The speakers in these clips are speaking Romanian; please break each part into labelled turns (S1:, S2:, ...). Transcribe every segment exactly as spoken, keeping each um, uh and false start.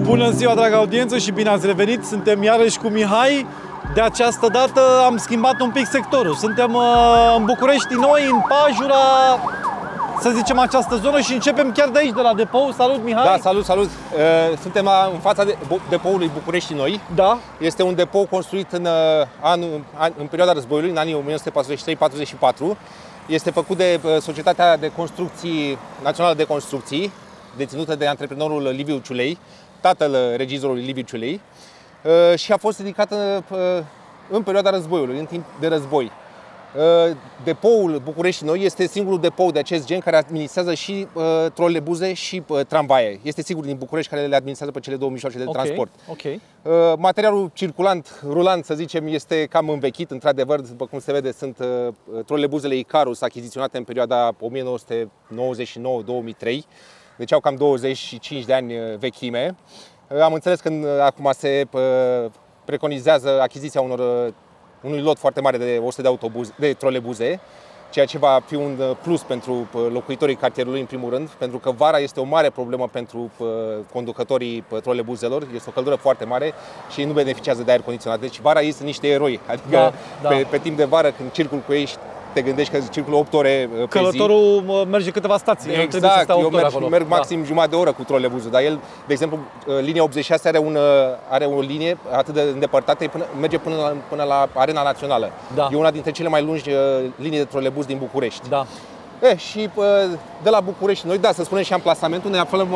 S1: Bună ziua, dragă audiență, și bine ați revenit! Suntem iarăși cu Mihai. De această dată am schimbat un pic sectorul. Suntem uh, în București, noi, în Pajura, să zicem, această zonă, și începem chiar de aici, de la depou. Salut, Mihai!
S2: Da, salut, salut! Uh, suntem la, în fața de, depoului București Noi.
S1: Da.
S2: Este un depou construit în, uh, anul, an, în perioada războiului, în anii o mie nouă sute patruzeci și trei patruzeci și patru. Este făcut de uh, Societatea de Construcții Națională de Construcții, deținută de antreprenorul Liviu Ciulei, tatăl regizorului Liviu Ciulei, uh, și a fost ridicat uh, în perioada războiului, în timp de război. Uh, depoul București Noi este singurul depou de acest gen care administrează și uh, trolebuze și uh, tramvaie. Este sigur din București care le administrează pe cele două mijloace de
S1: okay,
S2: transport.
S1: Okay.
S2: Uh, materialul circulant, rulant, să zicem, este cam învechit. Într-adevăr, după cum se vede, sunt uh, trolebuzele Icarus achiziționate în perioada o mie nouă sute nouăzeci și nouă două mii trei. Deci au cam douăzeci și cinci de ani vechime. Am înțeles că acum se preconizează achiziția unor, unui lot foarte mare de o sută de, autobuze, de trolebuze, ceea ce va fi un plus pentru locuitorii cartierului, în primul rând, pentru că vara este o mare problemă pentru conducătorii trolebuzelor. Este o căldură foarte mare și ei nu beneficiază de aer condiționat. Deci vara ei sunt niște eroi. Adică da, da. Pe, pe timp de vară, când circul cu ei, te gândești că circulă opt ore pe zi.
S1: Călătorul merge câteva stații.
S2: Exact, eu merg,
S1: acolo.
S2: merg maxim da. jumătate de oră cu trolebuzul, dar el, de exemplu, linia optzeci și șase are, un, are o linie atât de îndepărtată, până, merge până la, până la Arena Națională. Da. E una dintre cele mai lungi linii de trolebuz din București. Da. E, și de la București Noi, da, să spunem și amplasamentul, ne aflăm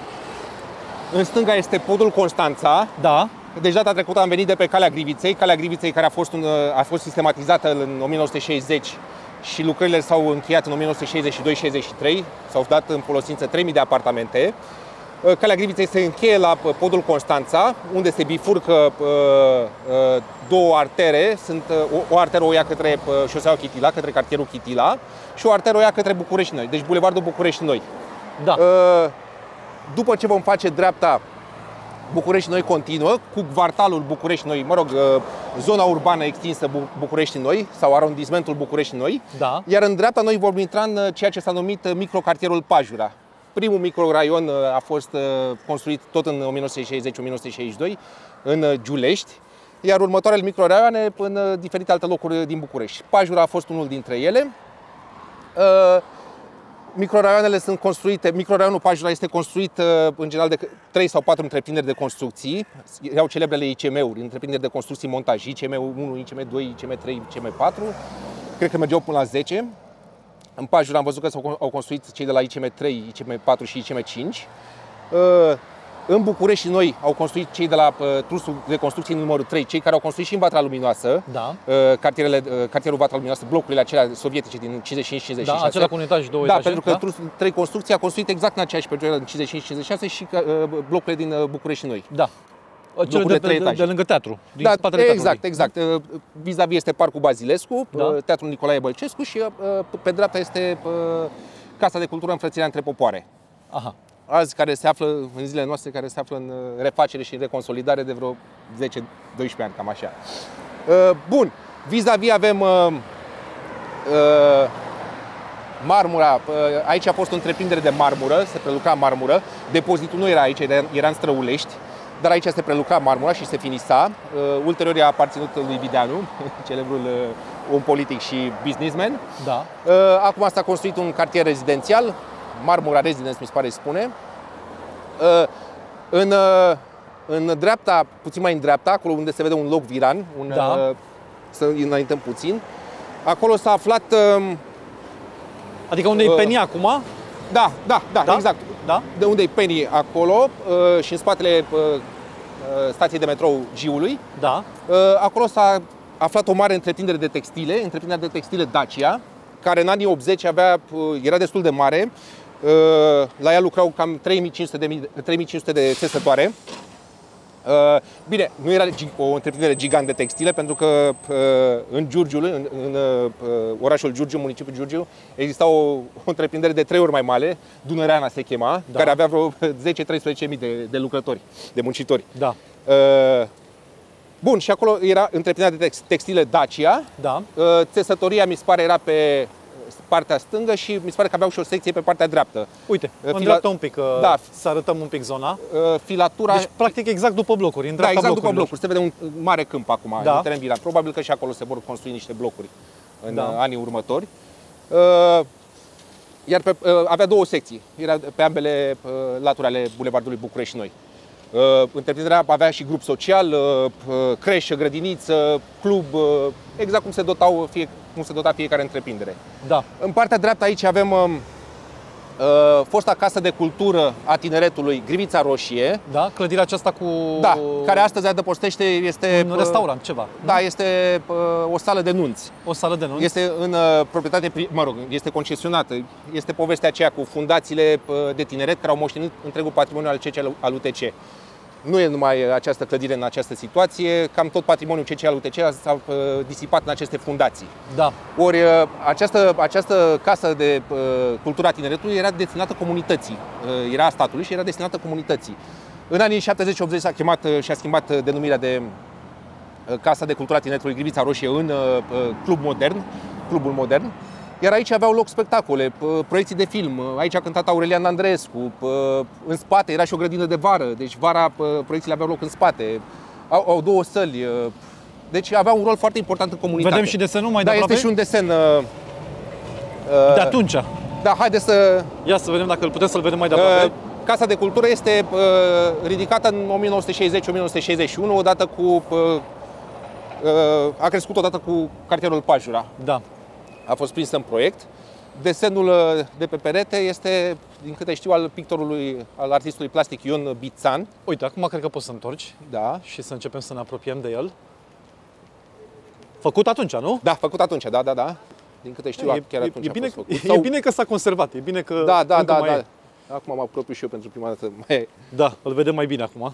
S2: în stânga este podul Constanța. Da. Deci data trecută am venit de pe Calea Griviței, Calea Griviței care a fost, un, a fost sistematizată în o mie nouă sute șaizeci și lucrările s-au încheiat în o mie nouă sute șaizeci și doi șaizeci și trei, s-au dat în folosință trei mii de apartamente. Calea Griviței se încheie la podul Constanța, unde se bifurcă două artere, sunt o, o arteră o ia către șoseaua Chitila, către cartierul Chitila, și o arteră o ia către București Noi, deci Bulevardul București Noi. Da. După ce vom face dreapta, București Noi continuă cu quartalul București Noi, mă rog, zona urbană extinsă București Noi sau arondismentul București Noi. Da. Iar în dreapta noi vom intra în ceea ce s-a numit microcartierul Pajura. Primul microraion a fost construit tot în o mie nouă sute șaizeci o mie nouă sute șaizeci și doi în Giulești, iar următoarele microraioane în diferite alte locuri din București. Pajura a fost unul dintre ele. Microraioanele sunt construite, microraionul Pajura este construit în general de trei sau patru întreprinderi de construcții. Erau celebrele I C M-uri, întreprinderi de construcții montaj, I C M unu, I C M doi, I C M trei, I C M patru. Cred că mergeau până la zece. În Pajura am văzut că s-au construit cei de la I C M trei, I C M patru și I C M cinci. În București Noi au construit cei de la uh, trusul de construcții numărul trei, cei care au construit și în Vatra Luminoasă, da. uh, cartierele, uh, cartierul Vatra Luminoasă, blocurile acelea sovietice din cincizeci și cinci cincizeci și șase.
S1: Da, acelea cu un etaj și două
S2: da,
S1: etaje.
S2: pentru că da? trusul trei construcții a construit exact în aceeași perioadă, în cincizeci și cinci cincizeci și șase, și uh, blocurile din uh, București Noi. Da.
S1: Cele de, de, de, de lângă teatru, din
S2: da,
S1: spatele
S2: exact, exact. Vis-a-vis este Parcul Bazilescu, da. Teatrul Nicolae Bălcescu, și uh, pe dreapta este uh, Casa de Cultură Înfrățirea între Popoare. Aha. Azi, care se află, în zilele noastre, care se află în refacere și reconsolidare de vreo zece doisprezece ani, cam așa. Bun, vis-a-vis avem uh, uh, marmura. Aici a fost o întreprindere de marmură, se prelucra marmură. Depozitul nu era aici, era în Străulești, dar aici se prelucra marmura și se finisa. Uh, ulterior a aparținut lui Videanu, celebrul uh, om politic și businessman. Da. Uh, acum s-a construit un cartier rezidențial, Marmura Residence, mi se pare spune. În, în dreapta, puțin mai în dreapta, acolo unde se vede un loc viran, un, da. Să înaintăm puțin, acolo s-a aflat...
S1: Adică unde e Penny acum?
S2: Da, da, da, da? exact. Da? De unde e Penny acolo și în spatele stației de metrou Giului. Da. Acolo s-a aflat o mare întreprindere de textile, întreprinderea de textile Dacia, care în anii optzeci avea, era destul de mare. La ea lucrau cam trei mii cinci sute de țesătoare. Bine, nu era o întreprindere gigant de textile, pentru că în Giurgiu, în, în orașul Giurgiu, municipiul Giurgiu, exista o, o întreprindere de trei ori mai mare, Dunăreana se chema, da. care avea vreo zece treisprezece mii de, de lucrători, de muncitori. Da. Bun, și acolo era întreprinderea de textile Dacia. Da. Țesătoria, mi se pare, era pe partea stângă și mi se pare că aveau și o secție pe partea dreaptă.
S1: Uite,
S2: Fila...
S1: îndreaptă un pic,
S2: da.
S1: să arătăm un pic zona.
S2: Filatura...
S1: Deci, practic, exact după blocuri, în
S2: da, exact
S1: blocurilor.
S2: după blocuri. Se vede un mare câmp acum,
S1: da.
S2: în teren vilan. Probabil că și acolo se vor construi niște blocuri în da. anii următori. Iar pe, avea două secții, era pe ambele laturi ale Bulevardului București Noi. Întreprinderea avea și grup social, creșă, grădiniță, club, exact cum se, dotau fie, cum se dota fiecare întreprindere.
S1: Da.
S2: În partea dreaptă aici avem uh, fosta casă de cultură a tineretului Grivița Roșie.
S1: Da, clădirea aceasta cu...
S2: Da, care astăzi adăpostește, este...
S1: Un restaurant, ceva.
S2: Da, este uh, o sală de nunți.
S1: O sală de nunți.
S2: Este în uh, proprietate, mă rog, este concesionată. Este povestea aceea cu fundațiile uh, de tineret care au moștenit întregul patrimoniu al C C al U T C. Nu e numai această clădire în această situație, cam tot patrimoniul C C al U T C s-a uh, disipat în aceste fundații.
S1: Da.
S2: Ori uh, această, această casă de uh, cultură a tineretului era destinată comunității, uh, era a statului și era destinată comunității. În anii șaptezeci optzeci s-a chemat uh, și a schimbat uh, denumirea de uh, Casa de Cultură a Tineretului Grivița Roșie în uh, Club Modern, Clubul Modern. Iar aici aveau loc spectacole, proiecții de film. Aici a cântat Aurelian Andreescu. În spate era și o grădină de vară. Deci vara proiecțiile aveau loc în spate. Au, au două săli. Deci aveau un rol foarte important în comunitate.
S1: Vedem și desenul mai
S2: da,
S1: de aproape?
S2: este și un desen.
S1: De atunci.
S2: Da, haideți să...
S1: Ia să vedem dacă îl putem să-l vedem mai de aproape.
S2: Casa de Cultură este ridicată în o mie nouă sute șaizeci - o mie nouă sute șaizeci și unu, odată cu... A crescut odată cu cartierul Pajura.
S1: Da.
S2: A fost prins în proiect. Desenul de pe perete este, din câte știu, al pictorului, al artistului plastic Ion Bițan.
S1: Uite, acum cred că poți să întorci.
S2: Da.
S1: Și să începem să ne apropiem de el. Făcut atunci, nu?
S2: Da, făcut atunci, da, da, da. Din câte știu,
S1: e,
S2: chiar
S1: e,
S2: atunci
S1: e bine,
S2: a fost făcut.
S1: E, e bine că s-a conservat, e bine că
S2: da, da,
S1: încă
S2: da,
S1: mai
S2: da.
S1: e.
S2: Acum mă apropiu și eu pentru prima dată. Mai...
S1: Da, îl vedem mai bine acum.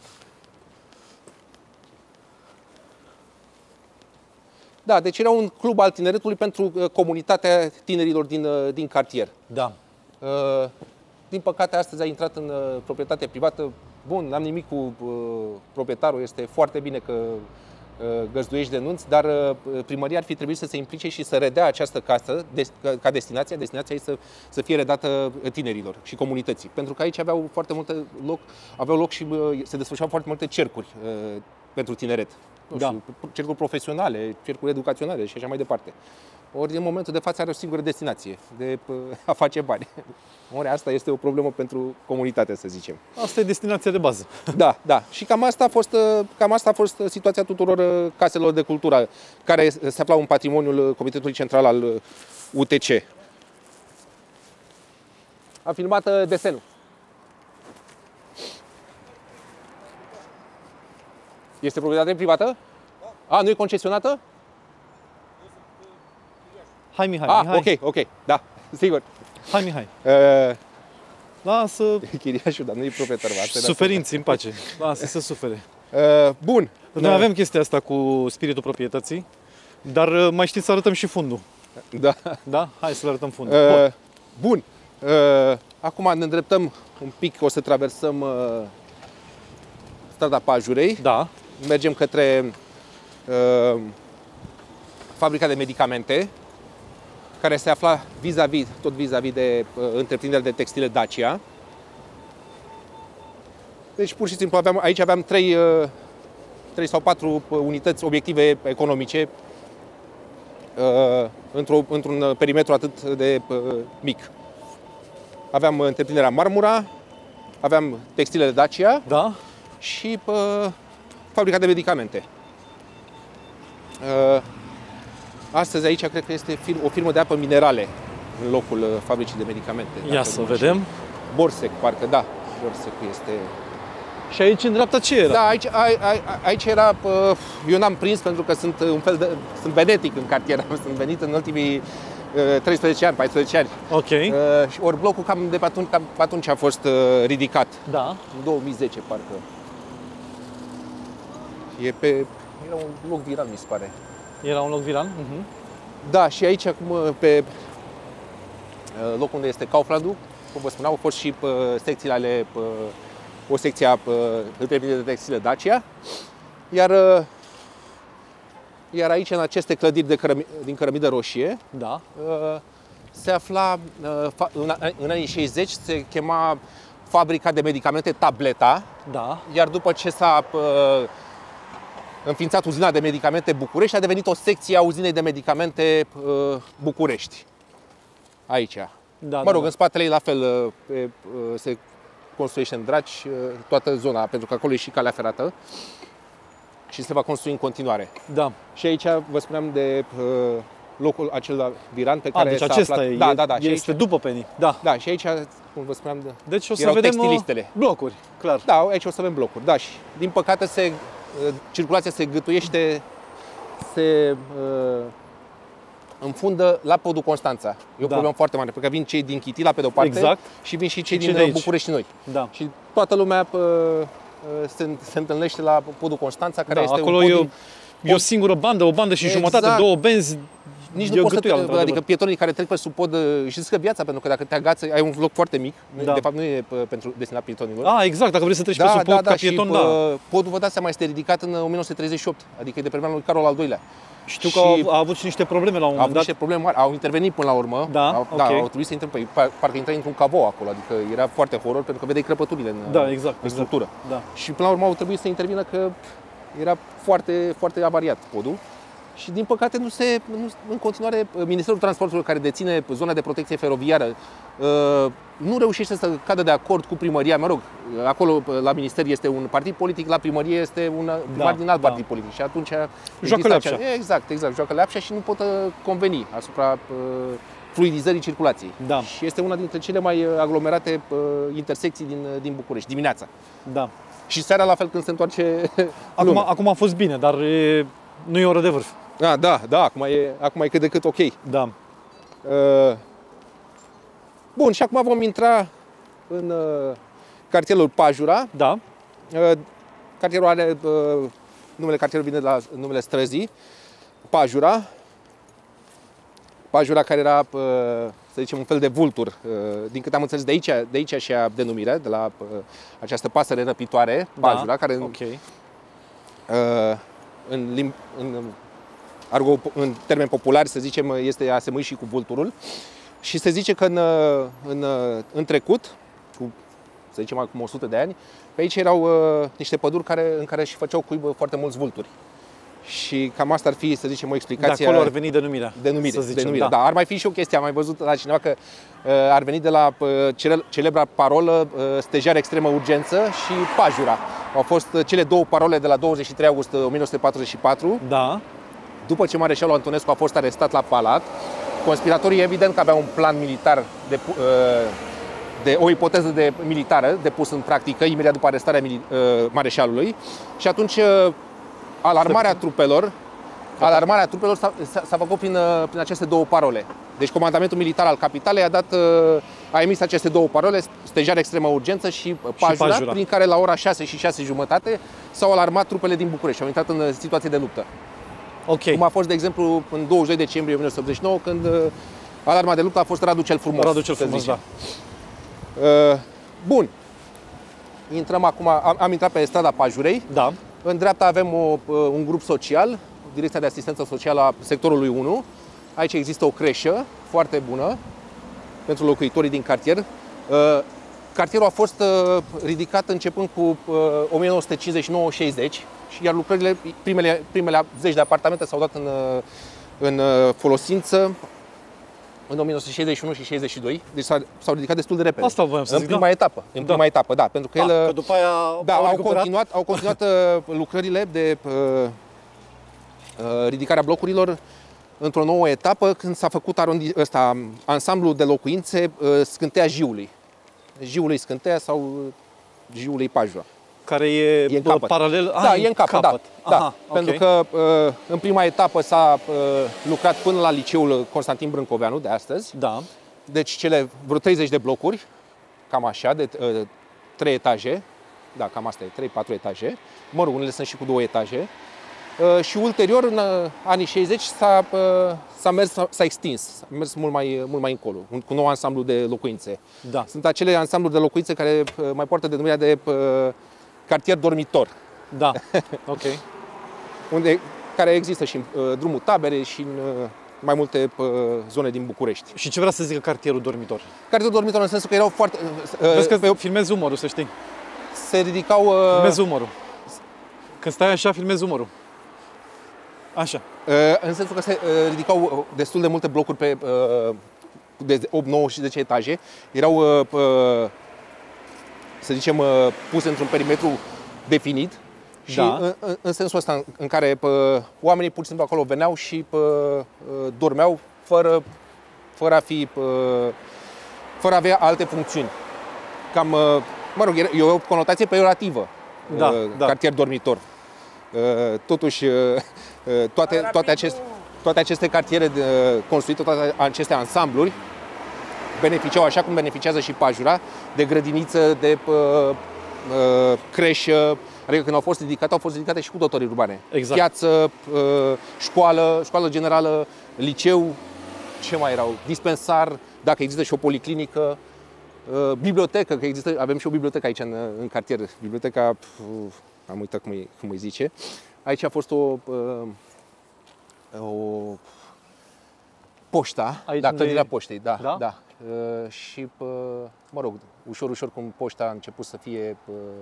S2: Da, deci era un club al tineretului pentru comunitatea tinerilor din, din cartier.
S1: Da.
S2: Din păcate, astăzi a intrat în proprietate privată. Bun, n-am nimic cu proprietarul, este foarte bine că găzduiești de nunți, dar primăria ar fi trebuit să se implice și să redea această casă ca destinație. Destinația este să, să fie redată tinerilor și comunității. Pentru că aici aveau foarte multe loc, aveau loc și se desfășurau foarte multe cercuri pentru tineret. Nu
S1: da.
S2: știu, cercuri profesionale, cercuri educaționale și așa mai departe. Ori în momentul de față are o singură destinație, de a face bani. Ori asta este o problemă pentru comunitate, să zicem.
S1: Asta e destinația de bază.
S2: Da, da. Și cam asta a fost, cam asta a fost situația tuturor caselor de cultură care se aflau în patrimoniul Comitetului Central al U T C. Am filmat desenul. Este proprietate privată? A, nu e concesionată?
S1: Hai, Mihai,
S2: ah,
S1: Mihai.
S2: ok, ok, da, sigur.
S1: Hai, Mihai.
S2: Uh,
S1: Lasă...
S2: Chiriașul, dar nu e proprietarul.
S1: Suferinți în pace. Lasă să sufere.
S2: Uh, bun.
S1: Noi avem chestia asta cu spiritul proprietății, dar mai știți să arătăm și fundul.
S2: Da.
S1: Da? Hai să arătăm fundul.
S2: Uh, bun. Uh, acum ne îndreptăm un pic, o să traversăm uh, strada Pajurei.
S1: Da.
S2: Mergem către uh, fabrica de medicamente, care se afla vis-a-vis, tot vis-a-vis de uh, întreprinderea de textile Dacia. Deci, pur și simplu, aveam, aici aveam trei, uh, trei sau patru unități obiective economice uh, într-o, într-un perimetru atât de uh, mic. Aveam întreprinderea Marmura, aveam textilele Dacia,
S1: da.
S2: Și uh, fabrica de medicamente. Uh, astăzi aici cred că este o firmă de apă minerale în locul uh, fabricii de medicamente.
S1: Ia să vedem.
S2: Borsec, parcă, da. Borsec este...
S1: Și aici în dreapta ce era?
S2: Da, aici, a, a, aici era... Uh, eu n-am prins pentru că sunt un fel de... Sunt venetic în cartier. Sunt venit în ultimii uh, treisprezece ani, paisprezece ani.
S1: Ok.
S2: Uh, și ori blocul cam de pe atunci, cam pe atunci a fost uh, ridicat.
S1: Da.
S2: În două mii zece, parcă. E pe... Era un loc viral, mi se pare.
S1: Era un loc viral? Uh-huh.
S2: Da, și aici, acum, pe locul unde este Kauflandul, cum vă spuneam, au fost și secțiile ale, o secție a întreprinderii de textile Dacia. Iar, iar aici, în aceste clădiri de cărămi, din cărămidă roșie,
S1: da.
S2: se afla, în anii șaizeci, se chema Fabrica de Medicamente Tableta,
S1: da.
S2: Iar după ce s-a înființat uzina de medicamente București, a devenit o secție a uzinei de medicamente București. Aici.
S1: Da,
S2: mă rog,
S1: da, da.
S2: în spatele ei la fel pe, se construiește în Draci toată zona, pentru că acolo e și calea ferată și se va construi în continuare.
S1: Da.
S2: Și aici vă spuneam de locul acela Viran pe care
S1: a, deci
S2: s-a
S1: acesta
S2: aflat.
S1: e,
S2: da, da, da.
S1: este
S2: și aici,
S1: după Penny. Da.
S2: Da, și aici, cum vă spuneam,
S1: deci o să
S2: erau
S1: vedem
S2: textilistele.
S1: Blocuri, clar.
S2: Da, aici o să avem blocuri. Da, și din păcate se, circulația se gâtuiește, se uh, înfundă la podul Constanța. E o
S1: da.
S2: problemă foarte mare, pentru că vin cei din Chitila pe de-o parte
S1: exact.
S2: și vin și cei
S1: și
S2: din București noi.
S1: Da.
S2: Și toată lumea uh, se, se întâlnește la podul Constanța, care
S1: da,
S2: este
S1: acolo
S2: un pod,
S1: e, o, e o singură bandă, o bandă și
S2: exact.
S1: jumătate, două benzi.
S2: Nici nu poți să te, adică pietonii care trec pe sub pod și riscă viața, pentru că dacă te agață, ai un loc foarte mic,
S1: da.
S2: de fapt nu e pentru destinat pietonilor.
S1: Ah, exact, dacă vrei să treci
S2: da,
S1: pe sub pod
S2: da,
S1: ca
S2: da,
S1: pieton,
S2: și,
S1: da.
S2: Podul, vă dați seama, este ridicat în o mie nouă sute treizeci și opt, adică e de pe vremea lui Carol al doilea.
S1: Știu că au, a avut și niște probleme la un moment dat.
S2: Au avut niște probleme mari, au intervenit până la urmă.
S1: Da,
S2: au,
S1: okay.
S2: da, au trebuit să intrăm pe parcă intrai într-un cavou acolo, adică era foarte horror pentru că vedeai crăpăturile în,
S1: da, exact,
S2: în structură.
S1: Exact. Da.
S2: Și până la urmă au trebuit să intervină că era foarte, foarte avariat podul. Și din păcate nu se, nu, în continuare, Ministerul Transportului, care deține zona de protecție feroviară, nu reușește să cadă de acord cu primăria. Mă rog, acolo la minister este un partid politic, la primărie este un primar da, din alt da. partid politic. Și atunci
S1: joacă leapșa.
S2: Exact, exact, joacă leapșa și nu pot conveni asupra fluidizării circulației.
S1: Da.
S2: Și este una dintre cele mai aglomerate intersecții din, din București, dimineața.
S1: Da.
S2: Și seara la fel când se întoarce
S1: acum, acum a fost bine, dar e, nu e oră de vârf.
S2: Da, da, da, acum e, acum e cât de cât ok.
S1: Da.
S2: Uh, bun, și acum vom intra în uh, cartierul Pajura.
S1: Da.
S2: Uh, cartierul are, uh, numele cartierului vine de la numele străzii, Pajura. Pajura care era, uh, să zicem, un fel de vultur. Uh, din câte am înțeles, de aici, de aici și-a denumirea, de la uh, această pasăre răpitoare, Pajura, da, care
S1: okay.
S2: uh, în, limb, în argo, în termeni populari, să zicem, este asemănător și cu vulturul. Și se zice că în, în, în trecut, cu, să zicem, acum o sută de ani, pe aici erau uh, niște păduri care, în care și făceau cuib foarte mulți vulturi. Și cam asta ar fi, să zicem, o explicație.
S1: De acolo ar veni denumirea.
S2: Denumire,
S1: să zicem,
S2: denumire.
S1: da.
S2: Da, ar mai fi și o chestie, am mai văzut la cineva că uh, ar veni de la uh, celebra parolă uh, stejare extremă urgență și Pajura. Au fost uh, cele două parole de la douăzeci și trei august o mie nouă sute patruzeci și patru.
S1: Da.
S2: După ce Mareșalul Antonescu a fost arestat la Palat, conspiratorii evident că aveau un plan militar, de, de o ipoteză de militară de pus în practică imediat după arestarea Mareșalului și atunci alarmarea trupelor, alarmarea trupelor s-a făcut prin, prin aceste două parole. Deci comandamentul militar al capitalei a dat, a emis aceste două parole, stejare extremă urgență și Pajura, și Pajura, prin care la ora șase și șase jumătate s-au alarmat trupele din București, au intrat în situație de luptă.
S1: Okay.
S2: Cum a fost, de exemplu, în douăzeci și doi decembrie o mie nouă sute optzeci și nouă, când uh, alarma de luptă a fost Radu cel Frumos.
S1: Radu cel Frumos, da.
S2: Uh, bun. Intrăm acum, am, am intrat pe strada Pajurei.
S1: Da.
S2: În dreapta avem o, un grup social, Direcția de Asistență Socială a sectorului unu. Aici există o creșă foarte bună pentru locuitorii din cartier. Uh, cartierul a fost uh, ridicat începând cu uh, o mie nouă sute cincizeci și nouă șaizeci. Iar lucrările, primele, primele zeci de apartamente s-au dat în, în folosință în o mie nouă sute șaizeci și unu și șaizeci și doi, deci s-au ridicat destul de repede.
S1: Asta voiam să
S2: în
S1: zic,
S2: prima
S1: da.
S2: etapă, în
S1: da.
S2: prima etapă, da, pentru că
S1: ah,
S2: el
S1: că după aia
S2: da,
S1: au,
S2: au continuat, au continuat lucrările de uh, uh, ridicarea blocurilor într-o nouă etapă când s-a făcut arondi, ăsta, ansamblul de locuințe uh, Scânteia Jiului. Jiului Scânteia sau Jiului Pajura.
S1: Care e,
S2: e în capăt.
S1: Paralel?
S2: Da, ah, e în capăt,
S1: capăt.
S2: da. da.
S1: Aha,
S2: pentru
S1: okay.
S2: că în prima etapă s-a lucrat până la liceul Constantin Brâncoveanu de astăzi.
S1: Da.
S2: Deci cele vreo treizeci de blocuri, cam așa, de trei etaje. Da, cam asta e, trei patru etaje. Mă rog, unele sunt și cu două etaje. Și ulterior, în anii șaizeci, s-a, s-a mers, s-a extins, s-a mers mult mai, mult mai încolo, cu nou ansamblu de locuințe.
S1: Da.
S2: Sunt acele ansambluri de locuințe care mai poartă denumirea de cartier dormitor.
S1: Da, ok.
S2: Unde, care există și în uh, drumul Tabere și în, uh, mai multe zone din București.
S1: Și ce vrea să zică cartierul dormitor?
S2: Cartierul dormitor în sensul că erau foarte...
S1: Vezi că filmezi umorul, să știi.
S2: Se ridicau...
S1: Filmezi umorul. Când stai așa, filmezi umorul. Așa.
S2: În sensul că se ridicau destul de multe blocuri pe de opt, nouă și zece etaje. Erau, să zicem, puse într-un perimetru definit. Și da. în, în sensul ăsta în care pă, oamenii pur și simplu acolo veneau și pă, dormeau fără, fără a fi, pă, fără a avea alte funcțiuni. Cam, mă rog, e o conotație peiorativă,
S1: da, da.
S2: cartier dormitor. Totuși, toate, toate, aceste, toate aceste cartiere construite, toate aceste ansambluri beneficiau, așa cum beneficiază și Pajura, de grădiniță, de pă, creșă. Adică când au fost ridicate, au fost ridicate și cu dotări urbane.
S1: Exact.
S2: Piață, școală, școală generală, liceu, ce mai erau? Dispensar, dacă există și o policlinică, bibliotecă, că există, avem și o bibliotecă aici în, în cartier. Biblioteca, am uitat cum îi, cum îi zice. Aici a fost o, o poșta, aici da, clădirea e... poștei, da, da? da. Și, mă rog, ușor, ușor, cum poșta a început să fie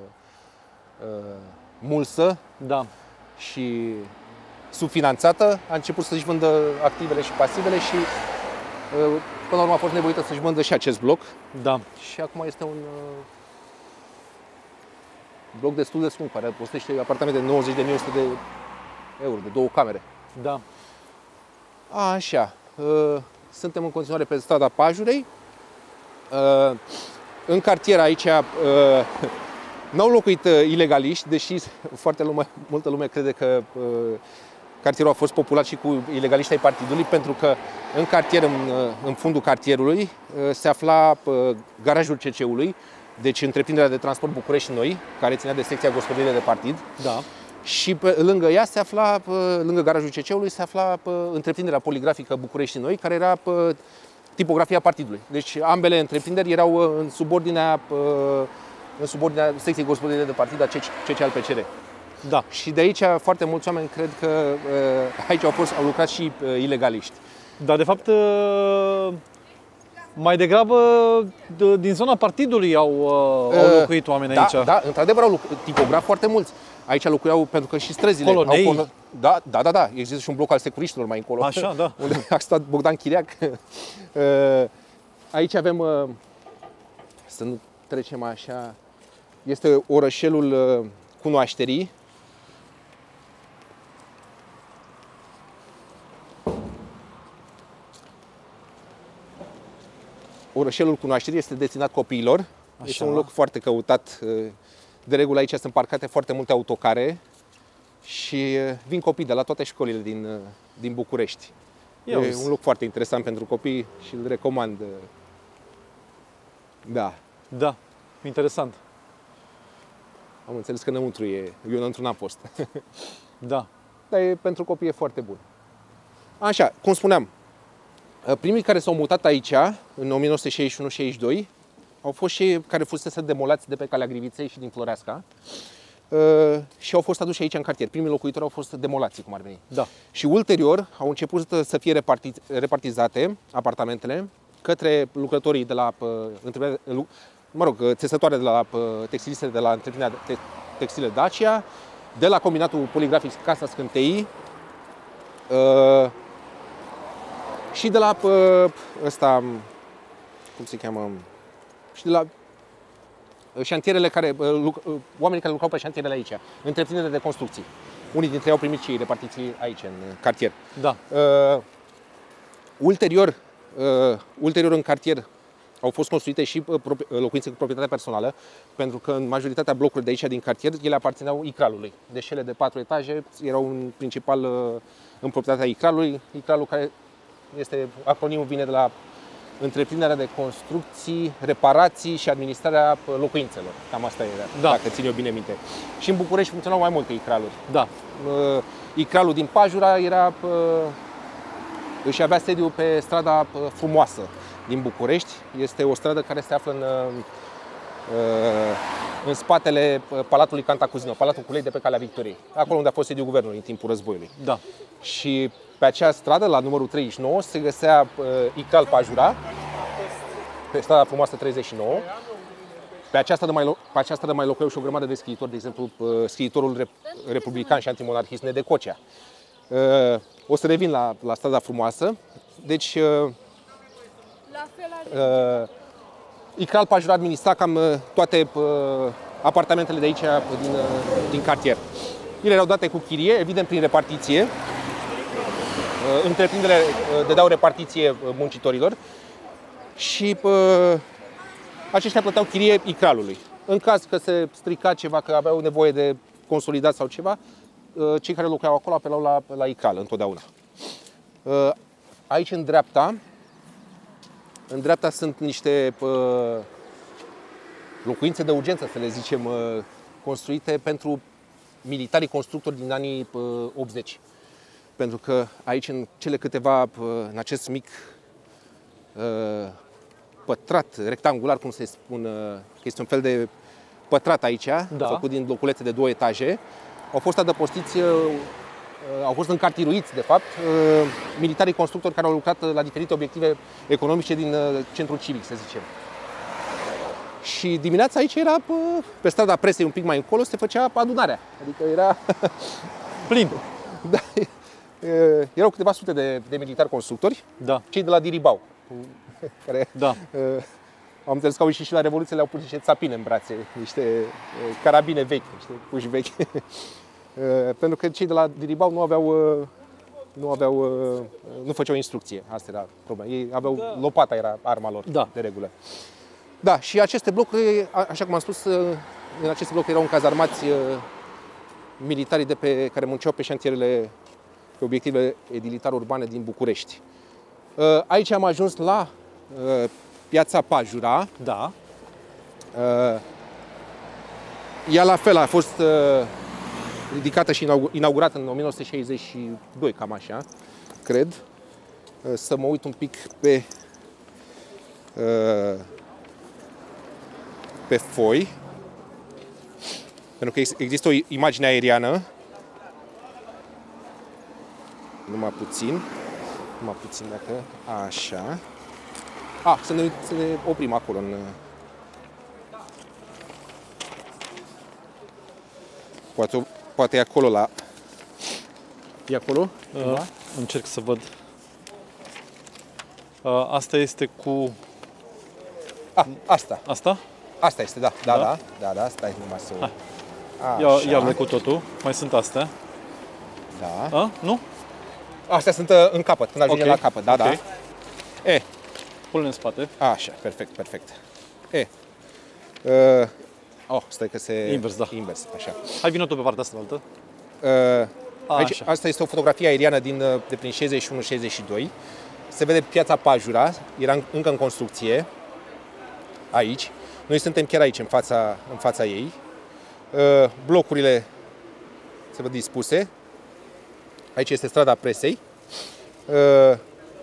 S2: mulsă, da. Și subfinanțată, a început să-și vândă activele și pasivele și până la urmă a fost nevoită să-și vândă și acest bloc.
S1: Da.
S2: Și acum este un bloc destul de scump, care postește apartamente de nouăzeci de mii o sută de euro, de două camere.
S1: Da.
S2: Așa, suntem în continuare pe strada Pajurei. În cartier aici n-au locuit uh, ilegaliști, deși foarte lume, multă lume crede că uh, cartierul a fost populat și cu ilegaliști ai partidului, pentru că în cartier, în, uh, în fundul cartierului, uh, se afla uh, garajul C C-ului, deci întreprinderea de transport București Noi, care ținea de secția gospodărie de partid.
S1: Da.
S2: Și pe, lângă ea se afla, uh, lângă garajul C C-ului, se afla uh, întreprinderea poligrafică București Noi, care era uh, tipografia partidului. Deci ambele întreprinderi erau uh, în subordinea uh, în subordinea secției gospodărie de partid a C C al P C R.
S1: Da.
S2: Și de aici foarte mulți oameni cred că uh, aici au, fost, au lucrat și uh, ilegaliști.
S1: Dar de fapt uh, mai degrabă de, din zona partidului au, uh, au locuit oameni
S2: da,
S1: aici.
S2: Da, într-adevăr au tipografi foarte mulți. Aici locuiau, pentru că și străzile
S1: Colonei.
S2: au... Da, da, da, da, există și un bloc al securiștilor mai încolo.
S1: Așa, da.
S2: Unde a stat Bogdan Chiriac. Uh, aici avem, uh, să nu trecem așa, este orășelul uh, Cunoașterii. Orășelul Cunoașterii este destinat copiilor. Așa. Este un loc foarte căutat. De regulă aici sunt parcate foarte multe autocare și vin copii de la toate școlile din, din București. E un loc foarte interesant pentru copii și îl recomand. Da.
S1: Da, interesant.
S2: Am înțeles că înăuntru e, eu înăuntru n-am fost.
S1: Da.
S2: Dar e, pentru copii e foarte bun. Așa, cum spuneam, primii care s-au mutat aici, în o mie nouă sute șaizeci și unu șaizeci și doi, au fost și care fusese demolați de pe Calea Griviței și din Floreasca și au fost aduși aici în cartier. Primii locuitori au fost demolați, cum ar veni.
S1: Da.
S2: Și ulterior au început să fie repartiz, repartizate apartamentele către lucrătorii de la, mă rog, țesătoare de la textiliste de la întreprinderea textile Dacia, de la combinatul poligrafic Casa Scânteii și de la ăsta, cum se cheamă, și de la șantierele care, oamenii care lucrau pe șantierele aici, întreprinderile de construcții. Unii dintre ei au primit și repartiții aici, în cartier.
S1: Da.
S2: Uh, ulterior, uh, ulterior, în cartier, au fost construite și locuințe cu proprietate personală, pentru că în majoritatea blocurilor de aici, din cartier, ele aparțineau Icralului. Deci cele de patru etaje erau în principal în proprietatea Icralului. Icralul, care este, acronimul vine de la Întreprinderea de Construcții, Reparații și Administrarea Locuințelor. Cam asta era, da. Dacă țin eu bine minte. Și în București funcționau mai multe Icraluri.
S1: Da.
S2: Icralul din Pajura era, își avea sediu pe strada Frumoasă din București. Este o stradă care se află în, în spatele Palatului Cantacuzino, Palatul Culei de pe Calea Victoriei, acolo unde a fost sediul guvernului în timpul războiului.
S1: Da.
S2: Și pe acea stradă, la numărul treizeci și nouă, se găsea uh, Icral Pajura, pe strada frumoasă treizeci și nouă. Pe acea stradă mai, pe acea stradă mai locuiau și o grămadă de scriitori, de exemplu, uh, scriitorul rep republican și antimonarhist Nede Cocea. Uh, o să revin la, la strada frumoasă. Deci, uh, uh, Icral Pajura administra cam uh, toate uh, apartamentele de aici, din, uh, din cartier. Ele erau date cu chirie, evident prin repartiție. Întreprinderile dădeau repartiție muncitorilor și uh, aceștia plăteau chirie Icralului. În caz că se strica ceva, că aveau nevoie de consolidat sau ceva, uh, cei care locuiau acolo apelau la, la Icral întotdeauna. Uh, aici, în dreapta, în dreapta sunt niște uh, locuințe de urgență, să le zicem, uh, construite pentru militarii constructori din anii uh, optzeci. Pentru că aici, în cele câteva, în acest mic pătrat, rectangular, cum se spun, este un fel de pătrat aici, da, făcut din bloculețe de două etaje, au fost adăpostiți, au fost încartiruiți, de fapt, militarii constructori care au lucrat la diferite obiective economice din centrul civic, să zicem. Și dimineața aici era, pe strada Presei, un pic mai încolo, se făcea adunarea. Adică era
S1: plin.
S2: Da. Erau câteva sute de, de militari constructori,
S1: da,
S2: cei de la Diribau, care
S1: da,
S2: am înțeles că au ieșit și la Revoluție, le-au pus niște țapine în brațe, niște carabine vechi, niște puși vechi. Pentru că cei de la Diribau nu aveau, nu aveau, nu făceau instrucție, asta era problema. Ei aveau, da, lopata era arma lor, da, de regulă. Da, și aceste blocuri, așa cum am spus, în aceste blocuri erau încazarmați militarii de pe, care munceau pe șantierele, pe obiective edilitare urbane din București. Aici am ajuns la Piața Pajura.
S1: Da.
S2: Ea la fel a fost ridicată și inaugurată în o mie nouă sute șaizeci și doi, cam așa, cred. Să mă uit un pic pe, pe foi. Pentru că există o imagine aeriană. Numai puțin. Numai puțin dacă... Așa. A, să ne, să ne oprim acolo. În... Poate, poate e acolo la... E acolo?
S1: Uh, încerc să văd. Uh, asta este cu...
S2: A, asta.
S1: Asta?
S2: Asta este, da. Da, da. Da, da, da. Stai numai să o...
S1: Ia, ia-le cu totul. Mai sunt astea.
S2: Da.
S1: A? Nu?
S2: Astea sunt uh, în capăt, când ajungem okay. la capăt. Da, okay. Da. E.
S1: Pune-le în spate.
S2: Așa, perfect, perfect. E. Uh, oh, stai că se...
S1: Invers, da.
S2: Invers, așa.
S1: Hai, vină tu pe partea asta altă.
S2: Uh, aici, asta este o fotografie aeriană din, de prin șaizeci și unu șaizeci și doi. Se vede Piața Pajura, era încă în construcție. Aici. Noi suntem chiar aici, în fața, în fața ei. Uh, blocurile se văd dispuse. Aici este strada Presei. Uh,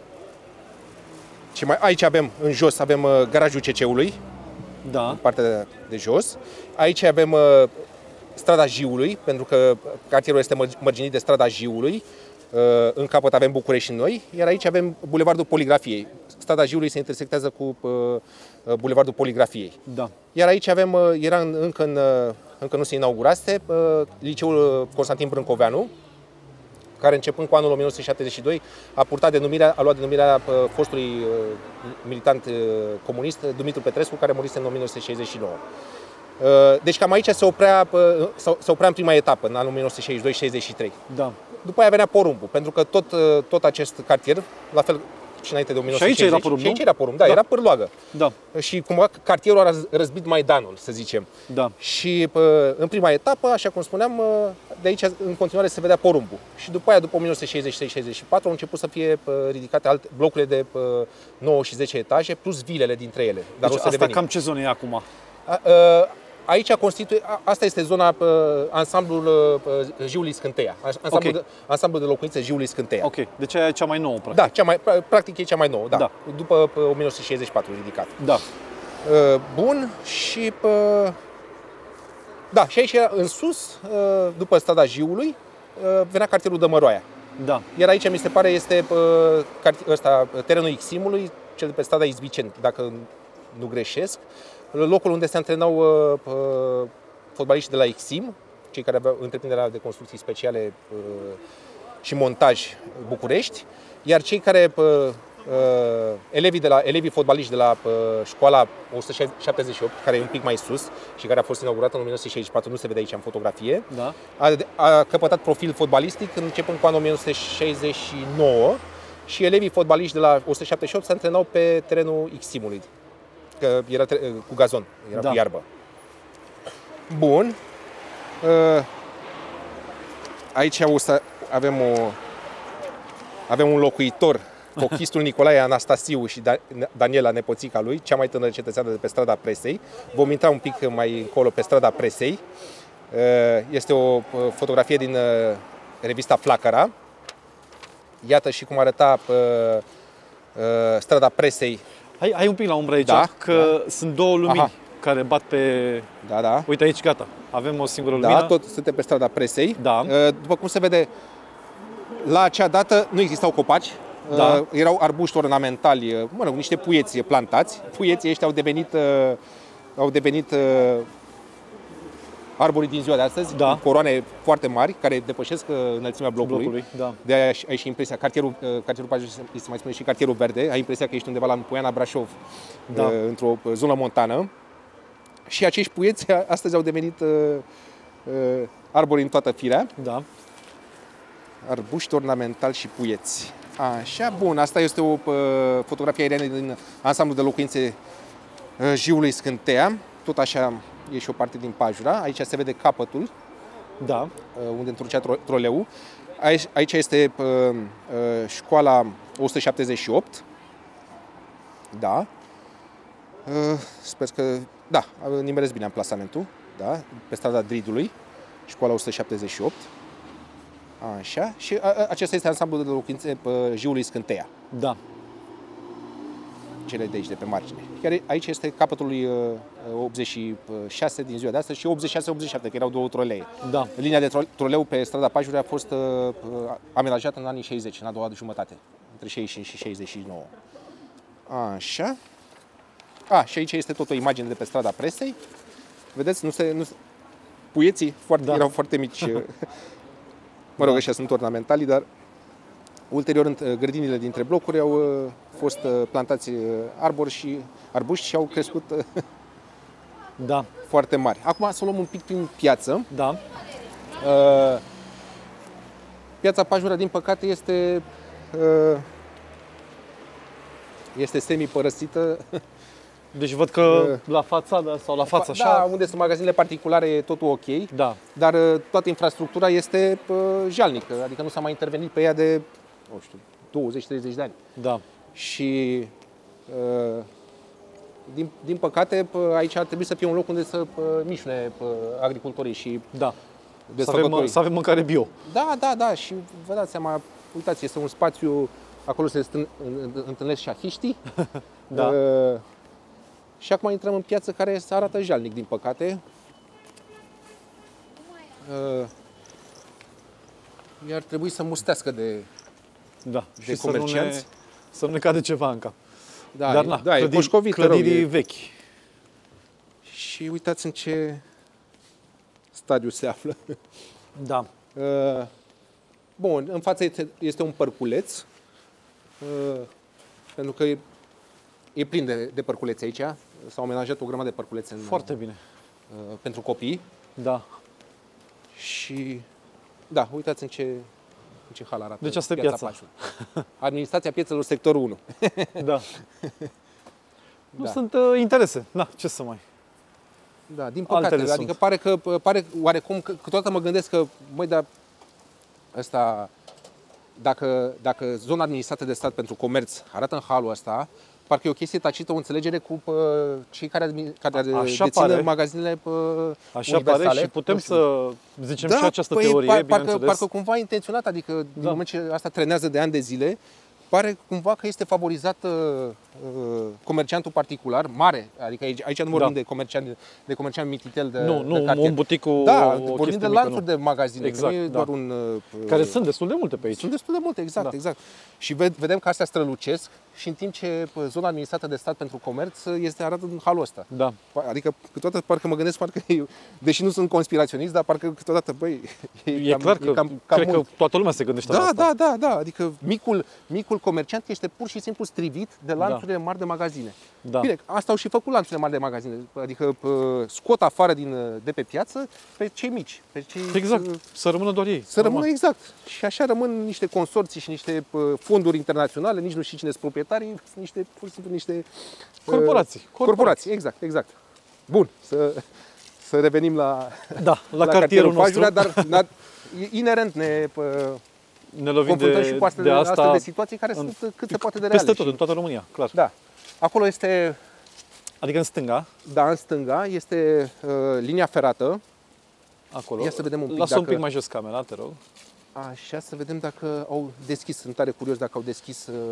S2: ce mai, aici avem, în jos, avem uh, garajul C C-ului.
S1: Da.
S2: În partea de, de jos. Aici avem uh, strada Jiului, pentru că cartierul este mărginit de strada Jiului. Uh, în capăt avem București și noi. Iar aici avem Bulevardul Poligrafiei. Strada Jiului se intersectează cu uh, Bulevardul Poligrafiei.
S1: Da.
S2: Iar aici avem, uh, era în, încă, în, uh, încă nu se inaugurase, uh, Liceul Constantin Brâncoveanu, care începând cu anul o mie nouă sute șaptezeci și doi a purtat denumirea, a luat denumirea fostului uh, militant uh, comunist Dumitru Petrescu, care murise în o mie nouă sute șaizeci și nouă. Uh, deci cam aici se oprea, uh, se oprea în prima etapă, în anul o mie nouă sute șaizeci și doi șaizeci și trei.
S1: Da.
S2: După aia venea Porumbul, pentru că tot, uh, tot acest cartier, la fel și înainte de o mie nouă sute
S1: șaizeci, și aici era
S2: Porumb,
S1: și aici
S2: era Porumb, da, da, era pârloagă.
S1: Da.
S2: Și cumva cartierul a răzbit Maidanul, să zicem.
S1: Da.
S2: Și în prima etapă, așa cum spuneam, de aici în continuare se vedea Porumbul. Și după aia, după o mie nouă sute șaizeci și trei șaizeci și patru, au început să fie ridicate alte blocurile de nouă și zece etaje, plus vilele dintre ele. Dar
S1: deci
S2: o să
S1: asta
S2: revenim.
S1: Cam ce zonă e acum?
S2: A, a, aici constituie, a, asta este zona, ansamblul Jiului Scânteia, ansamblul, okay. de, ansamblul de locuințe Jiului Scânteia.
S1: Ok, deci aia e cea mai nouă, practic.
S2: Da, cea mai, practic e cea mai nouă, da.
S1: Da.
S2: După o mie nouă sute șaizeci și patru ridicat.
S1: Da.
S2: Bun, și Da, și aici, în sus, după strada Jiului, venea cartierul Dămăroaia.
S1: Da.
S2: Iar aici, mi se pare, este ăsta, terenul Iximului, cel de pe strada Izbiceni, dacă nu greșesc, locul unde se antrenau fotbaliștii de la Ixim, cei care aveau întreprinderea de construcții speciale și montaj București, iar cei care Uh, elevii, de la, elevii fotbaliști de la uh, școala o sută șaptezeci și opt, care e un pic mai sus și care a fost inaugurată în o mie nouă sute șaizeci și patru, nu se vede aici în fotografie,
S1: da.
S2: a, a căpătat profil fotbalistic începând cu anul o mie nouă sute șaizeci și nouă și elevii fotbaliști de la o sută șaptezeci și opt se antrenau pe terenul Iximului, că era cu gazon, era da. cu iarbă. Bun. Uh, aici o să avem, o, avem un locuitor, Cochistul Nicolae Anastasiu și Daniela, nepoțica lui, cea mai tânără cetățeană de pe strada Presei. Vom intra un pic mai încolo pe strada Presei. Este o fotografie din revista Flacăra. Iată și cum arăta strada Presei.
S1: Hai, hai un pic la umbră aici,
S2: da,
S1: că
S2: da.
S1: sunt două lumini Aha. care bat pe...
S2: Da, da.
S1: Uite aici, gata. Avem o singură lumină.
S2: Da, tot suntem pe strada Presei.
S1: Da.
S2: După cum se vede, la acea dată nu existau copaci.
S1: Da.
S2: Uh, erau arbuști ornamentali, mă rog, niște puieți plantați. Puieții ăștia au devenit, uh, au devenit uh, arbori din ziua de astăzi,
S1: da.
S2: cu coroane foarte mari, care depășesc uh, înălțimea blocului. blocului
S1: da.
S2: De aia ai și impresia, cartierul, uh, cartierul Pajul, se mai spune și cartierul verde, ai impresia că ești undeva la Poiana Brașov, da. uh, într-o zonă montană. Și acești puieți astăzi au devenit uh, uh, arbori în toată firea.
S1: Da.
S2: Arbuști ornamentali și puieți. Așa, bun, asta este o uh, fotografie aeriană din ansamblu de locuințe uh, Jiului Scânteia. Tot așa e și o parte din Pajura. Aici se vede capătul,
S1: da.
S2: uh, unde întrucea tro troleul. Aici, aici este uh, uh, școala o sută șaptezeci și opt. Da. Uh, sper că, da, nimeresc bine amplasamentul. Da, pe strada Dridului, școala o sută șaptezeci și opt. Așa, și a, a, acesta este ansamblul de locuințe pe Jiului Scânteia.
S1: Da.
S2: Cele de aici, de pe margine. Chiar aici este capătul lui uh, optzeci și șase din ziua de astăzi și optzeci și șase optzeci și șapte, că erau două trolee.
S1: Da.
S2: Linia de tro troleu pe strada Pajure a fost uh, amenajată în anii șaizeci, în a doua jumătate, între șaizeci și cinci și șaizeci și nouă. Așa. A, și aici este tot o imagine de pe strada Presei. Vedeți, nu se, nu se... puieții foarte, da. erau foarte mici. Mă rog, ăștia sunt ornamentali, dar ulterior în grădinile dintre blocuri au fost plantați arbori și arbuști și au crescut
S1: da.
S2: foarte mari. Acum să o luăm un pic prin piață.
S1: Da.
S2: Piața Pajura, din păcate, este este semi-părăsită.
S1: Deci văd că la fațadă sau la față așa...
S2: Da, unde sunt magazinele particulare e totul ok,
S1: da.
S2: dar toată infrastructura este jalnică, adică nu s-a mai intervenit pe ea de, nu știu, douăzeci treizeci de ani.
S1: Da.
S2: Și, din, din păcate, aici ar trebui să fie un loc unde să mișune agricultorii și
S1: da. Să avem, să avem mâncare bio.
S2: Da, da, da, și vă dați seama, uitați, este un spațiu, acolo se întâlnesc șahiștii.
S1: Da.
S2: Uh, Și acum intrăm în piață care se arată jalnic, din păcate. Iar trebui să mustească de,
S1: da.
S2: de și comercianți.
S1: Să nu, ne, să nu ne cade ceva încă.
S2: Da,
S1: Dar na,
S2: da,
S1: clădiri,
S2: e poșcovit,
S1: clădirii vechi.
S2: Și uitați în ce stadiu se află.
S1: Da.
S2: Bun, în față este un părculeț. Pentru că e E plin de, de părculețe aici. S-au amenajat o grămadă de părculețe. În,
S1: Foarte bine.
S2: Uh, pentru copii.
S1: Da.
S2: Și, da, uitați în ce, în ce hal arată.
S1: Deci asta e piața.
S2: Administrația piețelor sectorul unu.
S1: Da. Nu da. sunt uh, interese. Na, ce să mai...
S2: Da, din păcate.
S1: Altele
S2: adică
S1: sunt.
S2: pare că, pare oarecum, că, câteodată mă gândesc că, măi, dar ăsta, dacă, dacă zona administrată de stat pentru comerț arată în halul ăsta, parcă e o chestie tacită, o înțelegere cu pă, cei care, care dețin pare. magazinele pă,
S1: Așa
S2: universale.
S1: Pare și putem să zicem
S2: da,
S1: și această
S2: păi,
S1: teorie,
S2: par,
S1: bineînțeles.
S2: Parcă, parcă cumva intenționat, adică da. din moment ce asta trenează de ani de zile, pare cumva că este favorizat uh, comerciantul particular, mare, adică aici, aici nu vorbim da. de comerciant de comerciant mititel de
S1: Nu, nu,
S2: de cartier.
S1: un butic cu
S2: da,
S1: o
S2: vorbim de lanțuri de magazine, exact, nu e
S1: da.
S2: doar un... Uh,
S1: care sunt destul de multe pe aici.
S2: Sunt destul de multe, exact, da. exact. Și vedem că astea strălucesc și în timp ce zona administrată de stat pentru comerț este arată în halul ăsta.
S1: Da.
S2: Adică câteodată parcă mă gândesc, parcă eu, deși nu sunt conspiraționist, dar parcă câteodată, băi, e,
S1: e
S2: cam,
S1: clar
S2: e
S1: că,
S2: cam, cam
S1: cred
S2: mult.
S1: că toată lumea se gândește
S2: da,
S1: la asta.
S2: Da, da, da, adică micul, micul comerciant este pur și simplu strivit de lanțurile da. mari de magazine.
S1: Da.
S2: Bine, asta au și făcut lanțurile mari de magazine, adică scot afară din, de pe piață pe cei mici. Pe cei,
S1: exact, să rămână doar ei.
S2: Să rămână exact. Și așa rămân niște consorții și niște fonduri internaționale, nici nu știu cine sunt proprietarii, sunt niște, pur și simplu niște...
S1: Corporații.
S2: Uh, corporații, exact, exact. Bun, să, să revenim la,
S1: da, la,
S2: la
S1: cartierul nostru.
S2: Pajura, dar, dar inerent ne...
S1: Ne lovim de,
S2: și cu astfel
S1: de asta
S2: astfel de situații care în, sunt cât se poate de reale.
S1: Peste tot, în toată România, clar.
S2: Da. Acolo este...
S1: Adică în stânga?
S2: Da, în stânga este uh, linia ferată.
S1: Acolo.
S2: Ia să vedem un pic.
S1: Lasă
S2: dacă...
S1: un pic mai jos camera, te rog.
S2: Așa, să vedem dacă au deschis. Sunt tare curios dacă au deschis... Uh,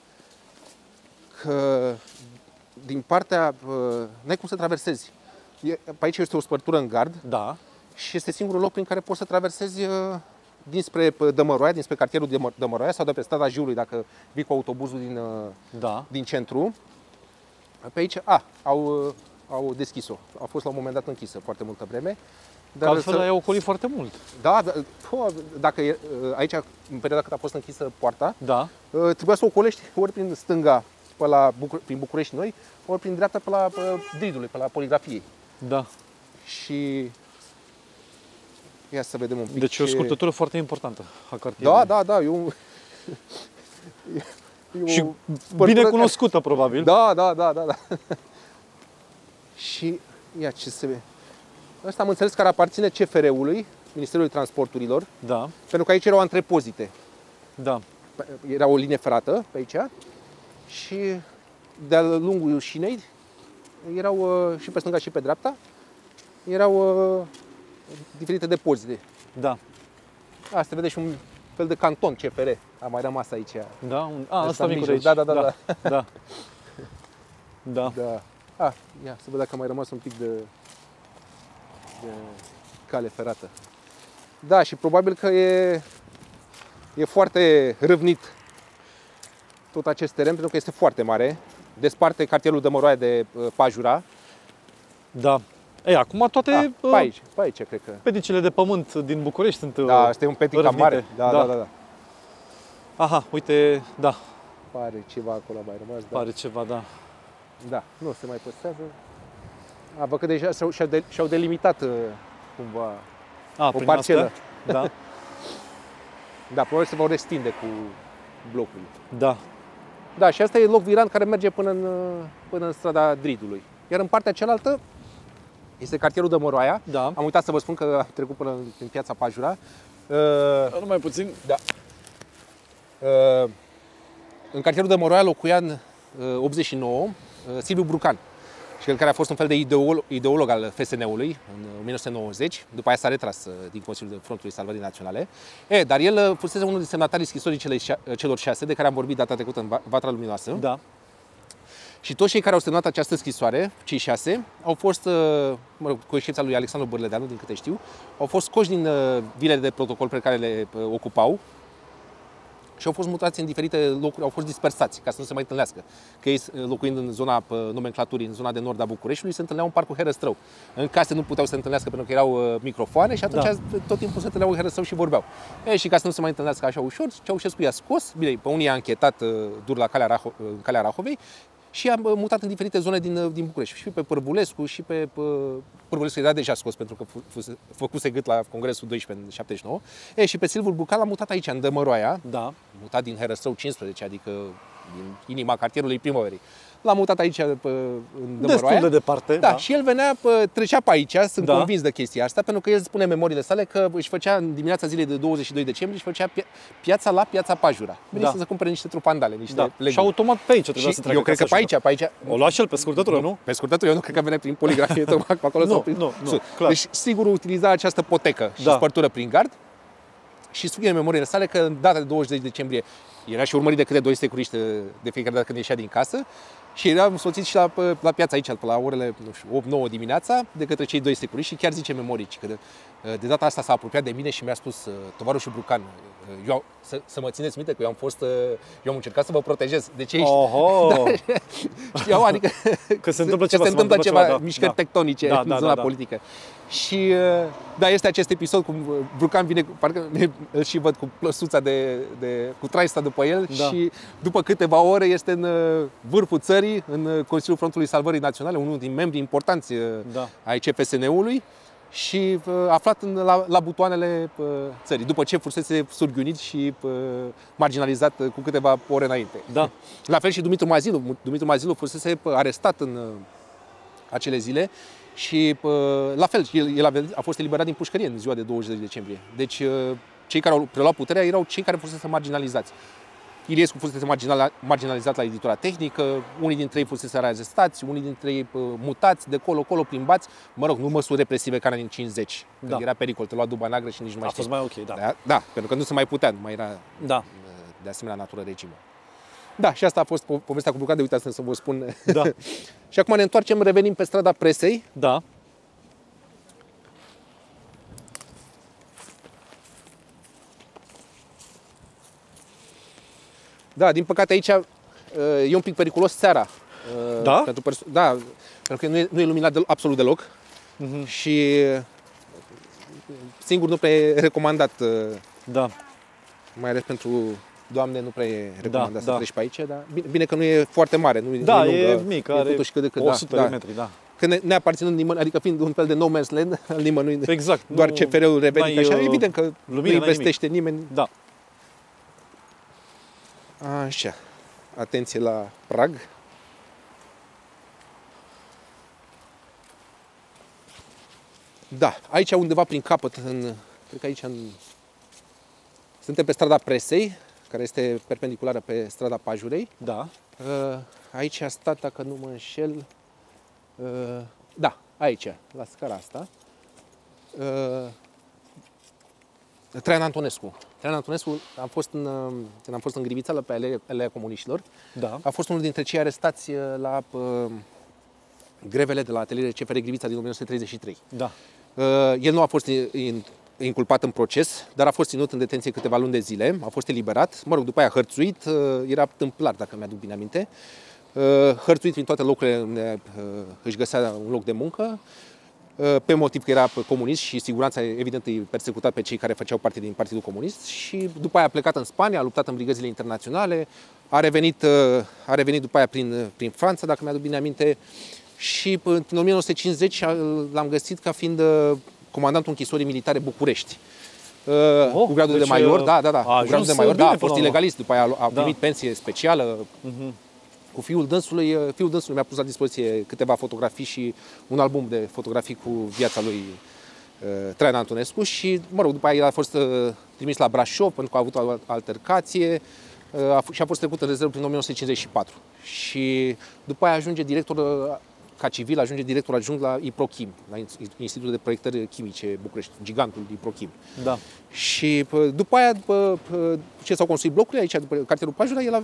S2: că din partea... Uh, n-ai cum să traversezi. E, pe aici este o spărtură în gard.
S1: Da.
S2: Și este singurul loc prin care poți să traversezi... Uh, dinspre Dămăroaia, dinspre cartierul Dămăroaia sau de pe strada Jiului, dacă vii cu autobuzul din,
S1: da.
S2: din centru. Pe aici, a, au, au deschis-o. A fost la un moment dat închisă foarte multă vreme.
S1: Dar altfel ai ocolit foarte mult.
S2: Da, da po, dacă e, aici, în perioada când a fost închisă poarta,
S1: da.
S2: trebuia să ocolești ori prin stânga, pe la Bucur- prin București Noi, ori prin dreapta pe la Dridului, pe la Poligrafiei.
S1: Da.
S2: Și... Ia să vedem un pic.
S1: Deci
S2: ce...
S1: o scurtătură foarte importantă a cartierului.
S2: Da, da, da. Eu... eu...
S1: Și bine cunoscută, care... probabil.
S2: Da, da, da, da, da. Și ia ce se vede. Ăsta am înțeles că ar aparține C F R-ului, Ministerului Transporturilor.
S1: Da.
S2: Pentru că aici erau antrepozite.
S1: Da.
S2: Era o linie ferată pe aici. Și de-a lungul șinei erau și pe stânga și pe dreapta. Erau diferite depozite.
S1: Da.
S2: Asta vede și un fel de canton C F R. A mai rămas aici.
S1: Da, un... a, asta micul de aici.
S2: Da, da, da, da.
S1: Da. Da.
S2: Da. A, ia să văd dacă a mai rămas un pic de, de cale ferată. Da, și probabil că e, e foarte râvnit tot acest teren, pentru că este foarte mare. Desparte cartierul Dămăroaia de uh, Pajura.
S1: Da. Ei, acum toate
S2: A, pe aici, pe aici, cred că.
S1: Pedicele de pământ din București sunt
S2: Da, asta e un petic cam mare. Da, da,
S1: da,
S2: da, da.
S1: Aha, uite, da.
S2: Pare ceva acolo mai rămas. Da.
S1: Pare ceva, da.
S2: Da, nu se mai păstrează. A, văd că deja și-au, și-au, de, și-au delimitat uh, cumva
S1: A,
S2: o parcelă.
S1: Asta? Da.
S2: Da, probabil se vor extinde cu blocul.
S1: Da.
S2: Da, și asta e loc virant care merge până în, până în strada Dridului. Iar în partea cealaltă este cartierul Dămăroaia. Da. Am uitat să vă spun că am trecut până în piața Pajura.
S1: Uh, Numai puțin.
S2: Da. Uh, în cartierul Dămăroaia locuia în uh, optzeci și nouă uh, Silviu Brucan. Și el care a fost un fel de ideolog, ideolog al F S N-ului în o mie nouă sute nouăzeci, după aia s-a retras uh, din Consiliul de Frontului Salvării Naționale. E, dar el uh, fusese unul din semnatarii scrisorii celor șase, de care am vorbit data trecută în Vatra Luminoasă.
S1: Da.
S2: Și toți cei care au semnat această scrisoare, cei șase, au fost, mă rog, cu excepția lui Alexandru Bărledeanu, din câte știu, au fost scoși din vilele de protocol pe care le ocupau și au fost mutați în diferite locuri, au fost dispersați ca să nu se mai întâlnească. Că ei, locuind în zona nomenclaturii, în zona de nord a Bucureștiului, se întâlneau în Parcul Herăstrău. În case nu puteau să se întâlnească pentru că erau microfoane și atunci da. tot timpul se întâlneau în Herăstrău și vorbeau. E, și ca să nu se mai întâlnească așa ușor, Ceaușescu i-a scos, bine, pe unii i-a închetat dur la calea, Raho- în calea Rahovei, și am mutat în diferite zone din, din București. Și pe Părbulescu, și pe Părbulescu era deja scos pentru că fuse, făcuse gât la Congresul doisprezece în șaptezeci și nouă. E, și pe Silviu Brucan l-am mutat aici, în Dămăroaia.
S1: Da.
S2: Mutat din Herăstrău cincisprezece, adică din inima cartierului Primăverii. L-am mutat aici, pe, în Dămăroaia.
S1: Destul de departe.
S2: Da, da, și el venea, trecea pe aici, sunt
S1: da.
S2: convins de chestia asta, pentru că el spune în memoriile sale că își făcea în dimineața zilei de douăzeci și doi decembrie, își făcea piața la piața Pajura. Venea da. să cumpere niște trupandale, niște
S1: da.
S2: legumi.
S1: Și automat pe aici trebuia să treacă.
S2: Eu cred că pe aici, pe aici.
S1: O lua și el pe scurtătură, nu?
S2: Pe scurtătură, eu nu cred că venea prin poligrafie tocmai pe acolo.
S1: Nu,
S2: sau prin...
S1: nu, nu, clar.
S2: Deci sigur utiliza această potecă și
S1: da.
S2: spărtură prin gard. și spune în memoriile sale că în data de douăzeci decembrie era și urmărit de câte doi securiști de fiecare dată când ieșea din casă și era însoțit și la, la piața aici, la orele nu știu, opt nouă dimineața, de către cei doi securiști și chiar zice memorii că de, de data asta s-a apropiat de mine și mi-a spus tovarășul Brucan, eu, să, să mă țineți minte că eu am fost, eu am încercat să vă protejez. De ce ești?
S1: Oho!
S2: Da, știau, adică
S1: că se întâmplă ceva,
S2: se întâmplă ceva, ceva
S1: da,
S2: mișcări
S1: da.
S2: tectonice
S1: da,
S2: în
S1: da,
S2: zona
S1: da, da.
S2: politică. Și da, este acest episod cum Brucan vine, parcă îl și văd cu plăsuța de, de cu traista după el
S1: da.
S2: și după câteva ore este în vârful țării, în Consiliul Frontului Salvării Naționale, unul din membrii importanți da. ai C F S N-ului și uh, aflat în, la, la butoanele uh, țării, după ce fusese surghiunit și uh, marginalizat uh, cu câteva ore înainte.
S1: Da.
S2: La fel și Dumitru Mazilu. Dumitru Mazilu fusese arestat în uh, acele zile și uh, la fel, el, el a, a fost eliberat din pușcărie în ziua de douăzeci decembrie. Deci uh, cei care au preluat puterea erau cei care fusese marginalizați. Iliescu fusese marginalizat la editura tehnică, unii dintre ei fusese arestați, unii dintre ei uh, mutați, de colo-colo, plimbați. Mă rog, nu măsuri represive ca în anii cincizeci, când da. era pericol, te lua duba neagră și nici nu mai
S1: A fost mai ok, da.
S2: da. Da, pentru că nu se mai putea, nu mai era
S1: da.
S2: de asemenea natură regimul. Da, și asta a fost po povestea cu Brucan, de uitați să vă spun.
S1: Da.
S2: Și acum ne întoarcem, revenim pe strada Presei.
S1: Da.
S2: Da, din păcate aici e un pic periculos seara.
S1: Da?
S2: Pentru da, pentru că nu e, nu e luminat de absolut deloc. Uh-huh. Și singur nu prea e recomandat.
S1: Da.
S2: Mai ales pentru doamne nu prea e recomandat da, să
S1: da.
S2: treci pe aici. Dar bine, bine că nu e foarte mare. Nu,
S1: da,
S2: nu e, lungă,
S1: e mic,
S2: e
S1: are
S2: cât de cât,
S1: o sută
S2: da,
S1: de metri, da.
S2: Că ne, neaparținând nimănui, adică fiind un fel de no man's land al nimănui,
S1: exact,
S2: doar C F R-ul revenic așa, evident că
S1: lumina,
S2: nu investește nimeni.
S1: Da.
S2: Așa, atenție la prag. Da, aici undeva prin capăt, în, cred că aici în, suntem pe strada Presei, care este perpendiculară pe strada Pajurei.
S1: Da.
S2: Aici a stat, dacă nu mă înșel, da, aici, la scara asta, Traian Antonescu. Traian Antonescu a fost în, când am fost în Grivițală pe Alea, Alea Comuniștilor,
S1: da.
S2: a fost unul dintre cei arestați la uh, grevele de la atelierele C F R Grivița din o mie nouă sute treizeci și trei.
S1: Da.
S2: Uh, el nu a fost in, inculpat în proces, dar a fost ținut în detenție câteva luni de zile, a fost eliberat, mă rog, după aia hărțuit, uh, era tâmplar, dacă mi-aduc bine aminte, uh, hărțuit prin toate locurile unde uh, își găsea un loc de muncă, pe motiv că era comunist și siguranța, evident, îi persecuta pe cei care făceau parte din Partidul Comunist și după aia a plecat în Spania, a luptat în brigăzile internaționale, a revenit, a revenit după aia prin, prin Franța, dacă mi-aduc bine aminte, și în o mie nouă sute cincizeci l-am găsit ca fiind comandantul închisorii militare București. Oh, cu gradul deci de major, da, da, da, cu gradul de major, da, a fost ilegalist, după aia a primit da. pensie specială. Uh-huh. Cu fiul dânsului, fiul dânsului mi-a pus la dispoziție câteva fotografii și un album de fotografii cu viața lui uh, Traian Antonescu și, mă rog, după aia el a fost uh, trimis la Brașov pentru că a avut o altercație uh, și a fost trecut în rezervă prin o mie nouă sute cincizeci și patru. Și după aia ajunge director, uh, ca civil, ajunge director adjunct la IPROCHIM, la Institutul de Proiectări Chimice București, gigantul IPROCHIM. Da. Și uh, după aia, după uh, ce s-au construit blocurile aici, după cartierul Pajura, el a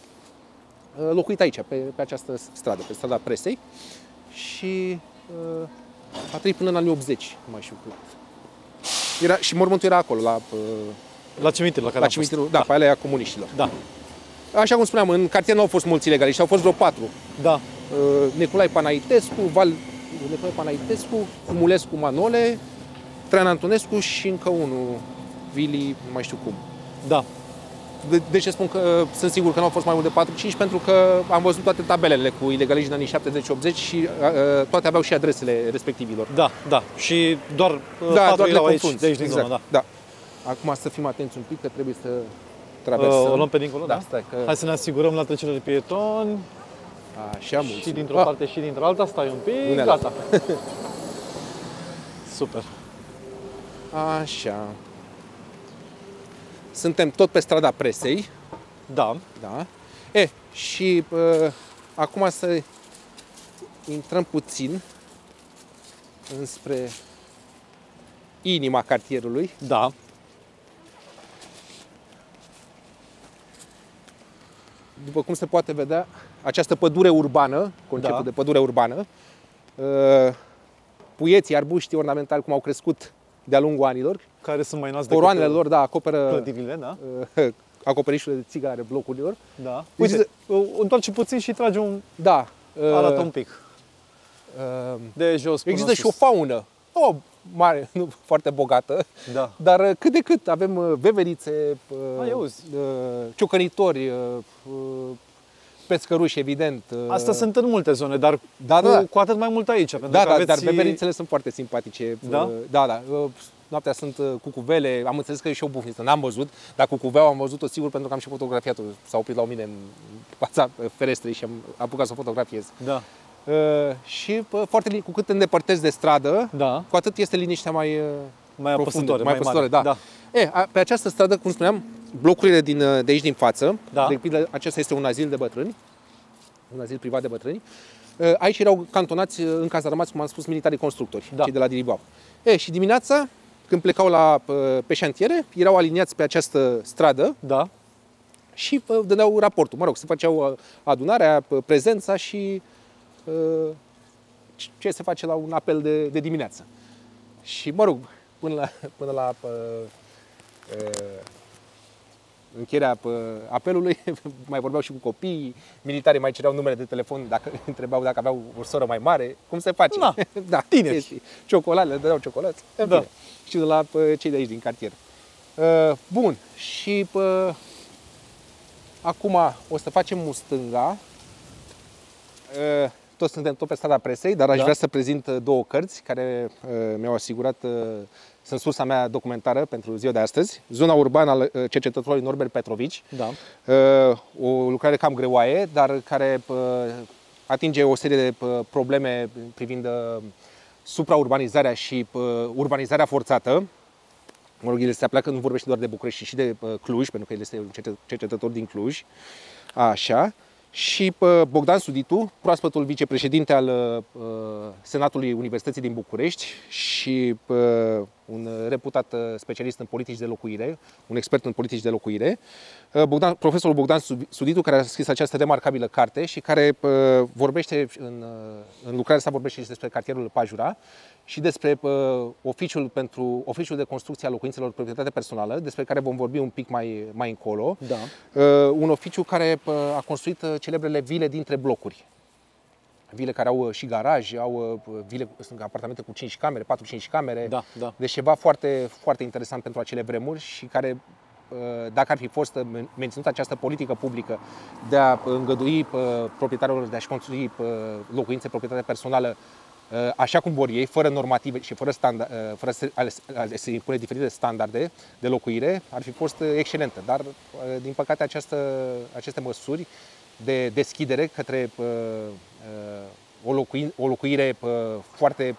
S2: locuit aici, pe, pe această stradă, pe strada Presei și uh, a trăit până în anii optzeci, nu mai știu cât. Era, și mormântul era acolo, la, uh,
S1: la cimitir, la care
S2: la cimitirul, da, da, pe Alea Comuniștilor.
S1: Da.
S2: Așa cum spuneam, în cartier nu au fost mulți ilegaliști, au fost vreo patru.
S1: Da.
S2: Uh, Nicolae Panaitescu, Val, Nicolae Panaitescu, Cumulescu Manole, Traian Antonescu și încă unul, Vili, nu mai știu cum.
S1: Da.
S2: De, de ce spun că sunt sigur că nu au fost mai mult de patru cinci? Pentru că am văzut toate tabelele cu ilegaliști din anii șaptezeci optzeci și uh, toate aveau și adresele respectivilor.
S1: Da, da. Și doar uh,
S2: da,
S1: patru
S2: doar
S1: erau
S2: le
S1: aici,
S2: confunzi.
S1: de aici din
S2: exact.
S1: zona, da.
S2: da. Acum să fim atenți un pic, că trebuie să traversăm.
S1: Uh, o luăm pe dincolo, da?
S2: da? Stai că...
S1: Hai să ne asigurăm la trecerea de pietoni.
S2: Așa, mulțumim.
S1: Și dintr-o ah. parte și dintr-o alta, stai un pic,
S2: Bunele.
S1: gata. Super.
S2: Așa. Suntem tot pe strada Presei.
S1: Da.
S2: Da. E, și uh, acum să intrăm puțin înspre inima cartierului.
S1: Da.
S2: după cum se poate vedea, această pădure urbană, conceptul
S1: Da.
S2: de pădure urbană, puieții, arbuștii ornamentali, cum au crescut de-a lungul anilor,
S1: Care sunt mai înalți
S2: coroanele
S1: decât
S2: lor, da, acoperă
S1: clădirile, da?
S2: acoperișul de țigară ale blocurilor.
S1: Da.
S2: Deci,
S1: Uite, întoarce puțin și trage un...
S2: da,
S1: Arată un pic.
S2: Uh,
S1: De jos până
S2: există
S1: sus.
S2: și o faună, o mare, nu foarte bogată,
S1: Da.
S2: dar cât de cât avem veverițe,
S1: Ai auzi.
S2: ciocănitori, pescăruși, evident.
S1: Asta sunt în multe zone, dar
S2: Da,
S1: cu,
S2: da.
S1: cu atât mai mult aici. Pentru
S2: Da,
S1: că
S2: da,
S1: aveți...
S2: dar veverițele sunt foarte simpatice.
S1: Da?
S2: Da, da. Noaptea sunt cucuvele, am înțeles că e și o bufniță, n-am văzut, dar cucuveaua am văzut-o sigur pentru că am și fotografiat-o. S-a oprit la mine în fața ferestrei și am apucat să o fotografiez.
S1: Da.
S2: Uh, și uh, foarte lin- cu cât te îndepărtezi de stradă,
S1: Da.
S2: cu atât este liniștea mai uh,
S1: Mai
S2: profundă,
S1: apăsătoare,
S2: mai
S1: mai
S2: apăsătoare,
S1: mare.
S2: da. E, a, pe această stradă, cum spuneam, blocurile din, uh, de aici din față,
S1: Da.
S2: de pildă, acesta este un azil de bătrâni, un azil privat de bătrâni. Uh, aici erau cantonați uh, în cazarmați, cum am spus, militarii constructori,
S1: Da.
S2: cei de la Diribau. E, și dimineața, când plecau la, uh, pe șantiere, erau aliniați pe această stradă
S1: Da.
S2: și uh, dădeau raportul. Mă rog, se făceau uh, adunarea, uh, prezența și uh, ce se face la un apel de, de dimineață. Și, mă rog, până la, până la uh, uh, încheierea uh, apelului, mai vorbeau și cu copiii, militarii mai cereau numere de telefon, dacă întrebau dacă aveau o soră mai mare, cum se face.
S1: Na,
S2: da,
S1: tineri.
S2: chestii. Ciocolade, le dădeau ciocolăți. În
S1: Da.
S2: fine. Și de la uh, cei de aici, din cartier. Uh, bun, și uh, acum o să facem o stânga. Uh, Toți suntem tot pe strada presei, dar aș
S1: Da.
S2: vrea să prezint două cărți care uh, mi-au asigurat, uh, sunt sursa mea documentară pentru ziua de astăzi. Zona urbană al uh, cercetătorului Norbert Petrovici.
S1: Da.
S2: Uh, o lucrare cam greoaie, dar care uh, atinge o serie de uh, probleme privind uh, supraurbanizarea și uh, urbanizarea forțată. Mă rog, el se apleacă, nu vorbește doar de București, ci și de uh, Cluj, pentru că el este un cercetător din Cluj. Așa. Și uh, Bogdan Suditu, proaspătul vicepreședinte al uh, Senatului Universității din București și uh, un reputat uh, specialist în politici de locuire, un expert în politici de locuire. Uh, Bogdan, profesorul Bogdan Suditu, care a scris această remarcabilă carte și care uh, vorbește, în, uh, în lucrarea sa vorbește și despre cartierul Pajura și despre uh, oficiul, pentru, oficiul de construcție a locuințelor proprietate personală, despre care vom vorbi un pic mai, mai încolo.
S1: Da.
S2: Uh, un oficiu care uh, a construit uh, celebrele vile dintre blocuri. Vile care au uh, și garaj, au uh, vile, sunt apartamente cu cinci camere, patru cinci camere.
S1: Da, da.
S2: Deci ceva foarte, foarte interesant pentru acele vremuri și care, uh, dacă ar fi fost uh, menținută această politică publică de a îngădui uh, proprietarilor de a-și construi uh, locuințe proprietate personală așa cum vor ei, fără normative și fără, standard, fără să se impune diferite standarde de locuire, ar fi fost excelentă. Dar, din păcate, această, aceste măsuri de deschidere către uh, o, locui, o locuire uh, foarte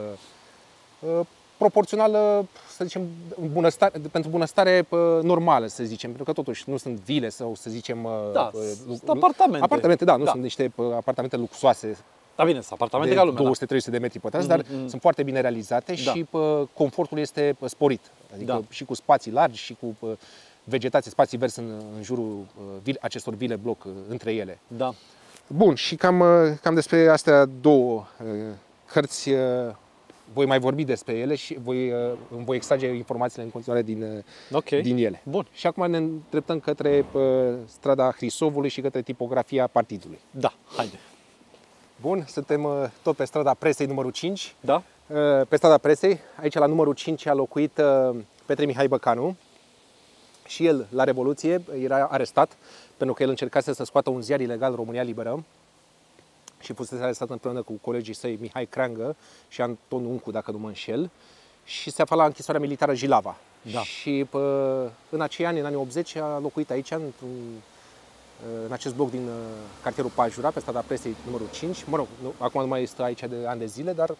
S2: uh, proporțională, să zicem, bunăstare, pentru bunăstare uh, normală, să zicem, pentru că totuși nu sunt vile sau, să zicem, uh,
S1: Da,
S2: uh,
S1: sunt apartamente.
S2: Apartamente, da, nu
S1: Da.
S2: sunt niște uh, apartamente luxoase.
S1: Da, bine, sunt apartamente
S2: De
S1: ca lumea.
S2: două sute trei sute de metri pătrați, dar
S1: Mm-hmm.
S2: sunt foarte bine realizate
S1: Da.
S2: și pă, confortul este pă, sporit. Adică
S1: Da.
S2: și cu spații largi și cu pă, vegetație, spații verzi în, în jurul uh, vil, acestor vile bloc uh, între ele.
S1: Da.
S2: Bun, și cam, uh, cam despre astea două uh, cărți uh, voi mai vorbi despre ele și voi, uh, îmi voi extrage informațiile în continuare din, uh,
S1: Ok.
S2: din ele.
S1: Bun.
S2: Și acum ne îndreptăm către pă, strada Hrisovului și către tipografia partidului.
S1: Da, haide.
S2: Bun, suntem uh, tot pe strada Presei numărul cinci.
S1: Da?
S2: Pe strada Presei, aici la numărul cinci a locuit Petre Mihai Băcanu și el la Revoluție era arestat pentru că el încercase să scoată un ziar ilegal, România Liberă, și fusese arestat împreună cu colegii săi Mihai Creangă și Anton Uncu, dacă nu mă înșel, și se afla la închisoarea militară Jilava.
S1: Da.
S2: Și pă, în acei ani, în anii optzeci, a locuit aici, într-un, în acest bloc din cartierul Pajura, pe strada Presei numărul cinci. Mă rog, nu, acum nu mai este aici de ani de zile, dar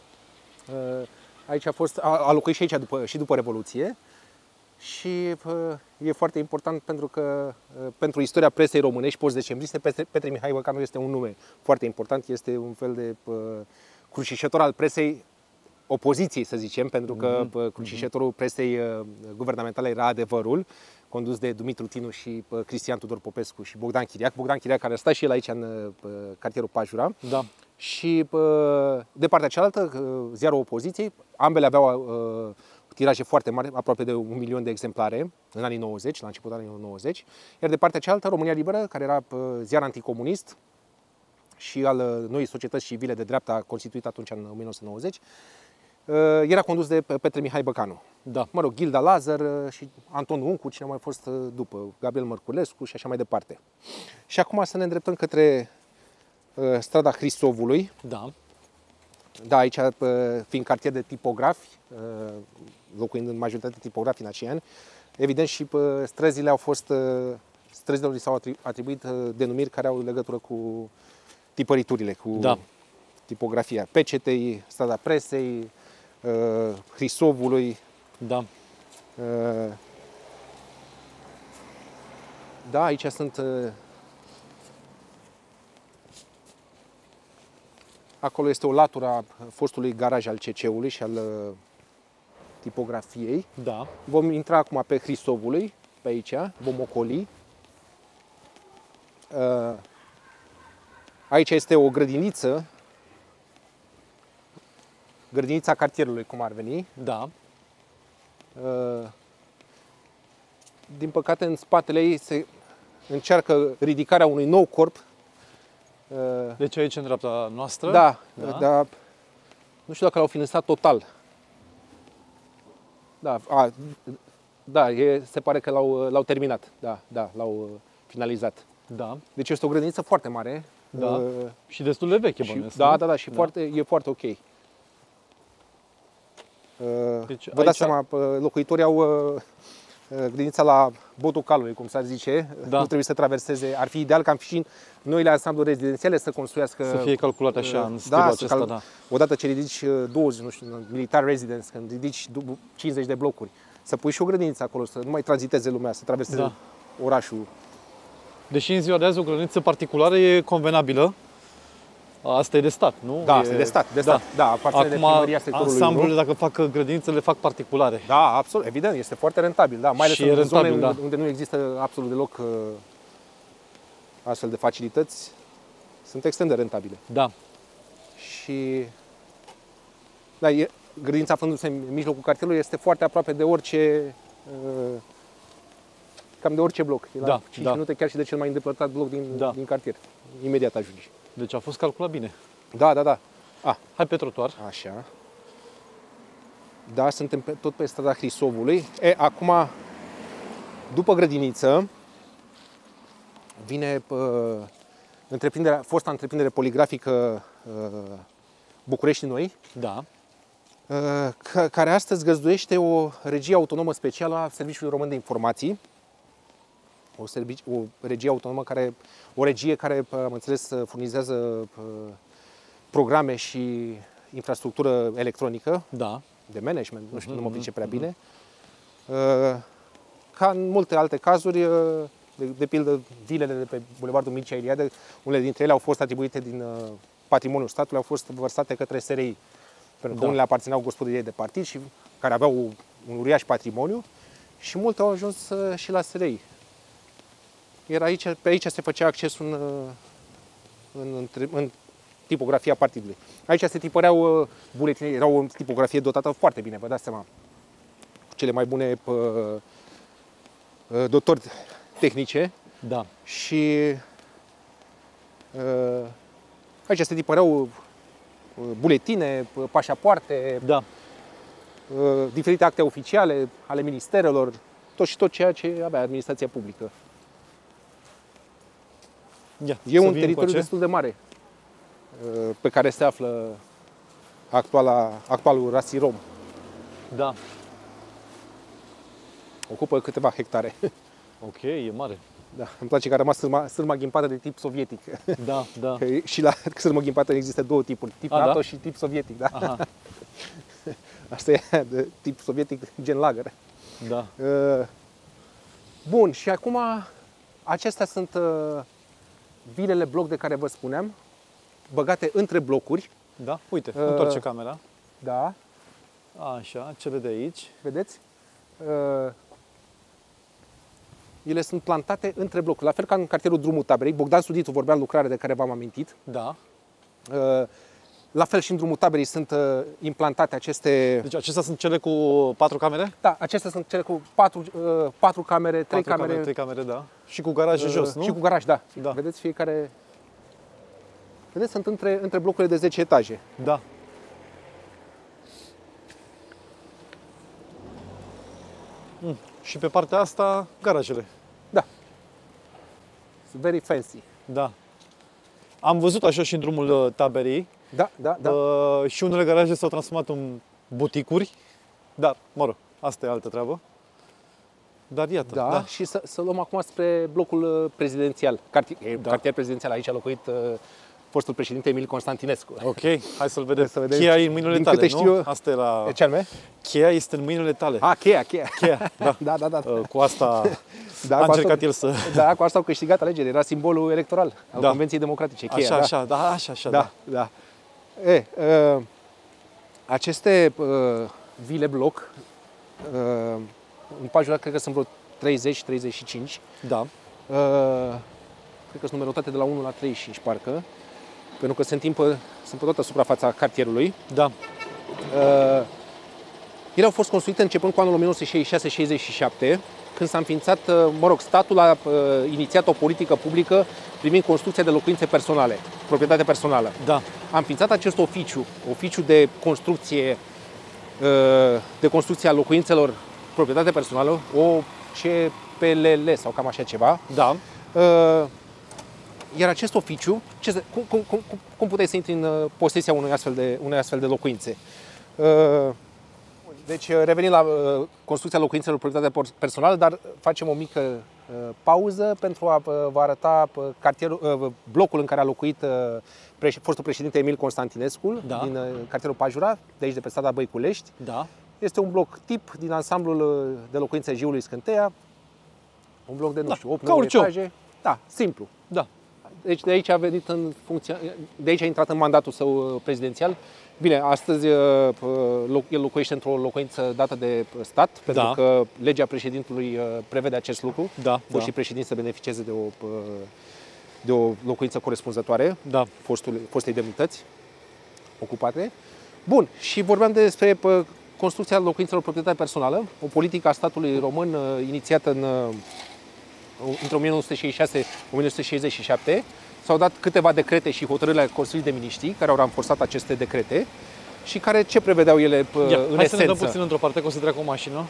S2: aici a fost, a, a locuit și aici după, și după Revoluție și e foarte important pentru că pentru istoria presei românești post-decembriste, Petre, Petre Mihai Băcanu este un nume foarte important, este un fel de crucișător al presei opoziției, să zicem, pentru că mm-hmm. crucișătorul presei guvernamentale era Adevărul, condus de Dumitru Tinu și Cristian Tudor Popescu și Bogdan Chiriac. Bogdan Chiriac care stă și el aici în cartierul Pajura.
S1: Da.
S2: Și de partea cealaltă, ziarul opoziției, ambele aveau tiraje foarte mari, aproape de un milion de exemplare în anii nouăzeci, la începutul anilor nouăzeci. Iar de partea cealaltă, România Liberă, care era ziar anticomunist și al noii societăți civile de dreapta constituit atunci în o mie nouă sute nouăzeci, era condus de Petre Mihai Băcanu.
S1: Da.
S2: Mă rog, Gilda Lazar și Anton Uncu, cine a mai fost după, Gabriel Mărculescu și așa mai departe. Și acum să ne îndreptăm către uh, strada Hrisovului.
S1: Da.
S2: Da, aici, uh, fiind cartier de tipografi, uh, locuind în majoritate tipografi în acei ani, evident și uh, străzile au fost, uh, străzilor li s-au atribuit uh, denumiri care au legătură cu tipăriturile, cu
S1: da.
S2: tipografia. Pecetei, strada Presei, uh, Hrisovului.
S1: Da.
S2: Uh, da, aici sunt uh, acolo este o latură a fostului garaj al C C-ului și al uh, tipografiei.
S1: Da.
S2: Vom intra acum pe Hrisovului, pe aici, vom ocoli. Uh, aici este o grădiniță, grădinița cartierului, cum ar veni.
S1: Da.
S2: Din păcate, în spatele ei se încearcă ridicarea unui nou corp.
S1: Deci aici, în dreapta noastră?
S2: Da, da. Dar nu știu dacă l-au finanțat total. Da, a, da e, se pare că l-au, l-au terminat. Da, da, l-au finalizat.
S1: Da.
S2: Deci este o grădiniță foarte mare.
S1: Da. Uh, și destul de veche,
S2: și,
S1: bănuiesc.
S2: Da, da, da, și da. Foarte, e foarte ok. Deci, Vă aici... dați seama, locuitorii au grădinița la botul calului, cum s-ar zice, da. Nu trebuie să traverseze. Ar fi ideal ca și noile ansambluri rezidențiale să construiască...
S1: Să fie calculate așa, în stilul
S2: da,
S1: acesta,
S2: cal...
S1: da.
S2: Odată ce ridici douăzeci, nu știu, militar residence, când ridici cincizeci de blocuri, să pui și o grădiniță acolo, să nu mai tranziteze lumea, să traverseze da. orașul.
S1: Deși în ziua de azi o grădiniță particulară e convenabilă, asta e de stat, nu?
S2: Da,
S1: e...
S2: asta e de stat, de stat. Da, aparține de primăria sectorului unu.
S1: Ansamblurile, dacă fac grădinițe, le fac particulare.
S2: Da, absolut, evident, este foarte rentabil, da, mai ales în
S1: rentabil,
S2: zone
S1: da.
S2: unde nu există absolut deloc uh, astfel de facilități, sunt extrem de rentabile.
S1: Da.
S2: Și da, e, grădinița aflându-se în mijlocul cartierului este foarte aproape de orice uh, cam de orice bloc. E la
S1: da,
S2: cinci
S1: da.
S2: minute chiar și de cel mai îndepărtat bloc din,
S1: da.
S2: din cartier. Imediat ajungi.
S1: Deci a fost calculat bine.
S2: Da, da, da.
S1: Ah. Hai pe trotuar.
S2: Așa. Da, suntem pe, tot pe strada Hrisovului. E, acum, după grădiniță, vine uh, întreprinderea, fosta întreprindere poligrafică uh, București Noi,
S1: da.
S2: uh, care astăzi găzduiește o regie autonomă specială a Serviciului Român de Informații. O, servici, o regie autonomă care, o regie care, am înțeles, furnizează uh, programe și infrastructură electronică,
S1: da.
S2: de management, nu știu, mm-hmm. nu mă pricep prea
S1: mm-hmm.
S2: bine. Uh, ca în multe alte cazuri, uh, de, de pildă vilele de pe Bulevardul Mircea Eliade, unele dintre ele au fost atribuite din uh, patrimoniul statului, au fost vărsate către S R I, pentru că da. unele aparțineau gospodăriei de partid și care aveau un uriaș patrimoniu și multe au ajuns uh, și la S R I. Iar aici, pe aici se făcea accesul în, în, în, în tipografia partidului. Aici se tipăreau uh, buletine, era o tipografie dotată foarte bine, vă dați seama. Cele mai bune uh, uh, dotări tehnice.
S1: Da.
S2: Și uh, aici se tipăreau uh, buletine, pașapoarte,
S1: da.
S2: uh, diferite acte oficiale ale ministerelor, tot și tot ceea ce avea administrația publică.
S1: Ia,
S2: e un teritoriu destul de mare pe care se află actuala, actualul Rasirom.
S1: Da.
S2: Ocupă câteva hectare.
S1: Ok, e mare.
S2: Da, îmi place că a rămas sârma, sârma ghimpată de tip sovietic.
S1: Da, da.
S2: Că și la sârmă ghimpată există două tipuri, tip
S1: a,
S2: NATO
S1: da?
S2: și tip sovietic. Da?
S1: Aha.
S2: Asta e de tip sovietic, gen lagăr.
S1: Da.
S2: Bun, și acum acestea sunt vilele bloc de care vă spuneam, băgate între blocuri.
S1: Da, uite, uh, întoarce camera.
S2: Da.
S1: Așa, cele de aici.
S2: Vedeți? Uh, ele sunt plantate între blocuri, la fel ca în cartierul Drumul Taberei. Bogdan Suditu vorbea în lucrare de care v-am amintit.
S1: Da.
S2: Uh, La fel și în Drumul Taberei sunt uh, implantate aceste...
S1: Deci acestea sunt cele cu patru camere?
S2: Da, acestea sunt cele cu patru, uh, patru camere, trei
S1: patru
S2: camere.
S1: trei camere, da. Și cu garaj
S2: uh,
S1: jos, nu?
S2: Și cu garaj, da.
S1: Da.
S2: Vedeți, fiecare... Vedeți, sunt între, între blocurile de zece etaje.
S1: Da. Mm. Și pe partea asta, garajele.
S2: Da. Very fancy.
S1: Da. Am văzut așa și în Drumul uh, Taberei.
S2: Da, da, da.
S1: Uh, și unele garaje s-au transformat în buticuri. Dar, mă rog, asta e altă treabă. Dar iată,
S2: Da,
S1: da.
S2: și să, să luăm acum spre blocul uh, prezidențial. Cartier,
S1: Da.
S2: cartier prezidențial, aici a locuit uh, fostul președinte Emil Constantinescu.
S1: Ok, hai să-l vedem.
S2: Să vedem.
S1: Cheia e în mâinile
S2: Din
S1: tale,
S2: câte
S1: nu?
S2: știu eu-
S1: Asta era...
S2: Ce anume?
S1: Cheia este în mâinile tale.
S2: Ah, cheia, cheia.
S1: Cheia, da.
S2: Da, da, da.
S1: Uh, Cu asta
S2: Da,
S1: a
S2: cu
S1: încercat
S2: asta-
S1: el să...
S2: Da, cu asta au câștigat alegeri. Era simbolul electoral al
S1: Da.
S2: Convenției Democratice. Cheia,
S1: Așa,
S2: da.
S1: așa, da, așa, așa, da.
S2: Da, da. E, uh, aceste uh, vile bloc, uh, în pagina cred că sunt vreo treizeci treizeci și cinci.
S1: Da.
S2: Uh, cred că sunt numerotate de la unu la treizeci și cinci, parcă. Pentru că se întimpă, sunt pe toată suprafața cartierului.
S1: Da.
S2: Uh, ele au fost construite începând cu anul o mie nouă sute șaizeci și șase șaizeci și șapte, când s-a înființat, uh, mă rog, statul a uh, inițiat o politică publică privind construcția de locuințe personale, proprietate personală.
S1: Da.
S2: A înființat acest oficiu, oficiu de construcție, uh, de construcție a locuințelor proprietate personală, O C P L L sau cam așa ceva.
S1: Da.
S2: Uh, Iar acest oficiu, ce, să- cum, cum, cum, cum puteai să intri în uh, posesia unei astfel de, unei astfel de locuințe? Uh, Deci uh, revenim la uh, construcția locuințelor proprietate por- personală, dar facem o mică uh, pauză pentru a uh, vă arăta uh, cartierul, uh, blocul în care a locuit uh, preș- fostul președinte Emil Constantinescu,
S1: Da.
S2: din uh, cartierul Pajura, de aici de pe strada Băiculești.
S1: Da.
S2: Este un bloc tip din ansamblul uh, de locuințe Jiului Scânteia. Un bloc de, nu
S1: Da,
S2: știu, opt
S1: ca
S2: nouă
S1: orice om.
S2: etaje. Da, simplu.
S1: Da.
S2: Deci de aici a venit în funcția, de aici a intrat în mandatul său uh, prezidențial. Bine, astăzi uh, loc- el locuiește într-o locuință dată de stat, pentru
S1: Da.
S2: că legea președintelui uh, prevede acest lucru.
S1: Da,
S2: Vor
S1: da.
S2: și președinți să beneficieze de o, uh, de o locuință corespunzătoare
S1: Da.
S2: fostul, fostei demnități ocupate. Bun, și vorbeam despre uh, construcția locuințelor proprietate personală, o politică a statului român uh, inițiată în uh, între o mie nouă sute șaizeci și șase - o mie nouă sute șaizeci și șapte. S-au dat câteva decrete și hotărâri ale Consiliului de Miniștri care au ramforsat aceste decrete și care ce prevedeau ele p-
S1: Ia,
S2: în
S1: hai să ne dăm
S2: esență.
S1: puțin într-o parte, că o să treacă o mașină.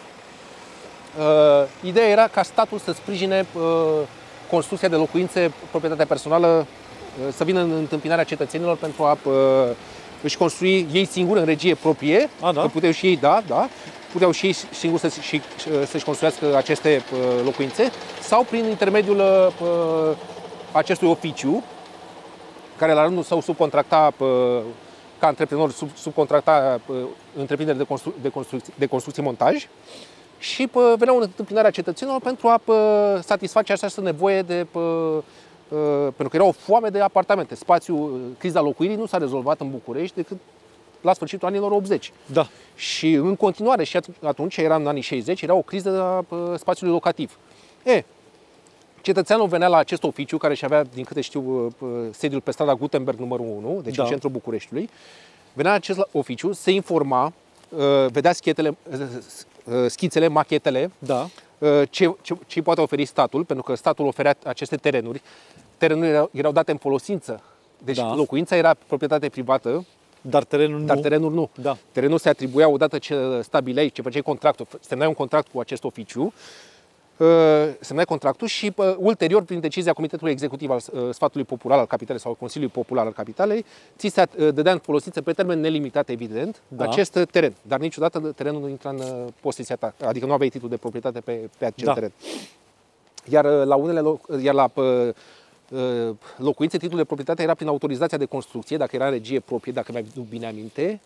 S2: Uh, ideea era ca statul să sprijine uh, construcția de locuințe, proprietatea personală, uh, să vină în întâmpinarea cetățenilor pentru a uh, își construi ei singuri în regie proprie,
S1: A, da?
S2: că puteau și ei, da, da, puteau și ei singuri să, și, să-și construiască aceste uh, locuințe, sau prin intermediul uh, acestui oficiu, care la rândul său subcontracta uh, ca antreprenor, sub, subcontracta uh, întreprinderi de, constru- de, construcție, de construcție-montaj și pă, veneau în întâmpinarea cetățenilor pentru a pă, satisface această nevoie de... Pă, uh, pentru că era o foame de apartamente. Spațiul, criza locuirii nu s-a rezolvat în București decât la sfârșitul anilor optzeci.
S1: Da.
S2: Și în continuare, și atunci, era în anii șaizeci, era o criză a pă, spațiului locativ. E, cetățeanul venea la acest oficiu, care și avea, din câte știu, sediul pe strada Gutenberg numărul unu, deci
S1: Da.
S2: în centrul Bucureștiului. Venea la acest oficiu, se informa, vedea schetele, schițele, machetele,
S1: Da.
S2: ce, ce, ce îi poate oferi statul, pentru că statul oferea aceste terenuri. Terenurile erau, erau date în folosință. Deci
S1: Da.
S2: locuința era proprietate privată,
S1: Dar terenul
S2: dar
S1: nu.
S2: terenul nu.
S1: Da.
S2: Terenul se atribuia odată ce stabileai, ce făceai contractul, semnai un contract cu acest oficiu, uh, semnai contractul și uh, ulterior, prin decizia Comitetului Executiv al uh, Sfatului Popular al Capitalei sau al Consiliului Popular al Capitalei, ți se uh, dădea în folosință pe termen nelimitat, evident,
S1: Da.
S2: acest uh, teren. Dar niciodată terenul nu intra în uh, posesia ta, adică nu aveai titlu de proprietate pe, pe acel
S1: Da.
S2: teren. Iar uh, la unele loc, iar la uh, locuințe, titlul de proprietate era prin autorizația de construcție, dacă era în regie proprie, dacă mi-am bine aminte.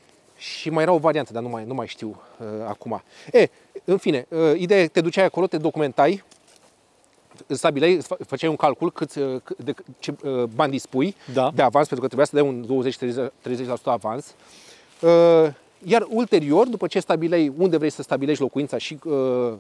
S2: Și mai era o variantă, dar nu mai, nu mai știu uh, acum. E, în fine, uh, ideea e, te duceai acolo, te documentai, stabileai, făceai un calcul cât, uh, de ce uh, bani dispui
S1: Da.
S2: de avans, pentru că trebuia să dai un douăzeci treizeci la sută avans. Uh, iar ulterior, după ce stabileai unde vrei să stabilești locuința și uh,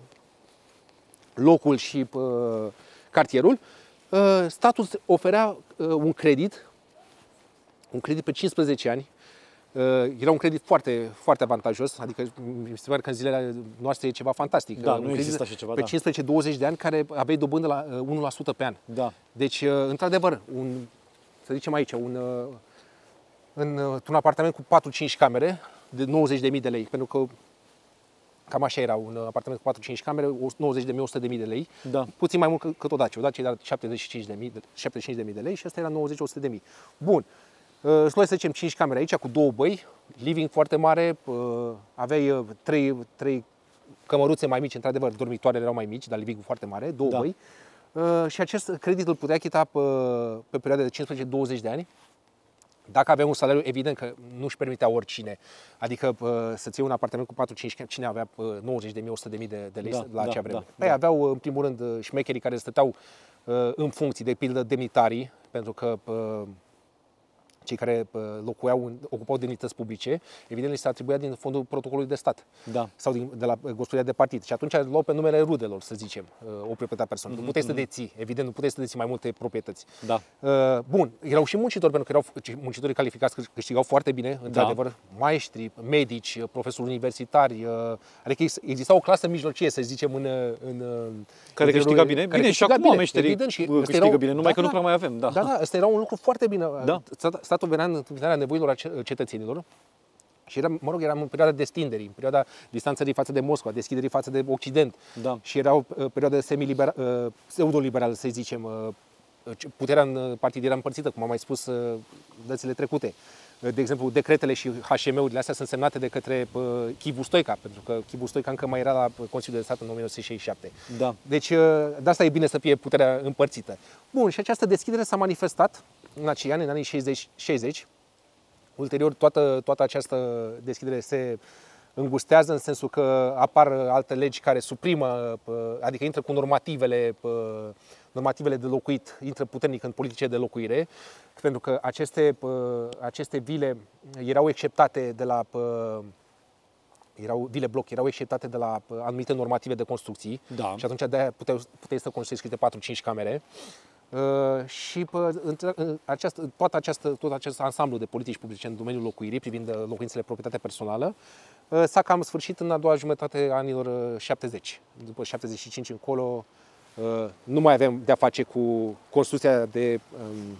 S2: locul și uh, cartierul, uh, statul oferea uh, un credit, un credit pe cincisprezece ani. Uh, era un credit foarte, foarte avantajos, adică mi se pare că în zilele noastre e ceva fantastic.
S1: Da,
S2: un
S1: nu există așa ceva,
S2: pe
S1: da.
S2: cincisprezece douăzeci de ani care aveai dobândă la uh, unu la sută pe an.
S1: Da.
S2: Deci, uh, într-adevăr, un, să zicem aici, un, uh, în, uh, un apartament cu patru cinci camere de nouăzeci de mii de lei, pentru că cam așa era un apartament cu patru cinci camere, nouăzeci de mii, o sută de mii de lei.
S1: Da.
S2: Puțin mai mult cât o Dacia. O Dacia era șaptezeci și cinci de mii, șaptezeci și cinci de mii de lei și asta era nouăzeci la o sută de mii. Bun. Îți luai să zicem cinci camere aici cu două băi, living foarte mare, aveai trei, trei cămăruțe mai mici, într-adevăr, dormitoarele erau mai mici, dar living foarte mare, două
S1: Da.
S2: băi. Și acest credit îl putea achita pe, pe perioada de cincisprezece douăzeci de ani. Dacă avea un salariu, evident că nu își permitea oricine. Adică să-ți iei un apartament cu patru cinci, cine avea nouăzeci de mii, o sută de mii de, de lei
S1: Da,
S2: la
S1: da,
S2: acea vreme?
S1: da,
S2: Păi
S1: da.
S2: aveau, în primul rând, șmecherii care stăteau în funcții, de pildă demnitarii, pentru că cei care locuiau, ocupau demnități publice, evident, li se atribuia din fondul protocolului de stat
S1: Da.
S2: sau din, de la gospodăria de partid. Și atunci luau pe numele rudelor, să zicem, o proprietate personală. Mm-hmm. Nu puteai să deții, evident, nu puteai să deții mai multe proprietăți.
S1: Da.
S2: Bun, erau și muncitori, pentru că erau muncitorii calificați, câștigau foarte bine, într-adevăr, da. Maestri, medici, profesori universitari, adică exista o clasă mijlocie, să zicem, în... în
S1: care câștiga bine?
S2: Care
S1: bine, și acum
S2: bine,
S1: meșterii
S2: evident, și
S1: câștigă
S2: erau,
S1: bine, numai
S2: da,
S1: că nu prea mai avem. Da,
S2: da, da, ăsta era un lucru foarte bine.
S1: Da.
S2: Statul venea în întâmpinarea nevoilor cetățenilor. Și era, mă rog, eram în perioada destinderii, în perioada distanțării față de Moscova, deschiderii față de Occident.
S1: Da.
S2: Și era o perioadă semi-liberală, pseudo-liberală, să zicem. Puterea în partid era împărțită, cum am mai spus dățile trecute. De exemplu, decretele și H M urile astea sunt semnate de către Chivu Stoica, pentru că Chivu Stoica încă mai era la Consiliul de Stat în o mie nouă sute șaizeci și șapte.
S1: Da.
S2: Deci, de asta e bine să fie puterea împărțită. Bun, și această deschidere s-a manifestat în acei ani, în anii șaizeci șaizeci. Ulterior, toată, toată această deschidere se îngustează în sensul că apar alte legi care suprimă, adică intră cu normativele, normativele de locuit, intră puternic în politice de locuire, pentru că aceste, aceste vile erau exceptate de la erau vile bloc, erau exceptate de la anumite normative de construcții.
S1: Da.
S2: Și atunci de-aia puteai, puteai să construiești câte patru cinci camere. Uh, și pă, între, uh, această, toată această, tot acest ansamblu de politici publice în domeniul locuirii, privind locuințele proprietate personală, uh, s-a cam sfârșit în a doua jumătate a anilor șaptezeci. După șaptezeci și cinci încolo, uh, nu mai avem de-a face cu construcția de, um,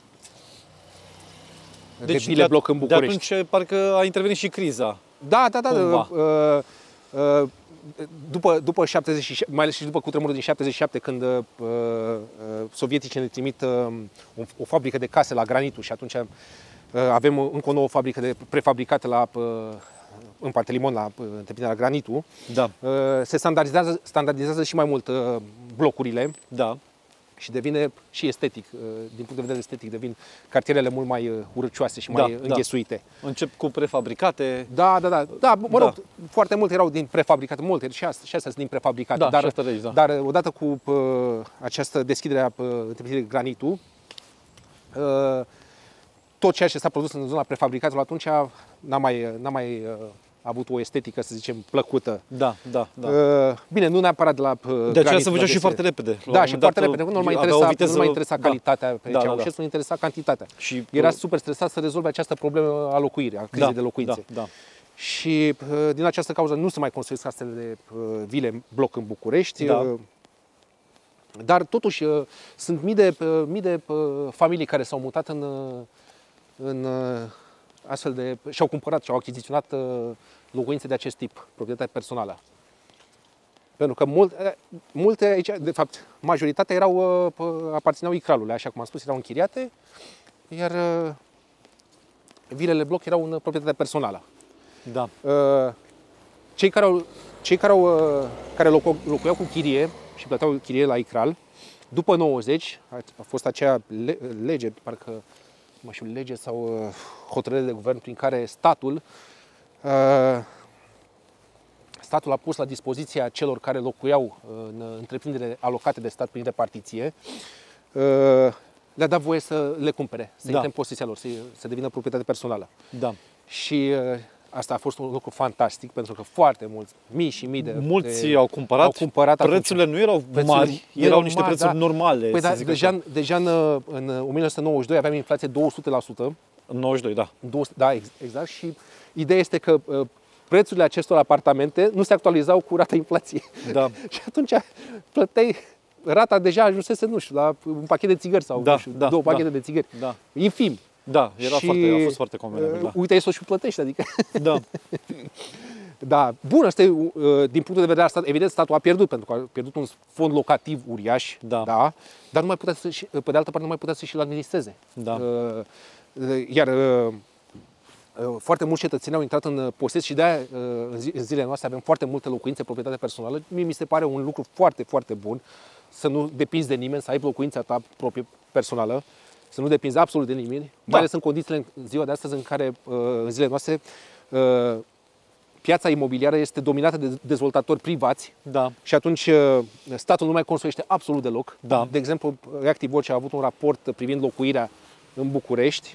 S2: de
S1: deci,
S2: vile bloc în București.
S1: De atunci parcă a intervenit și criza.
S2: Da, da, da.
S1: Cumva.
S2: Uh, uh, După, după șaptezeci, mai ales și după cutremurul din șaptezeci și șapte, când uh, uh, sovieticii ne trimit uh, o, o fabrică de case la Granitul și atunci uh, avem încă o nouă fabrică de prefabricate la, uh, în Pantelimon, la uh, întreprinderea Granitul,
S1: Da.
S2: uh, se standardizează, standardizează și mai mult uh, blocurile.
S1: Da.
S2: Și devine și estetic, din punct de vedere estetic, devin cartierele mult mai urăcioase și mai
S1: da,
S2: înghesuite.
S1: Da. Încep cu prefabricate.
S2: Da, da, da. Da, mă rog,
S1: da. foarte
S2: foarte multe erau din prefabricate, multe și astea, și astea sunt din prefabricate.
S1: Da,
S2: dar,
S1: și asta de aici, da.
S2: dar odată cu pă, această deschidere a întreprinderii Granitul, uh, tot ceea ce s-a produs în zona prefabricatelor atunci n-a mai, n-a mai uh, avut o estetică, să zicem, plăcută.
S1: Da, da, da.
S2: Uh, bine, nu neapărat de la uh,
S1: de aceea se făcea și foarte repede.
S2: Da, și foarte repede. Nu mai interesa, viteză, nu mai interesa
S1: da.
S2: calitatea pe
S1: da,
S2: Ceaușescu,
S1: da, da.
S2: nu interesa cantitatea.
S1: Și
S2: era super stresat să rezolve această problemă a locuirii, a crizei
S1: da,
S2: de locuințe.
S1: Da, da.
S2: Și uh, din această cauză nu se mai construiesc astfel de uh, vile bloc în București.
S1: Da.
S2: Uh, dar totuși uh, sunt mii de, uh, mii de uh, familii care s-au mutat în, uh, în uh, astfel de... și-au cumpărat și-au achiziționat uh, locuințe de acest tip, proprietate personală. Pentru că multe, multe aici, de fapt, majoritatea erau, uh, aparțineau Icralului, așa cum am spus, erau închiriate, iar uh, vilele bloc erau în proprietate personală.
S1: Da.
S2: Uh, cei care, au, cei care, au, uh, care locu, locuiau cu chirie și plăteau chirie la Icral, după nouăzeci, a, a fost acea le, lege, parcă, mă știu, lege sau uh, hotărâre de guvern prin care statul uh, statul a pus la dispoziția celor care locuiau în întreprinderile alocate de stat prin repartiție, le-a dat voie să le cumpere, să
S1: Da.
S2: intre în posesia lor, să, să devină proprietate personală.
S1: Da.
S2: Și asta a fost un lucru fantastic, pentru că foarte mulți, mii și mii de...
S1: Mulți
S2: de,
S1: au cumpărat,
S2: au cumpărat
S1: prețurile atunci. Nu erau mari, erau, erau niște mari, prețuri da. normale.
S2: Păi da, deja, deja în, în o mie nouă sute nouăzeci și doi aveam inflație două sute la sută.
S1: În nouăzeci și doi, da.
S2: două sute, da, exact. Și ideea este că prețurile acestor apartamente nu se actualizau cu rata inflației.
S1: Da.
S2: Și atunci plăteai, rata deja ajunsese, nu știu, la un pachet de țigări sau
S1: da,
S2: nu știu,
S1: da,
S2: două
S1: da,
S2: pachete de țigări.
S1: Da.
S2: Infim.
S1: Da, era
S2: și,
S1: foarte, a fost foarte convenabil. Da.
S2: Uite, să o și plătești, adică...
S1: Da.
S2: Da, bun, asta e, din punctul de vedere al statului, evident, statul a pierdut, pentru că a pierdut un fond locativ uriaș, da. Da, dar nu mai putea să, pe de altă parte, nu mai putea să și-l administreze.
S1: Da.
S2: Iar foarte mulți cetățeni au intrat în posesă și de-aia în zilele noastre avem foarte multe locuințe, proprietate personală. Mie mi se pare un lucru foarte, foarte bun să nu depinzi de nimeni, să ai locuința ta proprie personală, să nu depinzi absolut de nimeni, da. Mai ales în condițiile în ziua de astăzi în care, în zilele noastre, piața imobiliară este dominată de dezvoltatori privați,
S1: da.
S2: Și atunci statul nu mai construiește absolut deloc.
S1: Da.
S2: De exemplu, Reactive Watch a avut un raport privind locuirea în București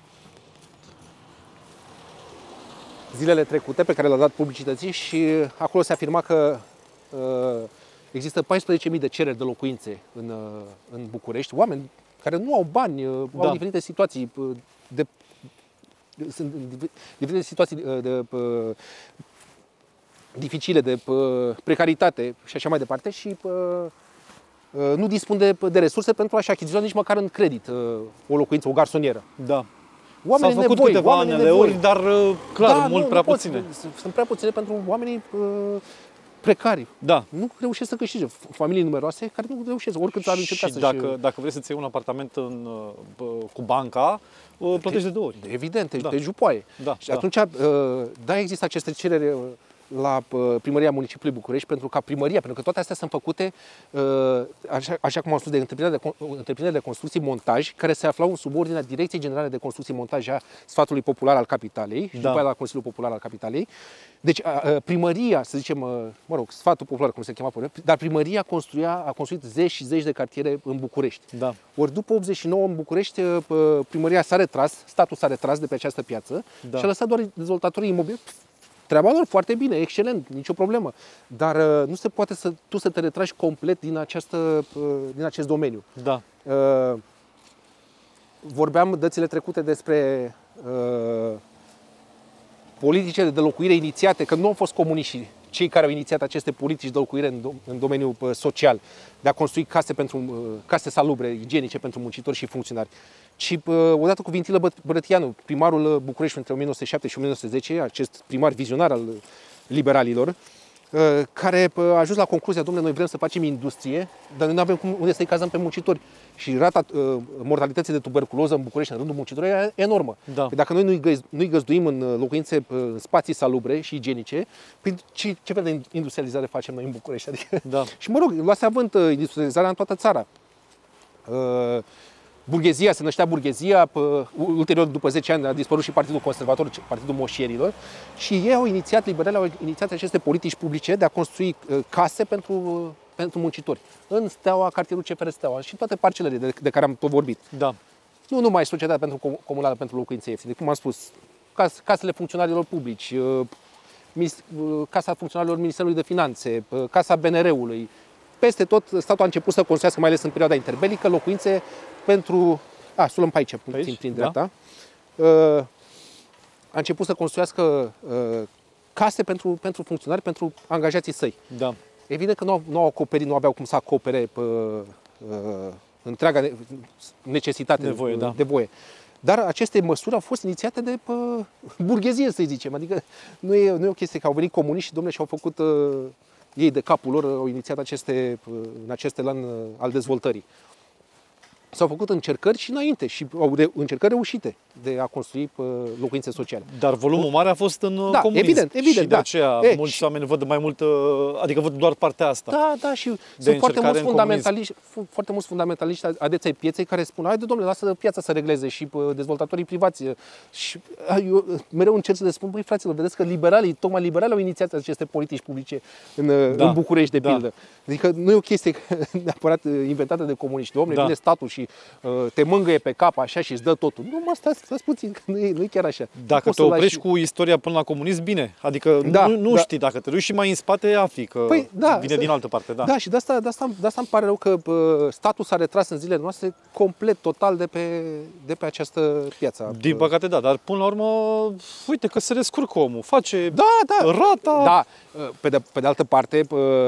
S2: zilele trecute, pe care l-a dat publicității, și acolo se afirma că uh, există paisprezece mii de cereri de locuințe în, uh, în București, oameni care nu au bani, uh, da. Au diferite situații uh, de sunt diferite situații de, de uh, dificile, de uh, precaritate și așa mai departe, și uh, uh, nu dispun de, de resurse pentru a-și achiziționa nici măcar în credit uh, o locuință, o garsonieră.
S1: Da.
S2: Oamenii
S1: S-au făcut
S2: nevoi,
S1: câteva aneleuri, dar clar,
S2: da,
S1: mult
S2: nu,
S1: prea
S2: nu
S1: puține.
S2: Poți, sunt prea puține pentru oamenii uh, precari.
S1: Da.
S2: Nu reușesc să câștige. Familii numeroase care nu reușesc, oricât ar încerca să-și...
S1: dacă, dacă vrei să-ți iei un apartament în, cu banca, plătești de două ori.
S2: Evident, te,
S1: da.
S2: te jupoaie.
S1: Da,
S2: și
S1: da.
S2: atunci, da, există aceste cereri la Primăria Municipiului București, pentru ca primăria, pentru că toate astea sunt făcute, așa, așa cum am spus, de întreprinderi de, întreprinderi de construcții montaj, care se aflau în subordinea Direcției Generale de Construcții Montaj a Sfatului Popular al Capitalei, și da. După aia la Consiliul Popular al Capitalei. Deci primăria, să zicem, mă rog, Sfatul Popular, cum se chema, dar primăria construia, a construit zeci și zeci de cartiere în București.
S1: Da.
S2: Ori după optzeci și nouă în București, primăria s-a retras, statul s-a retras de pe această piață, da. Și a lăsat doar dezvoltatorii imobiliari. Treaba lor foarte bine, excelent, nicio problemă. Dar uh, nu se poate să tu să te retragi complet din, această, uh, din acest domeniu.
S1: Da.
S2: Uh, vorbeam dățile trecute despre uh, politicile de locuire inițiate, că nu au fost comuniștii cei care au inițiat aceste politici de locuire în, dom în domeniul uh, social, de a construi case, pentru, uh, case salubre, igienice pentru muncitori și funcționari. Și odată cu Vintilă Bărătianu, primarul București între o mie nouă sute șapte și o mie nouă sute zece, acest primar vizionar al liberalilor, care a ajuns la concluzia: domnule, noi vrem să facem industrie, dar noi nu avem unde să-i cazăm pe muncitori. Și rata mortalității de tuberculoză în București în rândul muncitorilor e enormă. Da. Dacă noi nu-i, găz, nu-i găzduim în locuințe, în spații salubre și igienice, păi ce, ce fel de industrializare facem noi în București? Adică,
S1: da.
S2: Și mă rog, luase avânt industrializarea în toată țara. Uh, Burghezia, se năștea burghezia, ulterior, după zece ani, a dispărut și Partidul Conservator, Partidul Moșierilor, și ei au inițiat, liberalii au inițiat aceste politici publice de a construi case pentru, pentru muncitori. În Steaua, cartierul C F R Steaua și toate parcelele de, de care am tot vorbit.
S1: Da.
S2: Nu numai Societatea pentru Comunală pentru Locuințe Ieftine, cum am spus, cas, casele funcționarilor publici, casa funcționarilor Ministerului de Finanțe, casa B N R-ului. Peste tot, statul a început să construiască, mai ales în perioada interbelică, locuințe pentru... A, sulăm pe aici, puțin prin dreapta. Da. A început să construiască case pentru, pentru funcționari, pentru angajații săi.
S1: Da.
S2: Evident că nu au, nu au acoperit, nu aveau cum să acopere pe, uh, întreaga necesitate
S1: Nevoie,
S2: de,
S1: da.
S2: de voie. Dar aceste măsuri au fost inițiate de pe burghezie, să zicem. Adică nu e, nu e o chestie că au venit comuniști și, domnule, și-au făcut... Uh, ei de capul lor au inițiat aceste, în acest elan al dezvoltării. S-au făcut încercări și înainte și au de, încercări reușite de a construi locuințe sociale.
S1: Dar volumul mare a fost în
S2: da,
S1: comunism.
S2: Evident, evident,
S1: și de
S2: da.
S1: aceea
S2: e,
S1: mulți
S2: și...
S1: oameni văd mai mult, adică văd doar partea asta.
S2: Da, da, și sunt foarte mulți fundamentaliști, foarte mulți fundamentaliști adeți ai pieței care spun: haide, domnule, lasă piața să regleze și dezvoltatorii privați. Și eu mereu încerc să le spun: băi, fraților, vedeți că liberalii, tocmai liberalii au inițiat aceste politici publice în, da, în București, de
S1: da.
S2: pildă. Adică nu e o chestie neapărat inventată de comuniști. Domnule, da. Vine statul și uh, te mângâie pe cap așa și îți dă totul. Nu, mă, stați stați puțin, că nu e, nu e chiar așa.
S1: Dacă te oprești cu istoria până la comunism, bine. Adică
S2: da,
S1: nu, nu
S2: da.
S1: știi, dacă te duci și mai în spate, afli că
S2: păi, da,
S1: vine din altă parte. Da,
S2: da și de asta, de, asta, de asta îmi pare rău că statul s-a retras în zilele noastre complet, total de pe, de pe această piață.
S1: Din păcate, da, dar până la urmă, uite că se descurcă omul, face
S2: da, da,
S1: rata.
S2: Da, pe de, pe de altă parte,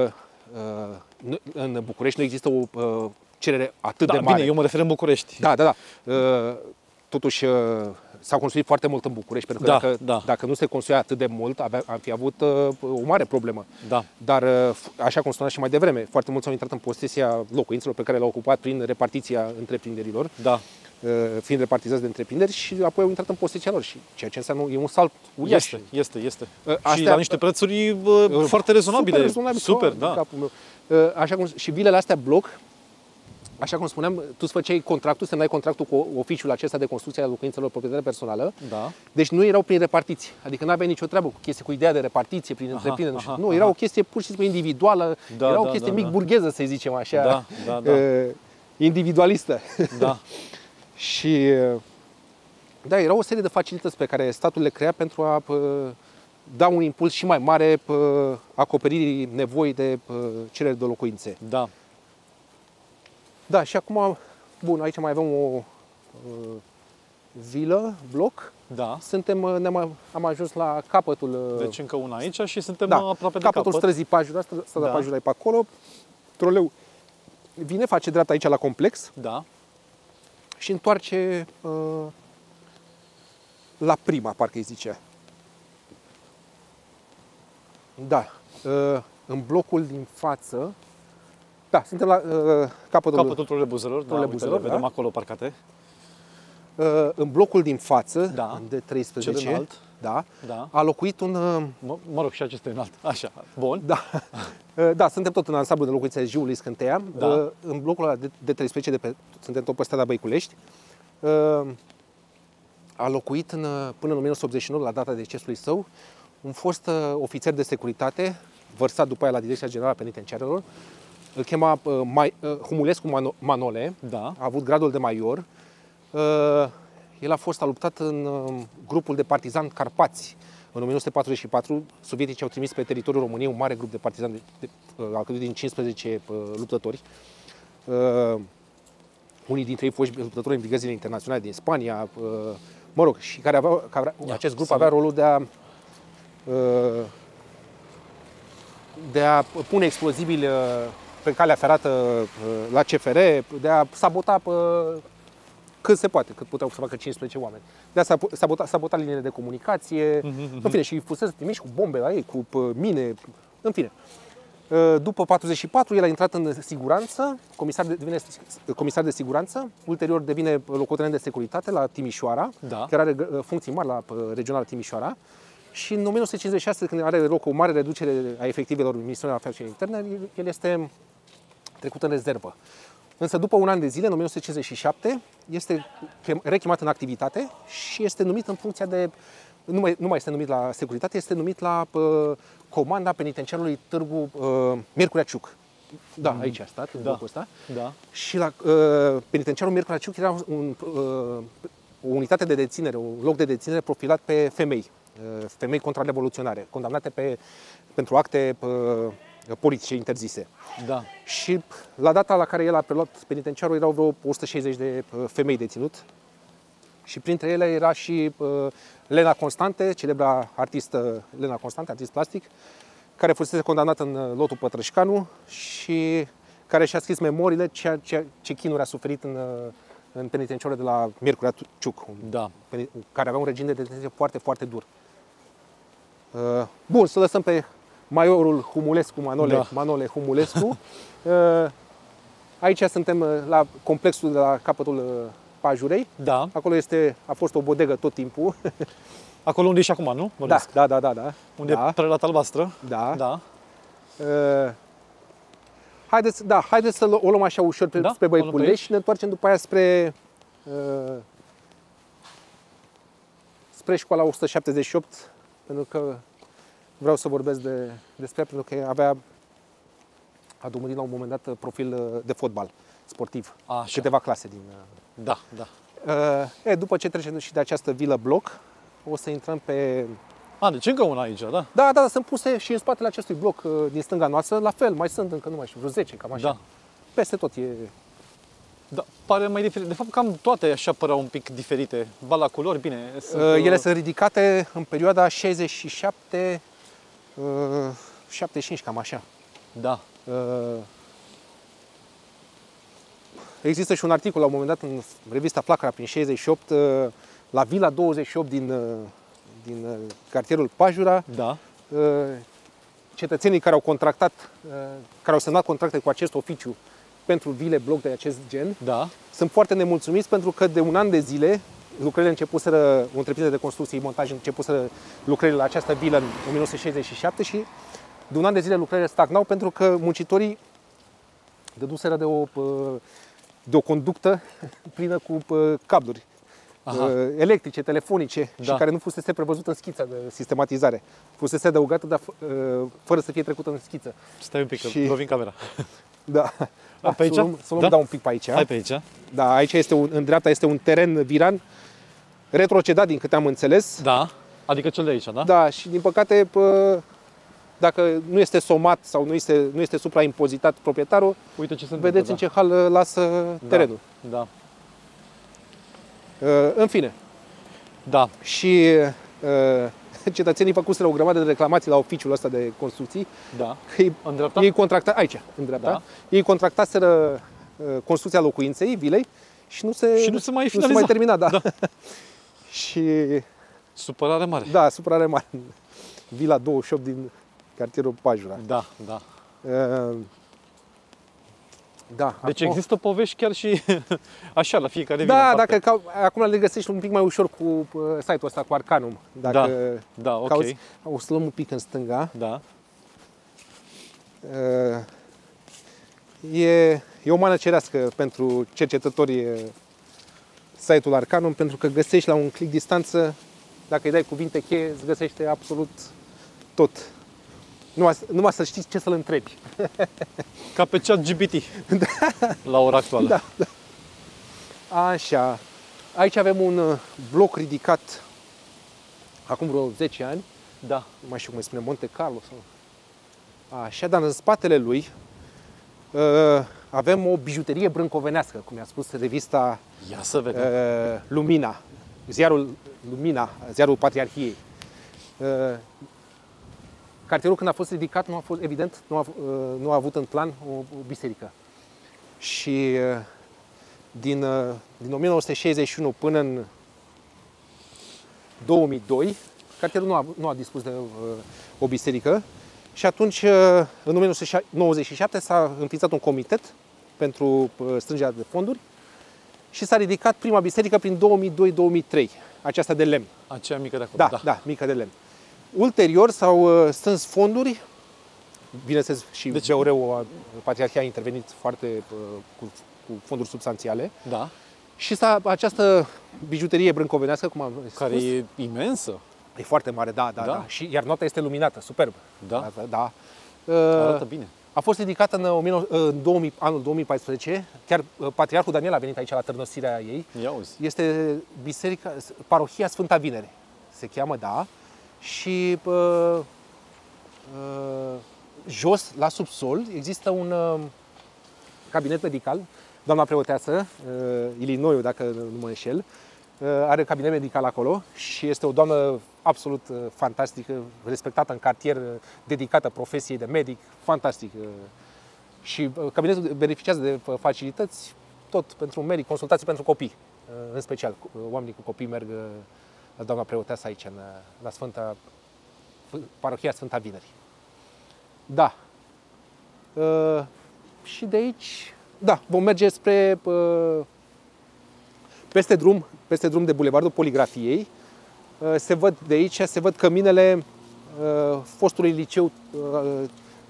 S2: în București nu există o cerere atât
S1: da,
S2: de mare.
S1: Bine, eu mă refer în București.
S2: Da, da, da. Totuși s-a construit foarte mult în București, pentru că
S1: da,
S2: dacă,
S1: da.
S2: dacă nu se construia atât de mult, avea, am fi avut o mare problemă.
S1: Da.
S2: Dar, așa cum spuneam și mai devreme, foarte mulți au intrat în posesia locuințelor pe care le-au ocupat prin repartiția întreprinderilor,
S1: da.
S2: fiind repartizați de întreprinderi, și apoi au intrat în posesia lor. Și ceea ce înseamnă e un salt uriaș.
S1: Este, este, este.
S2: Astea,
S1: și la niște prețuri uh, foarte rezonabile.
S2: Super, rezonabile.
S1: Super, da.
S2: Așa cum, și vilele astea bloc, așa cum spuneam, tu îți făceai contractul, semnai contractul cu oficiul acesta de construcție a locuințelor proprietate personală.
S1: Da.
S2: Deci nu erau prin repartiție. Adică nu aveai nicio treabă cu chestie, cu ideea de repartiție prin întreprindere.
S1: Aha,
S2: nu, era
S1: aha.
S2: o chestie pur și simplu individuală,
S1: da,
S2: era o
S1: da,
S2: chestie
S1: da,
S2: mic
S1: da.
S2: burgheză, să zicem așa.
S1: Da, da, da.
S2: Uh, individualistă.
S1: Da.
S2: Și da, era o serie de facilități pe care statul le crea pentru a uh, da un impuls și mai mare uh, acoperirii nevoii de uh, cerere de locuințe.
S1: Da.
S2: Da, și acum, bun, aici mai avem o uh, vilă, bloc.
S1: Da.
S2: Suntem, ne-am, am ajuns la capătul.
S1: Deci încă una aici și suntem
S2: da,
S1: aproape de
S2: capătul
S1: capăt.
S2: străzii Pajura, strada
S1: da.
S2: Pajura e pe acolo. Troleu vine, face dreapta aici la complex.
S1: Da.
S2: Și întoarce uh, la prima, parcă îi zice. Da. Uh, în blocul din față. Da, suntem la uh, capătul,
S1: capătul trolebuzelor. Da,
S2: trolebuzelor,
S1: vedem
S2: da?
S1: acolo parcate.
S2: Uh, în blocul din față,
S1: da.
S2: de treisprezece,
S1: cel înalt.
S2: Da,
S1: da.
S2: a locuit un... Uh,
S1: mă, mă rog, și acesta e înalt. Așa, bun.
S2: Da. uh, da, suntem tot în ansamblu de locuințe Jiului Scânteia.
S1: Da.
S2: Uh, în blocul ăla de, de treisprezece, de pe, suntem tot pe strada Băiculești. Uh, a locuit în, până în o mie nouă sute optzeci și nouă, la data decesului său, un fost uh, ofițer de securitate, vărsat după aia la Direcția Generală a Penitenciarelor. Îl chema uh, Mai, uh, Humulescu Mano, Manole,
S1: da.
S2: A avut gradul de major. Uh, el a fost a luptat în uh, grupul de partizani Carpați. În o mie nouă sute patruzeci și patru, sovieticii au trimis pe teritoriul României un mare grup de partizani, de, de, uh, alcătuit din cincisprezece uh, luptători. Uh, unii dintre ei foști luptători în brigăzile internaționale din Spania, uh, mă rog, și care aveau, care, da, acest grup avea rolul de a uh, de a pune explozibili uh, pe calea ferată uh, la C F R, de a sabota uh, cât se poate, cât puteau să facă cincisprezece oameni. De a sabota, sabota liniile de comunicație, mm-hmm. în fine, și fusese trimiși cu bombe la ei, cu uh, mine, în fine. După patruzeci și patru, el a intrat în siguranță, comisar de, devine comisar de siguranță, ulterior devine locotenent de securitate la Timișoara,
S1: da.
S2: Care are funcții mari la regional Timișoara. Și în o mie nouă sute cincizeci și șase, când are loc o mare reducere a efectivelor Ministerului Afacerilor Interne, el este trecut în rezervă. Însă după un an de zile, în o mie nouă sute cincizeci și șapte, este rechemat în activitate și este numit în funcția de... Nu mai, nu mai este numit la securitate, este numit la uh, comanda penitenciarului Târgu uh, Miercurea Ciuc. Da, mm. aici a stat, în
S1: da.
S2: locul ăsta.
S1: Da.
S2: Și la uh, penitenciarul Miercurea Ciuc era un, uh, o unitate de deținere, un loc de deținere profilat pe femei, uh, femei contrarevoluționare, condamnate pe, pentru acte uh, politice interzise.
S1: Da.
S2: Și la data la care el a preluat penitenciarul erau vreo o sută șaizeci de uh, femei deținut. Și printre ele era și uh, Lena Constante, celebra artistă Lena Constante, artist plastic, care fusese condamnată în lotul Pătrășcanu și care și-a scris memoriile ce, ce, ce chinuri a suferit în, în penitenciarul de la Miercurea Ciuc,
S1: da.
S2: care avea un regim de detenție foarte, foarte dur. Uh, bun, să lăsăm pe majorul Humulescu, Manole, da. Manole Humulescu. Uh, aici suntem la complexul de la capătul Pajurei.
S1: Da.
S2: Acolo este, a fost o bodegă tot timpul.
S1: Acolo unde e și acum, nu?
S2: Da, da, da, da, da.
S1: Unde
S2: da.
S1: e prelata albastră.
S2: Da.
S1: Da.
S2: Uh, haideți, da, haideți să o luăm așa ușor pe,
S1: da?
S2: spre Băiculești și ne întoarcem după aia spre uh, spre școala o sută șaptezeci și opt, pentru că vreau să vorbesc de, despre pentru că avea a domnit la un moment dat profil de fotbal sportiv.
S1: Așa.
S2: Câteva clase din...
S1: Da, da.
S2: E, după ce trecem și de această vilă bloc, o să intrăm pe...
S1: A, deci încă una aici, da?
S2: Da, da, sunt puse și în spatele acestui bloc din stânga noastră, la fel, mai sunt încă, nu mai știu, vreo zece, cam așa.
S1: Da.
S2: Peste tot e...
S1: Da, pare mai diferit. De fapt, cam toate așa păreau un pic diferite. Ba la culori, bine.
S2: Sunt, Ele sunt ridicate în perioada șaizeci și șapte șaptezeci și cinci, cam așa.
S1: Da.
S2: Există și un articol la un moment dat în revista Flacăra prin șaizeci și opt, la Vila douăzeci și opt din, din cartierul Pajura.
S1: Da.
S2: Cetățenii care au contractat, care au semnat contracte cu acest oficiu pentru vile bloc de acest gen,
S1: da, sunt
S2: foarte nemulțumiți pentru că de un an de zile lucrările începuseră, o întreprindere de construcție, montaj, începuseră lucrările la această vilă în o mie nouă sute șaizeci și șapte și de un an de zile lucrările stagnau pentru că muncitorii dăduseră de o, de o conductă plină cu cabluri. Aha. electrice, telefonice, da, și care nu fusese prevăzută în schița de sistematizare. Fusese adăugată, dar fără să fie trecută în schiță.
S1: Stai un pic, și... că lovim camera.
S2: Da.
S1: A, pe aici?
S2: Să luăm, să luăm da? dau un pic pe aici.
S1: Hai pe aici.
S2: Da, aici este un, în dreapta este un teren viran, retrocedat din câte am înțeles.
S1: Da, adică cel de aici, da?
S2: Da, și din păcate, pă, dacă nu este somat sau nu este, nu este supraimpozitat proprietarul,
S1: uite ce se
S2: vedeți
S1: întâmplă,
S2: în ce hal lasă terenul.
S1: Da.
S2: Uh, în fine.
S1: Da.
S2: Și uh, cetățenii făcuseră o grămadă de reclamații la oficiul ăsta de construcții.
S1: Da.
S2: Ei,
S1: în dreapta?
S2: Ei contracta, aici, în dreapta. Da. Ei contractaseră uh, construcția locuinței, vilei, și nu se,
S1: și nu se mai,
S2: nu se mai termina. Da.
S1: Da.
S2: Și...
S1: supărare mare.
S2: Da, supărare mare. Vila douăzeci și opt din cartierul Pajura.
S1: Da, da.
S2: Uh, Da,
S1: deci
S2: acum...
S1: există povești chiar și așa la fiecare
S2: Da,
S1: vilă,
S2: dacă ca, acum le găsești un pic mai ușor cu uh, site-ul ăsta, cu Arcanum. Dacă
S1: da, da, ok.
S2: Cauți, o să luăm un pic în stânga.
S1: Da.
S2: Uh, e, e o mană cerească pentru cercetătorii site-ul Arcanum, pentru că găsești la un click distanță, dacă îi dai cuvinte cheie, îți găsește absolut tot. Numai, numai să știți ce să-l întrebi.
S1: Ca pe chat G P T, da, la ora actuală.
S2: Da, da. Așa. Aici avem un bloc ridicat acum vreo zece ani.
S1: Da.
S2: Nu mai știu cum îi spune, Monte Carlo. Sau... Așa, dar în spatele lui uh, avem o bijuterie brâncovenească, cum i-a spus revista
S1: Ia să vedem.
S2: Uh, Lumina, ziarul Lumina, ziarul Patriarhiei. Uh, Cartierul, când a fost ridicat, nu a fost, evident, nu a, nu a avut în plan o, o biserică. Și din, din o mie nouă sute șaizeci și unu până în două mii doi, cartierul nu a, nu a dispus de o biserică. Și atunci, în o mie nouă sute nouăzeci și șapte, s-a înființat un comitet pentru strângerea de fonduri și s-a ridicat prima biserică prin două mii doi două mii trei, aceasta de lemn.
S1: Aceea mică de acolo.
S2: Da, da, da, mică de lemn. Ulterior s-au strâns fonduri, bineînțeles și deci, B O R-ul, Patriarhia, a intervenit foarte cu, cu fonduri substanțiale.
S1: Da.
S2: Și s-a, această bijuterie brâncovenească, cum am spus,
S1: care e imensă.
S2: E foarte mare, da, da, da. da. Și, iar nota este luminată, superb.
S1: Da.
S2: Da, da.
S1: Arată bine.
S2: A fost ridicată în, în două mii, anul două mii paisprezece, chiar Patriarhul Daniel a venit aici la târnăsirea ei.
S1: Ia uzi.
S2: Este biserica, parohia Sfânta Vinere, se cheamă, da. Și uh, uh, jos, la subsol, există un uh, cabinet medical. Doamna preoteasă, uh, Ilinoiu, dacă nu mă înșel, uh, are cabinet medical acolo și este o doamnă absolut uh, fantastică, respectată în cartier, uh, dedicată profesiei de medic, fantastic. Uh, și uh, cabinetul beneficiază de uh, facilități, tot pentru medic, consultații pentru copii, uh, în special. Uh, oamenii cu copii merg uh, la doamna preoteasă aici, în, la Sfânta, parohia Sfânta Vinerii. Da. Uh, și de aici, da, vom merge spre, uh, peste drum, peste drum de Bulevardul Poligrafiei. Uh, se văd de aici, se văd căminele uh, fostului liceu, uh,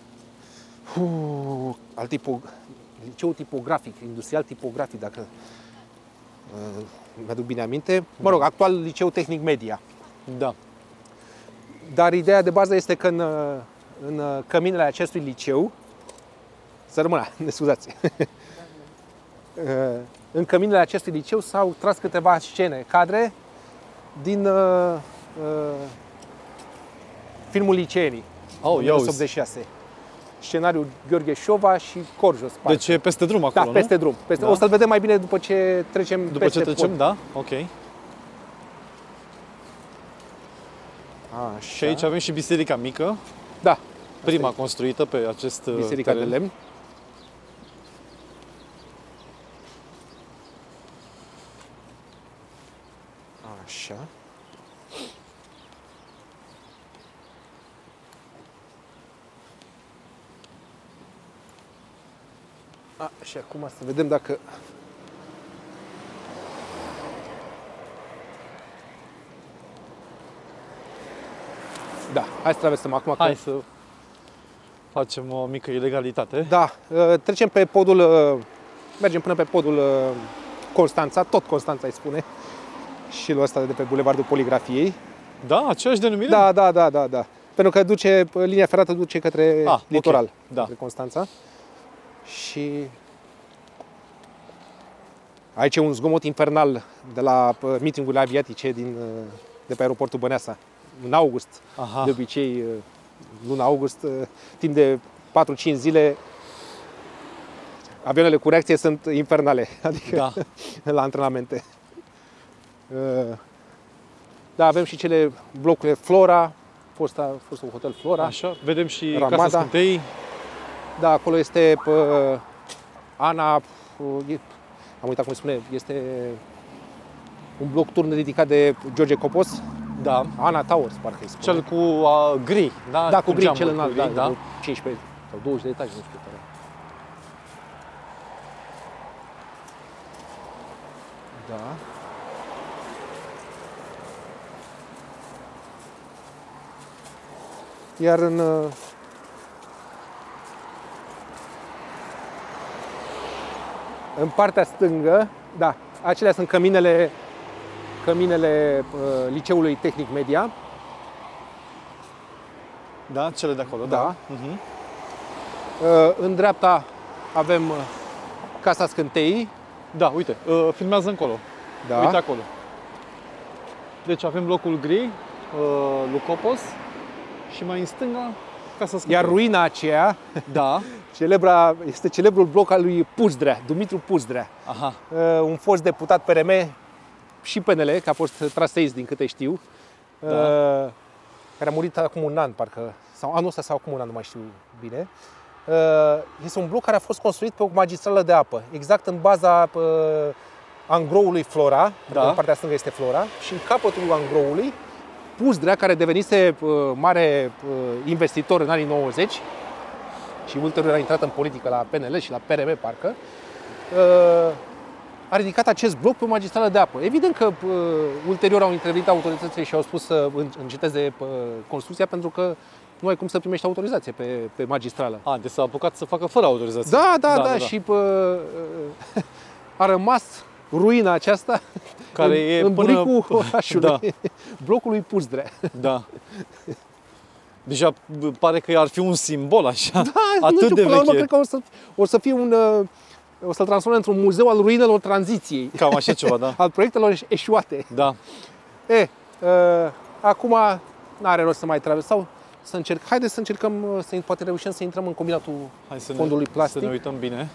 S2: uh, al tipo, liceu tipografic, industrial tipografic, dacă uh, mi-aduc bine aminte. Mă rog, actual liceu tehnic media.
S1: Da.
S2: Dar ideea de bază este că în, în căminele acestui liceu, să rămână, ne scuzați, în căminele acestui liceu s-au tras câteva scene, cadre din uh, uh, filmul Liceenii,
S1: Oh,
S2: o mie nouă sute optzeci și șase. Scenariul Gheorghe Șova și Corjos.
S1: Deci e peste drum acolo,
S2: Da, peste
S1: nu?
S2: drum. Peste...
S1: Da.
S2: O să-l vedem mai bine după ce trecem
S1: După
S2: peste
S1: ce trecem,
S2: pod.
S1: da? Ok.
S2: Așa.
S1: Și aici avem și biserica mică,
S2: Da.
S1: prima construită pe acest uh,
S2: Biserica
S1: teren.
S2: de lemn. Așa. A, și acum să vedem dacă... Da, hai să traversăm acum.
S1: Hai
S2: că...
S1: să facem o mică ilegalitate.
S2: Da, uh, trecem pe podul, uh, mergem până pe podul uh, Constanța, tot Constanța îi spune, și lui ăsta de pe Bulevardul Poligrafiei.
S1: Da, aceeași denumire?
S2: Da, da, da, da, da. Pentru că duce, linia ferată duce către
S1: Ah,
S2: litoral,
S1: okay. Da.
S2: către Constanța. Și aici e un zgomot infernal de la uh, meetingurile aviatice din, uh, de pe aeroportul Băneasa. În august,
S1: Aha.
S2: de obicei, uh, luna august, uh, timp de patru cinci zile, avioanele cu reacție sunt infernale, adică
S1: Da.
S2: la antrenamente. Uh, Da, avem și cele blocurile Flora, fosta, fostul hotel Flora.
S1: Așa, vedem și
S2: Ramada.
S1: Casa Scântei.
S2: Da, acolo este uh, Ana, uh, e, am uitat cum se spune, este un bloc turn ridicat de George Copos.
S1: Da.
S2: Ana Towers, parcă îi spune.
S1: Cel cu uh, gri, da?
S2: Da, cu gri,
S1: geamuri
S2: cel
S1: cu
S2: înalt,
S1: gri,
S2: da,
S1: da.
S2: de cincisprezece sau douăzeci de etaje, nu știu care. Da. Iar în uh, în partea stângă, da, acelea sunt căminele căminele uh, Liceului Tehnic Media.
S1: Da, cele de acolo,
S2: Da.
S1: da. Uh-huh.
S2: Uh, în dreapta avem uh, Casa Scânteii.
S1: Da, uite, uh, filmează încolo.
S2: Da.
S1: Uite acolo. Deci avem blocul gri, uh, lui Copos și mai în stânga Casa Scântei.
S2: Iar ruina aceea,
S1: Da.
S2: celebra, este celebrul bloc al lui Puzdrea, Dumitru Puzdrea.
S1: Aha.
S2: Uh, un fost deputat P R M și P N L, că a fost traseist din câte știu,
S1: Da.
S2: uh, care a murit acum un an, parcă, sau anul ăsta sau acum un an, nu mai știu bine. Uh, este un bloc care a fost construit pe o magistrală de apă, exact în baza uh, angroului Flora,
S1: Da.
S2: în partea stângă este Flora, și în capătul angroului Puzdrea, care devenise uh, mare uh, investitor în anii nouăzeci și ulterior a intrat în politică la P N L și la P R M, parcă, uh, a ridicat acest bloc pe o magistrală de apă. Evident că uh, ulterior au intervenit autoritățile și au spus să înceteze uh, construcția, pentru că nu ai cum să primești autorizație pe, pe magistrală.
S1: A, deci s-a apucat să facă fără autorizație.
S2: Da, da, da,
S1: Da,
S2: da,
S1: da, da.
S2: și uh, a rămas ruina aceasta
S1: Care
S2: în,
S1: e
S2: în
S1: până-
S2: buricul orașului,
S1: Da.
S2: blocului Puzdrea.
S1: Da. Deja pare că ar fi un simbol așa,
S2: Da,
S1: atât
S2: nu știu,
S1: de
S2: până la urmă,
S1: veche.
S2: cred că o să, o să fie un... uh, o să-l transforme într-un muzeu al ruinelor tranziției,
S1: Cam așa ceva, da.
S2: al proiectelor eșuate.
S1: Da.
S2: E, uh, acum n-are rost să mai traversăm, sau să încerc. Haideți să încercăm, uh, să poate reușim să intrăm în combinatul
S1: Hai să
S2: fondului
S1: ne,
S2: plastic.
S1: să ne uităm bine.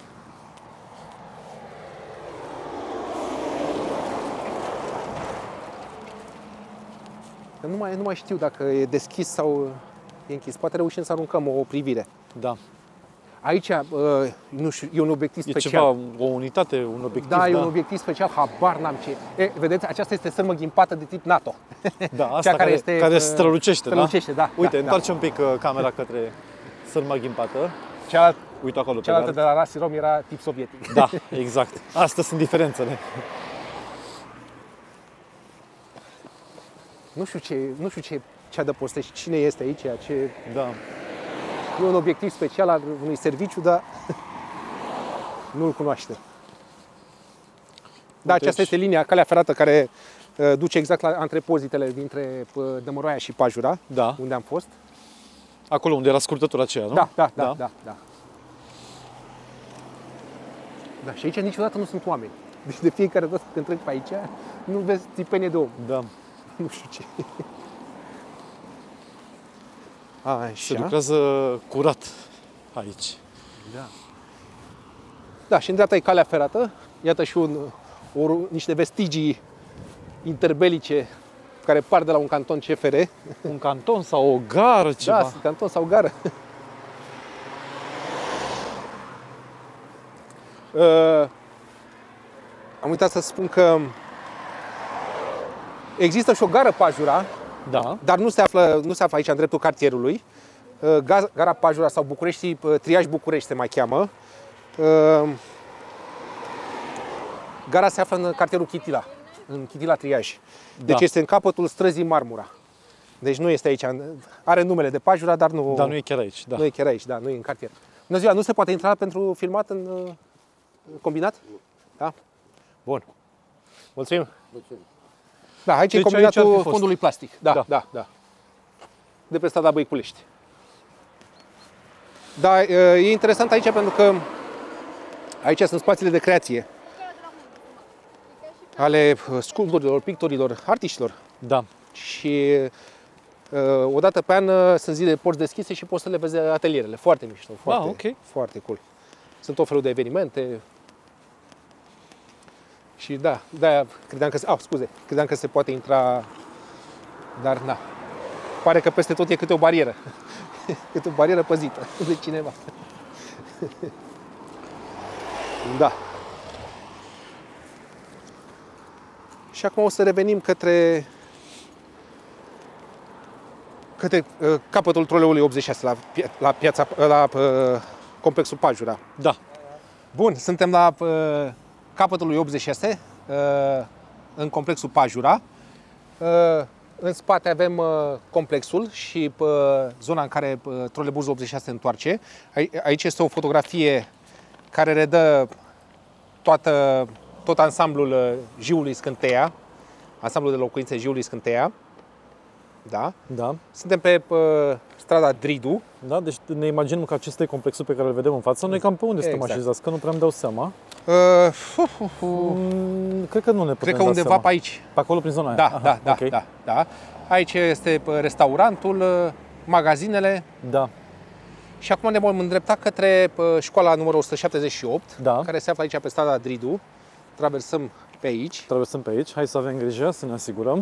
S2: Nu mai, nu mai știu dacă e deschis sau e închis. Poate reușim să aruncăm o privire.
S1: Da.
S2: Aici, uh, nu știu, e un obiectiv
S1: E
S2: special.
S1: ceva, o unitate, un obiectiv.
S2: Da, e un obiectiv special, habar n-am ce. E, vedeți, aceasta este sârmă ghimpată de tip NATO.
S1: Da, asta
S2: Cea
S1: care,
S2: care este,
S1: care
S2: uh,
S1: strălucește,
S2: strălucește, da,
S1: Uite,
S2: da,
S1: întoarce un pic uh, camera către sârma ghimpată.
S2: Cealaltă,
S1: Uite acolo pe
S2: cealaltă de
S1: gard.
S2: la Rasirom era tip sovietic.
S1: Da, exact. Astea sunt diferențele.
S2: Nu știu ce, nu știu ce, ce adăpostește, cine este aici, ce...
S1: Da.
S2: E un obiectiv special al unui serviciu, dar nu-l cunoaște. Da,
S1: Uite
S2: aceasta
S1: aici.
S2: este linia, calea ferată care uh, duce exact la antrepozitele dintre uh, Dămăroaia și Pajura,
S1: Da.
S2: unde am fost.
S1: Acolo unde era scurtătura aceea, nu?
S2: Da, da, da, da, da. Da, și aici niciodată nu sunt oameni. Deci de fiecare dată când trec pe aici, nu vezi țipenie de om.
S1: Da.
S2: Nu știu ce. Așa.
S1: Se lucrează curat aici.
S2: Da. Da, și în dreapta e calea ferată. Iată și un, o, niște vestigii interbelice care par de la un canton C F R.
S1: Un canton sau o gară, ceva.
S2: Da, canton sau gară. uh, am uitat să spun că există și o gară Pajura,
S1: Da.
S2: dar nu se află, nu se află aici în dreptul cartierului. Uh, gara Pajura sau București, uh, Triaj București se mai cheamă. Uh, gara se află în cartierul Chitila, în Chitila Triaj. Deci
S1: Da.
S2: este în capătul străzii Marmura. Deci nu este aici. Are numele de Pajura, dar nu,
S1: Dar nu e chiar aici. Da.
S2: nu e chiar aici, da, nu e în cartier. Bună ziua, nu se poate intra pentru filmat în uh, combinat? Da? Bun. Mulțumim.
S3: Mulțumim.
S2: Da, aici
S1: Deci
S2: e combinatul
S1: aici ar fi fost.
S2: fondului plastic. Da, da,
S1: Da.
S2: da, da. De pe strada Băiculești. Da, e interesant aici pentru că aici sunt spațiile de creație ale sculptorilor, pictorilor, artiștilor.
S1: Da.
S2: Și uh, o dată pe an uh, sunt zile de porți deschise și poți să le vezi atelierele. Foarte mișto, foarte,
S1: ok.
S2: foarte cool. Sunt tot felul de evenimente. Și da, de-aia credeam că, se, ah, scuze, credeam că se poate intra, dar na. Pare că peste tot e câte o barieră. Câte o barieră păzită de cineva. Da. Și acum o să revenim către către uh, capătul troleului optzeci și șase la, pia- la piața la uh, complexul Pajura.
S1: Da.
S2: Bun, suntem la uh, capătul lui optzeci și șase uh, în complexul Pajura. Uh, în spate avem uh, complexul și uh, zona în care uh, trolebuzul optzeci și șase se întoarce. Ai, aici este o fotografie care redă toată, tot ansamblul uh, Jiului Scânteia, ansamblul de locuințe Jiului Scânteia. Da?
S1: Da.
S2: Suntem pe uh, strada Dridu.
S1: Da, deci ne imaginăm că acesta e complexul pe care îl vedem în față. Noi cam pe unde suntem
S2: Exact.
S1: așezați, că nu prea îmi dau seama.
S2: Uh, fu, fu, fu.
S1: Mm, cred că nu ne putem
S2: Cred că
S1: da
S2: undeva
S1: seama.
S2: pe aici.
S1: Pe acolo, prin zona aia.
S2: Da,
S1: Aha,
S2: da, da,
S1: ok.
S2: da, da. Aici este uh, restaurantul, uh, magazinele
S1: Da.
S2: și acum ne vom îndrepta către uh, școala numărul o sută șaptezeci și opt,
S1: Da.
S2: care se află aici pe strada Dridu. Traversăm pe aici.
S1: Traversăm pe aici. Hai să avem grijă, să ne asigurăm.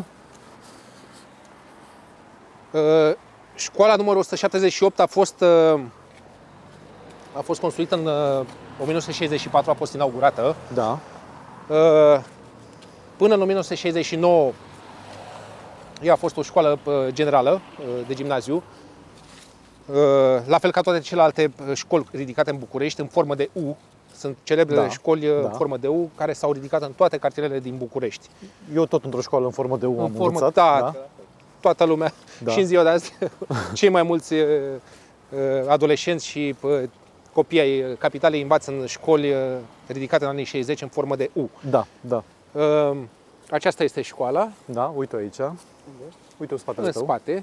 S2: Uh, școala numărul o sută șaptezeci și opt a fost, uh, a fost construită în uh, o mie nouă sute șaizeci și patru, a fost inaugurată.
S1: Da.
S2: Uh, Până în o mie nouă sute șaizeci și nouă, ea a fost o școală uh, generală uh, de gimnaziu, uh, la fel ca toate celelalte uh, școli ridicate în București, în formă de U. Sunt celebrele
S1: Da,
S2: școli uh,
S1: da.
S2: în formă de U, care s-au ridicat în toate cartierele din București.
S1: Eu tot într-o școală în formă de U am
S2: În formă,
S1: învățat.
S2: da,
S1: Da.
S2: toată lumea.
S1: Da.
S2: Și în ziua de azi, cei mai mulți uh, uh, adolescenți și uh, copii ai capitalei învață în școli uh, ridicate în anii șaizeci în formă de U.
S1: Da, da.
S2: Uh, Aceasta este școala,
S1: Da, uite aici. Uite în spatele
S2: în
S1: tău.
S2: spate.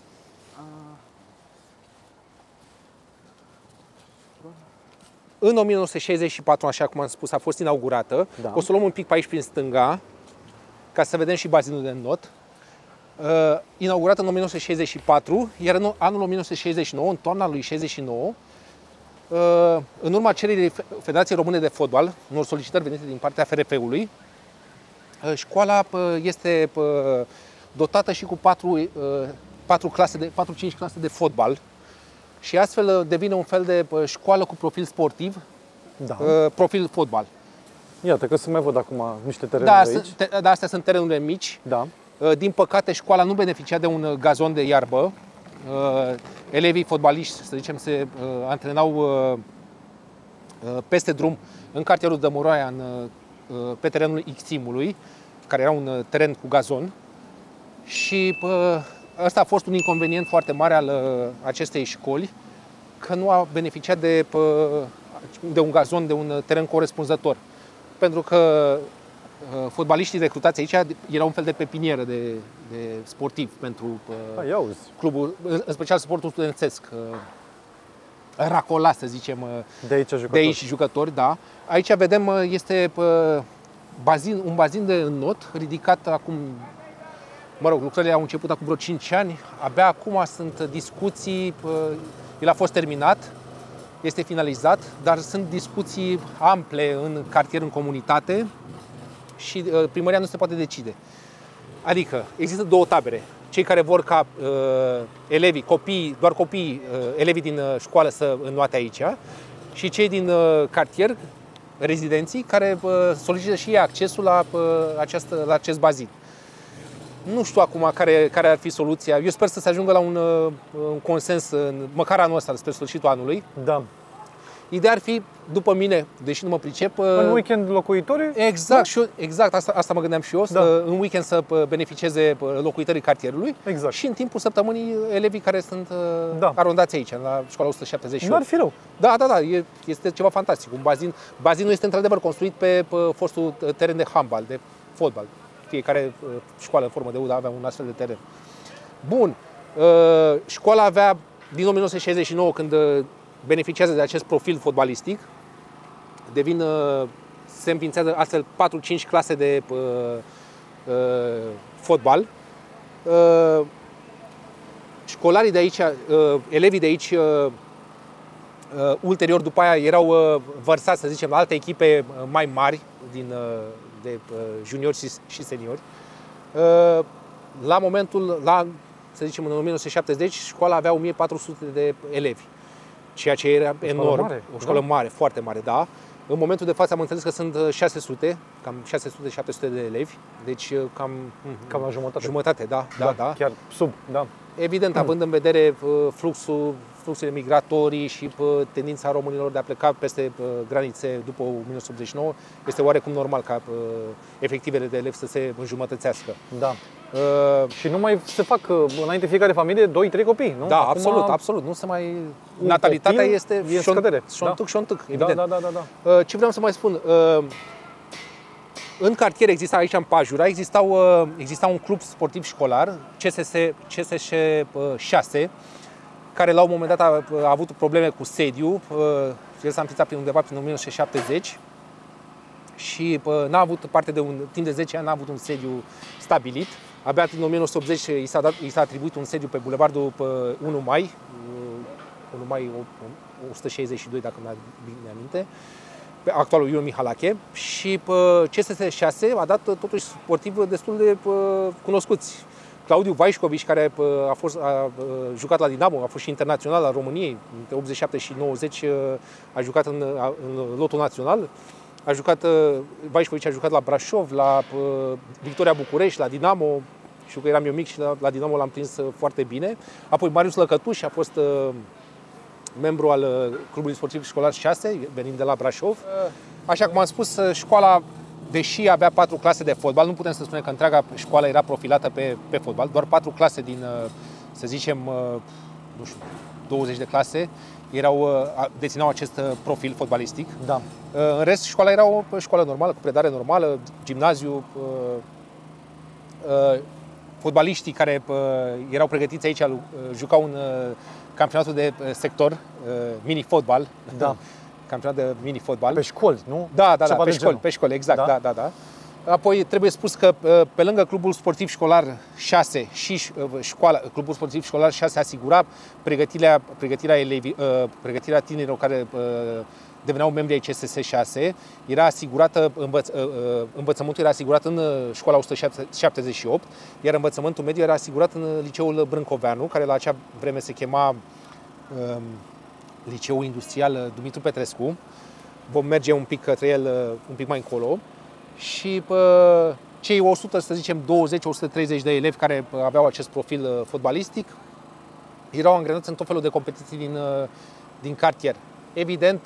S2: În o mie nouă sute șaizeci și patru, așa cum am spus, a fost inaugurată.
S1: Da.
S2: O să o luăm un pic pe aici prin stânga, ca să vedem și bazinul de not. Uh, inaugurată în o mie nouă sute șaizeci și patru, iar în anul o mie nouă sute șaizeci și nouă, în toamna lui șaizeci și nouă, uh, în urma cererii Federației Române de Fotbal, unor solicitări venite din partea F R F-ului, uh, școala uh, este uh, dotată și cu patru, uh, patru clase de, patru cinci clase de fotbal și astfel uh, devine un fel de uh, școală cu profil sportiv,
S1: Da.
S2: uh, profil fotbal.
S1: Iată că se mai văd acum niște terenuri
S2: Da,
S1: aici.
S2: sunt, te, da, astea sunt terenurile mici.
S1: Da.
S2: Uh, Din păcate, școala nu beneficia de un uh, gazon de iarbă. Uh, Elevii fotbaliști, să zicem, se uh, antrenau uh, uh, peste drum în cartierul Dămoroaia, în, uh, pe terenul Ximului, care era un uh, teren cu gazon. Și uh, ăsta a fost un inconvenient foarte mare al uh, acestei școli, că nu a beneficiat de, uh, de un gazon, de un uh, teren corespunzător. Pentru că uh, fotbaliștii recrutați aici erau un fel de pepinieră de, de sportiv pentru uh,
S1: Hai, auzi.
S2: clubul, în special sportul studențesc. Uh, racola, să zicem,
S1: de aici jucători.
S2: De aici jucători, da. Aici vedem, este bazin, un bazin de înnot ridicat acum, mă rog, lucrările au început acum vreo cinci ani, abia acum sunt discuții, el a fost terminat, este finalizat, dar sunt discuții ample în cartier, în comunitate și primăria nu se poate decide. Adică există două tabere. Cei care vor ca uh, elevii, copii, doar copiii, uh, elevii din uh, școală să înnoate aici și cei din uh, cartier, rezidenții, care uh, solicită și ei accesul la, uh, această, la acest bazin. Nu știu acum care, care ar fi soluția. Eu sper să se ajungă la un, uh, un consens, în, măcar anul ăsta, spre sfârșitul anului.
S1: Da.
S2: Ideea ar fi, după mine, deși nu mă pricep...
S1: În weekend locuitorii?
S2: Exact, și eu, exact asta, asta mă gândeam și eu, da. Să, în weekend să beneficieze locuitorii cartierului
S1: exact.
S2: Și în timpul săptămânii elevii care sunt da. Arondați aici, la școala o sută șaptezeci și opt.
S1: Nu ar fi rău.
S2: Da, da, da, e, este ceva fantastic. Un bazin, bazinul este într-adevăr construit pe, pe fostul teren de handbal, de fotbal. Fiecare școală în formă de U avea un astfel de teren. Bun, școala avea din o mie nouă sute șaizeci și nouă, când beneficiază de acest profil fotbalistic, devin, se înființează astfel patru cinci clase de uh, uh, fotbal. Uh, școlarii de aici, uh, elevii de aici, uh, uh, ulterior după aia erau uh, vărsați, să zicem, la alte echipe mai mari, din, uh, de uh, juniori și, și seniori. Uh, la momentul, la, să zicem, în o mie nouă sute șaptezeci, școala avea o mie patru sute de elevi. Ceea ce era o enorm,
S1: mare,
S2: o școală
S1: da?
S2: mare, foarte mare, da. În momentul de față am înțeles că sunt șase sute, cam șase sute șapte sute de elevi, deci cam,
S1: cam la jumătate.
S2: Jumătate, da, da, da, da.
S1: Chiar sub, da.
S2: Evident, mm. având în vedere fluxul, fluxurile migratorii și tendința românilor de a pleca peste granițe după o mie nouă sute optzeci și nouă, este oarecum normal ca efectivele de elevi să se înjumătățească.
S1: Da. Uh, și nu mai se fac, înainte fiecare familie, doi trei copii, nu?
S2: Da,
S1: Acum,
S2: absolut, absolut. Nu se mai... Natalitatea este
S1: e scădere.
S2: șontuc, șontuc, evident.
S1: Da, da, da, da,
S2: da. Ce vreau să mai spun? În cartier exista, aici în Pajura, existau, exista un club sportiv școlar, C S S, C S S șase, care la un moment dat a, a avut probleme cu sediu. El s-a înființat prin undeva prin o mie nouă sute șaptezeci și n-a avut parte de un timp de zece ani, n-a avut un sediu stabilit. Abia în o mie nouă sute optzeci i s-a, dat, i s-a atribuit un sediu pe bulevardul pe unu mai, unu mai o sută șaizeci și doi, dacă mi-am bine aminte, pe actualul Ion Mihalache, și C S S șase a dat totuși sportiv destul de cunoscuți. Claudiu Vaișcovici, care a, fost, a jucat la Dinamo, a fost și internațional al României, între optzeci și șapte și nouăzeci a jucat în, în lotul național. A jucat, Vaișcovici a jucat la Brașov, la Victoria București, la Dinamo. Știu că eram eu mic și la, la Dinamo l-am prins foarte bine. Apoi Marius Lăcătuș a fost uh, membru al uh, Clubului Sportiv Școlar șase, venind de la Brașov. Așa cum am spus, școala, deși avea patru clase de fotbal, nu putem să spunem că întreaga școală era profilată pe, pe fotbal, doar patru clase din, uh, să zicem, uh, nu știu, douăzeci de clase erau, uh, dețineau acest profil fotbalistic.
S1: Da.
S2: Uh, în rest, școala era o școală normală, cu predare normală, gimnaziu, uh, uh, fotbaliștii care uh, erau pregătiți aici, uh, jucau în uh, campionatul de uh, sector, uh, mini-fotbal.
S1: Da.
S2: Campionat de mini-fotbal.
S1: Pe școli, nu?
S2: Da, da, da, pe școli, pe școli, exact, da, da, da. da. Apoi trebuie spus că uh, pe lângă Clubul Sportiv Școlar șase și uh, școala, Clubul Sportiv Școlar șase asigura pregătirea, pregătirea, elevi, uh, pregătirea tinerilor care uh, deveneau membri ai C S S șase, era asigurată, învăț, învățământul era asigurat în școala o sută șaptezeci și opt, iar învățământul mediu era asigurat în liceul Brâncoveanu, care la acea vreme se chema um, Liceul Industrial Dumitru Petrescu. Vom merge un pic către el un pic mai încolo. Și pă, cei o sută, să zicem, douăzeci - o sută treizeci de elevi care aveau acest profil fotbalistic erau angrenați în tot felul de competiții din, din cartier. Evident,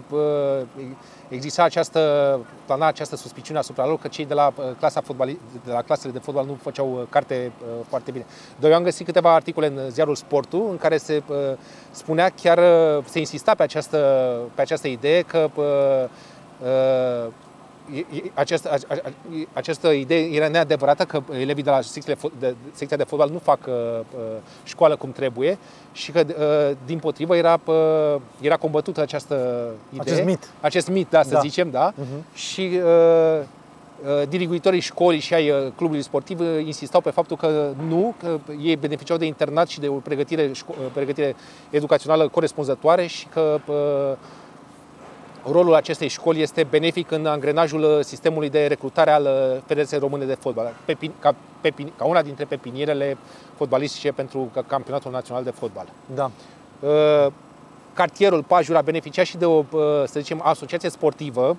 S2: exista această, plana această suspiciune asupra lor că cei de la, clasa fotbali, de la clasele de fotbal nu făceau carte foarte bine. Dar eu am găsit câteva articole în ziarul Sportul în care se spunea, chiar se insista pe această, pe această idee că această, această idee era neadevărată, că elevii de la secția de, secția de fotbal nu fac uh, școală cum trebuie și că, uh, din potrivă, era, uh, era combătută această idee.
S1: Acest mit.
S2: Acest mit, da, să da. zicem, da. Uh-huh. Și uh, uh, diriguitorii școlii și ai uh, clubului sportiv uh, insistau pe faptul că nu, că ei beneficiau de internat și de o pregătire, uh, pregătire educațională corespunzătoare și că uh, rolul acestei școli este benefic în angrenajul sistemului de recrutare al Federației Române de Fotbal, pepin, ca, pepin, ca una dintre pepinierele fotbalistice pentru Campionatul Național de Fotbal.
S1: Da.
S2: Cartierul Pajura beneficia și de o, să zicem, asociație sportivă.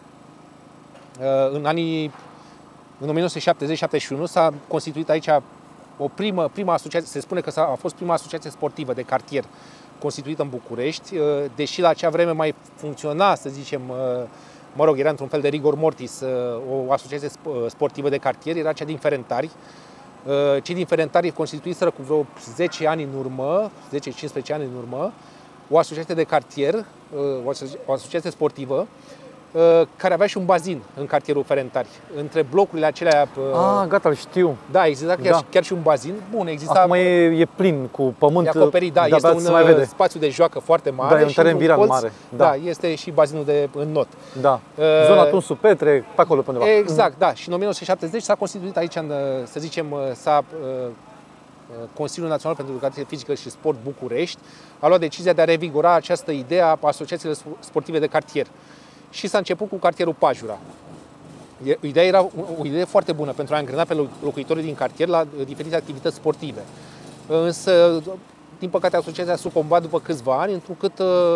S2: În anii în o mie nouă sute șaptezeci șaptezeci și unu s-a constituit aici o primă, prima asociație, se spune că a a fost prima asociație sportivă de cartier constituită în București, deși la acea vreme mai funcționa, să zicem, mă rog, era într-un fel de rigor mortis, o asociație sportivă de cartier, era cea din Ferentari. Cei din Ferentari constituiseră cu vreo zece ani în urmă, zece cincisprezece ani în urmă, o asociație de cartier, o asociație sportivă, care avea și un bazin în cartierul Ferentari. Între blocurile acelea...
S1: Ah, gata, îl știu.
S2: Da, exista chiar, da. chiar și un bazin. Bun, exista...
S1: Acum e, e plin cu pământ.
S2: E acoperit, da, este un
S1: mai vede.
S2: spațiu de joacă foarte mare.
S1: Da, e un teren viral
S2: colț,
S1: mare.
S2: Da. da, este și bazinul de în not.
S1: Da, zona Tunsu Petre, pe acolo pe undeva.
S2: Exact, da. Și în o mie nouă sute șaptezeci s-a constituit aici, să zicem, s-a... Consiliul Național pentru Educație Fizică și Sport București a luat decizia de a revigora această idee a asociațiilor sportive de cartier. Și s-a început cu cartierul Pajura. Ideea era o idee foarte bună pentru a angrena pe locuitorii din cartier la diferite activități sportive. Însă, din păcate, asociația a sucombat după câțiva ani, întrucât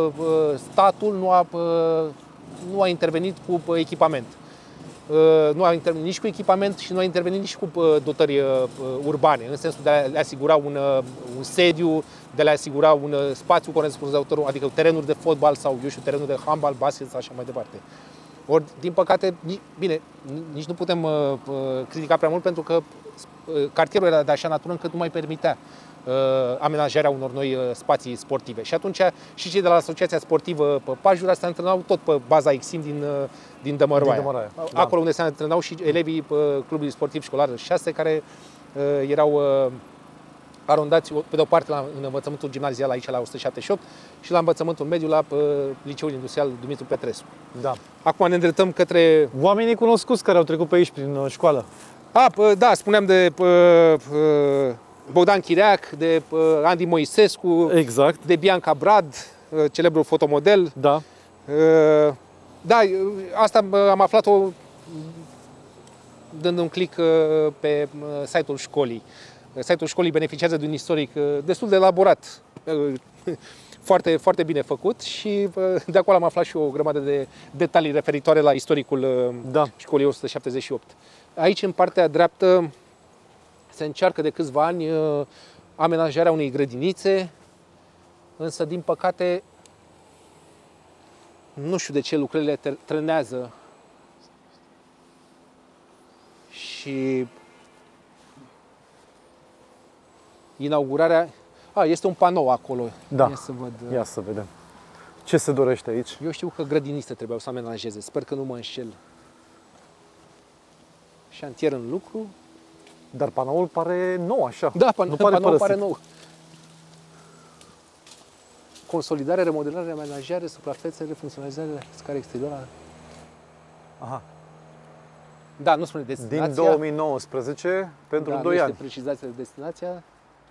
S2: statul nu a, nu a intervenit cu echipament. Nu a intervenit nici cu echipament și nu a intervenit nici cu dotări urbane, în sensul de a le asigura un, un sediu, de a le asigura un spațiu corespunzător, adică terenuri de fotbal sau, eu știu, terenuri de handbal, basket sau așa mai departe. Ori, din păcate, nici, bine, nici nu putem uh, critica prea mult pentru că uh, cartierul era de așa natură încât nu mai permitea uh, amenajarea unor noi uh, spații sportive. Și atunci și cei de la Asociația Sportivă pe Pajura se antrenau tot pe baza Exim din, uh, din Dămăroaia. Din Dămăroaia. Acolo da. Unde se antrenau și elevii uh, Clubului Sportiv Școlar șase care uh, erau uh, arondați pe de o parte la, în învățământul gimnazial aici la o sută șaptezeci și opt și la învățământul mediu la uh, Liceul Industrial Dumitru Petrescu.
S1: Da.
S2: Acum ne îndreptăm către...
S1: Oamenii cunoscuți care au trecut pe aici prin uh, școală.
S2: A, uh, da, spuneam de uh, uh, Bogdan Chireac, de uh, Andy Moisescu,
S1: exact.
S2: De Bianca Brad, uh, celebrul fotomodel.
S1: Da.
S2: Uh, da, asta uh, am aflat-o dând un click uh, pe uh, site-ul școlii. Site-ul școlii beneficiază de un istoric destul de elaborat, foarte, foarte bine făcut și de acolo am aflat și o grămadă de detalii referitoare la istoricul da. Școlii o sută șaptezeci și opt. Aici, în partea dreaptă, se încearcă de câțiva ani amenajarea unei grădinițe, însă, din păcate, nu știu de ce lucrările trenează și inaugurarea... A, este un panou acolo.
S1: Da.
S2: Ia să văd.
S1: Ia să vedem. Ce se dorește aici?
S2: Eu știu că grădinițe trebuiau să amenajeze. Sper că nu mă înșel. Șantier în lucru.
S1: Dar panoul pare nou, așa.
S2: Da, pan-
S1: nu pare
S2: panoul
S1: părăsit.
S2: pare nou. Consolidare, remodelare, amenajare, suprafețe, refuncționalizare, scară exterioară.
S1: Aha.
S2: Da, nu spune destinația.
S1: Din două mii nouăsprezece pentru
S2: da,
S1: doi
S2: nu
S1: ani.
S2: este precizația de destinația.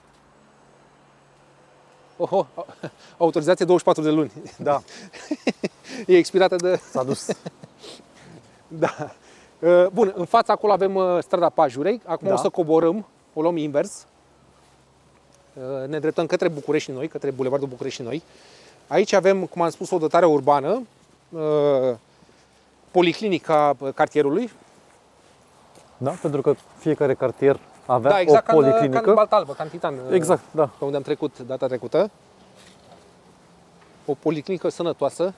S2: Oho, autorizație douăzeci și patru de luni.
S1: Da.
S2: E expirată de...
S1: S-a dus.
S2: Da. Bun, în fața acolo avem strada Pajurei. Acum da. O să coborâm, o luăm invers. Ne îndreptăm către București Noi, către Bulevardul București Noi. Aici avem, cum am spus, o dotare urbană, policlinica cartierului.
S1: Da, pentru că fiecare cartier avea
S2: da, exact,
S1: o policlinică.
S2: Ca în Baltalbă, ca în Titan.
S1: Exact, da.
S2: Pe unde am trecut data trecută. O policlinică sănătoasă.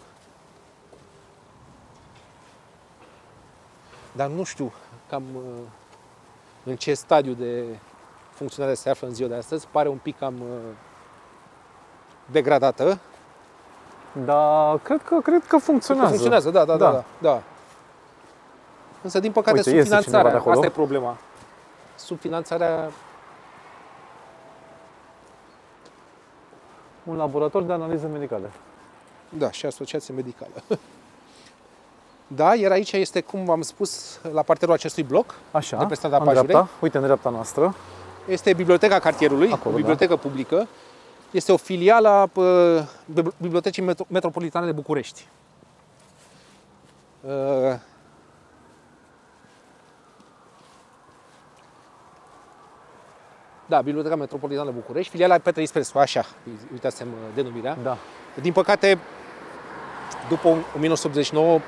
S2: Dar nu știu cam în ce stadiu de funcționare se află în ziua de astăzi. Pare un pic cam degradată.
S1: Da, cred că, cred că funcționează.
S2: Funcționează, da, da, da. da. da. Însă, din păcate,
S1: Uite,
S2: subfinanțarea, asta e problema. Subfinanțarea...
S1: Un laborator de analize medicale.
S2: Da, și asociație medicală. Da, iar aici este, cum v-am spus, la parterul acestui bloc,
S1: așa,
S2: de pe strada Pajurei.
S1: Uite, în dreapta noastră.
S2: Este biblioteca cartierului,
S1: acolo,
S2: o bibliotecă da. publică. Este o filială a Bibliotecii Metropolitane de București. Da, Biblioteca Metropolitană de București, filiala Petre Isprescu, așa, uitați-mi denumirea.
S1: Da.
S2: Din păcate, după o mie nouă sute optzeci și nouă,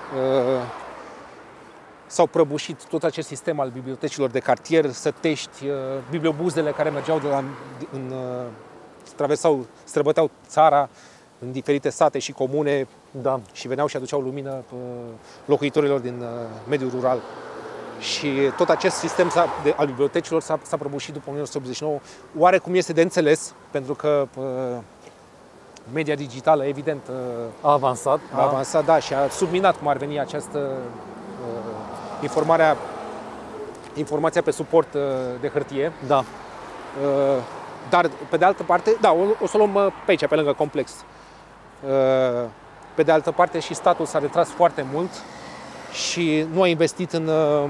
S2: s-au prăbușit tot acest sistem al bibliotecilor de cartier, Sătești, bibliobuzele care mergeau de la, în, traversau, străbăteau țara în diferite sate și comune,
S1: da.
S2: și veneau și aduceau lumină locuitorilor din mediul rural. Și tot acest sistem de, al bibliotecilor s-a, s-a prăbușit după o mie nouă sute optzeci și nouă. Oarecum este de înțeles, pentru că media digitală, evident,
S1: a avansat,
S2: a avansat, da, și a subminat cum ar veni această uh, informarea, informația pe suport uh, de hârtie.
S1: Da.
S2: Uh, dar, pe de altă parte, da, o, o să luăm pe aici, pe lângă complex. Uh, pe de altă parte, și statul s-a retras foarte mult și nu a investit în, uh,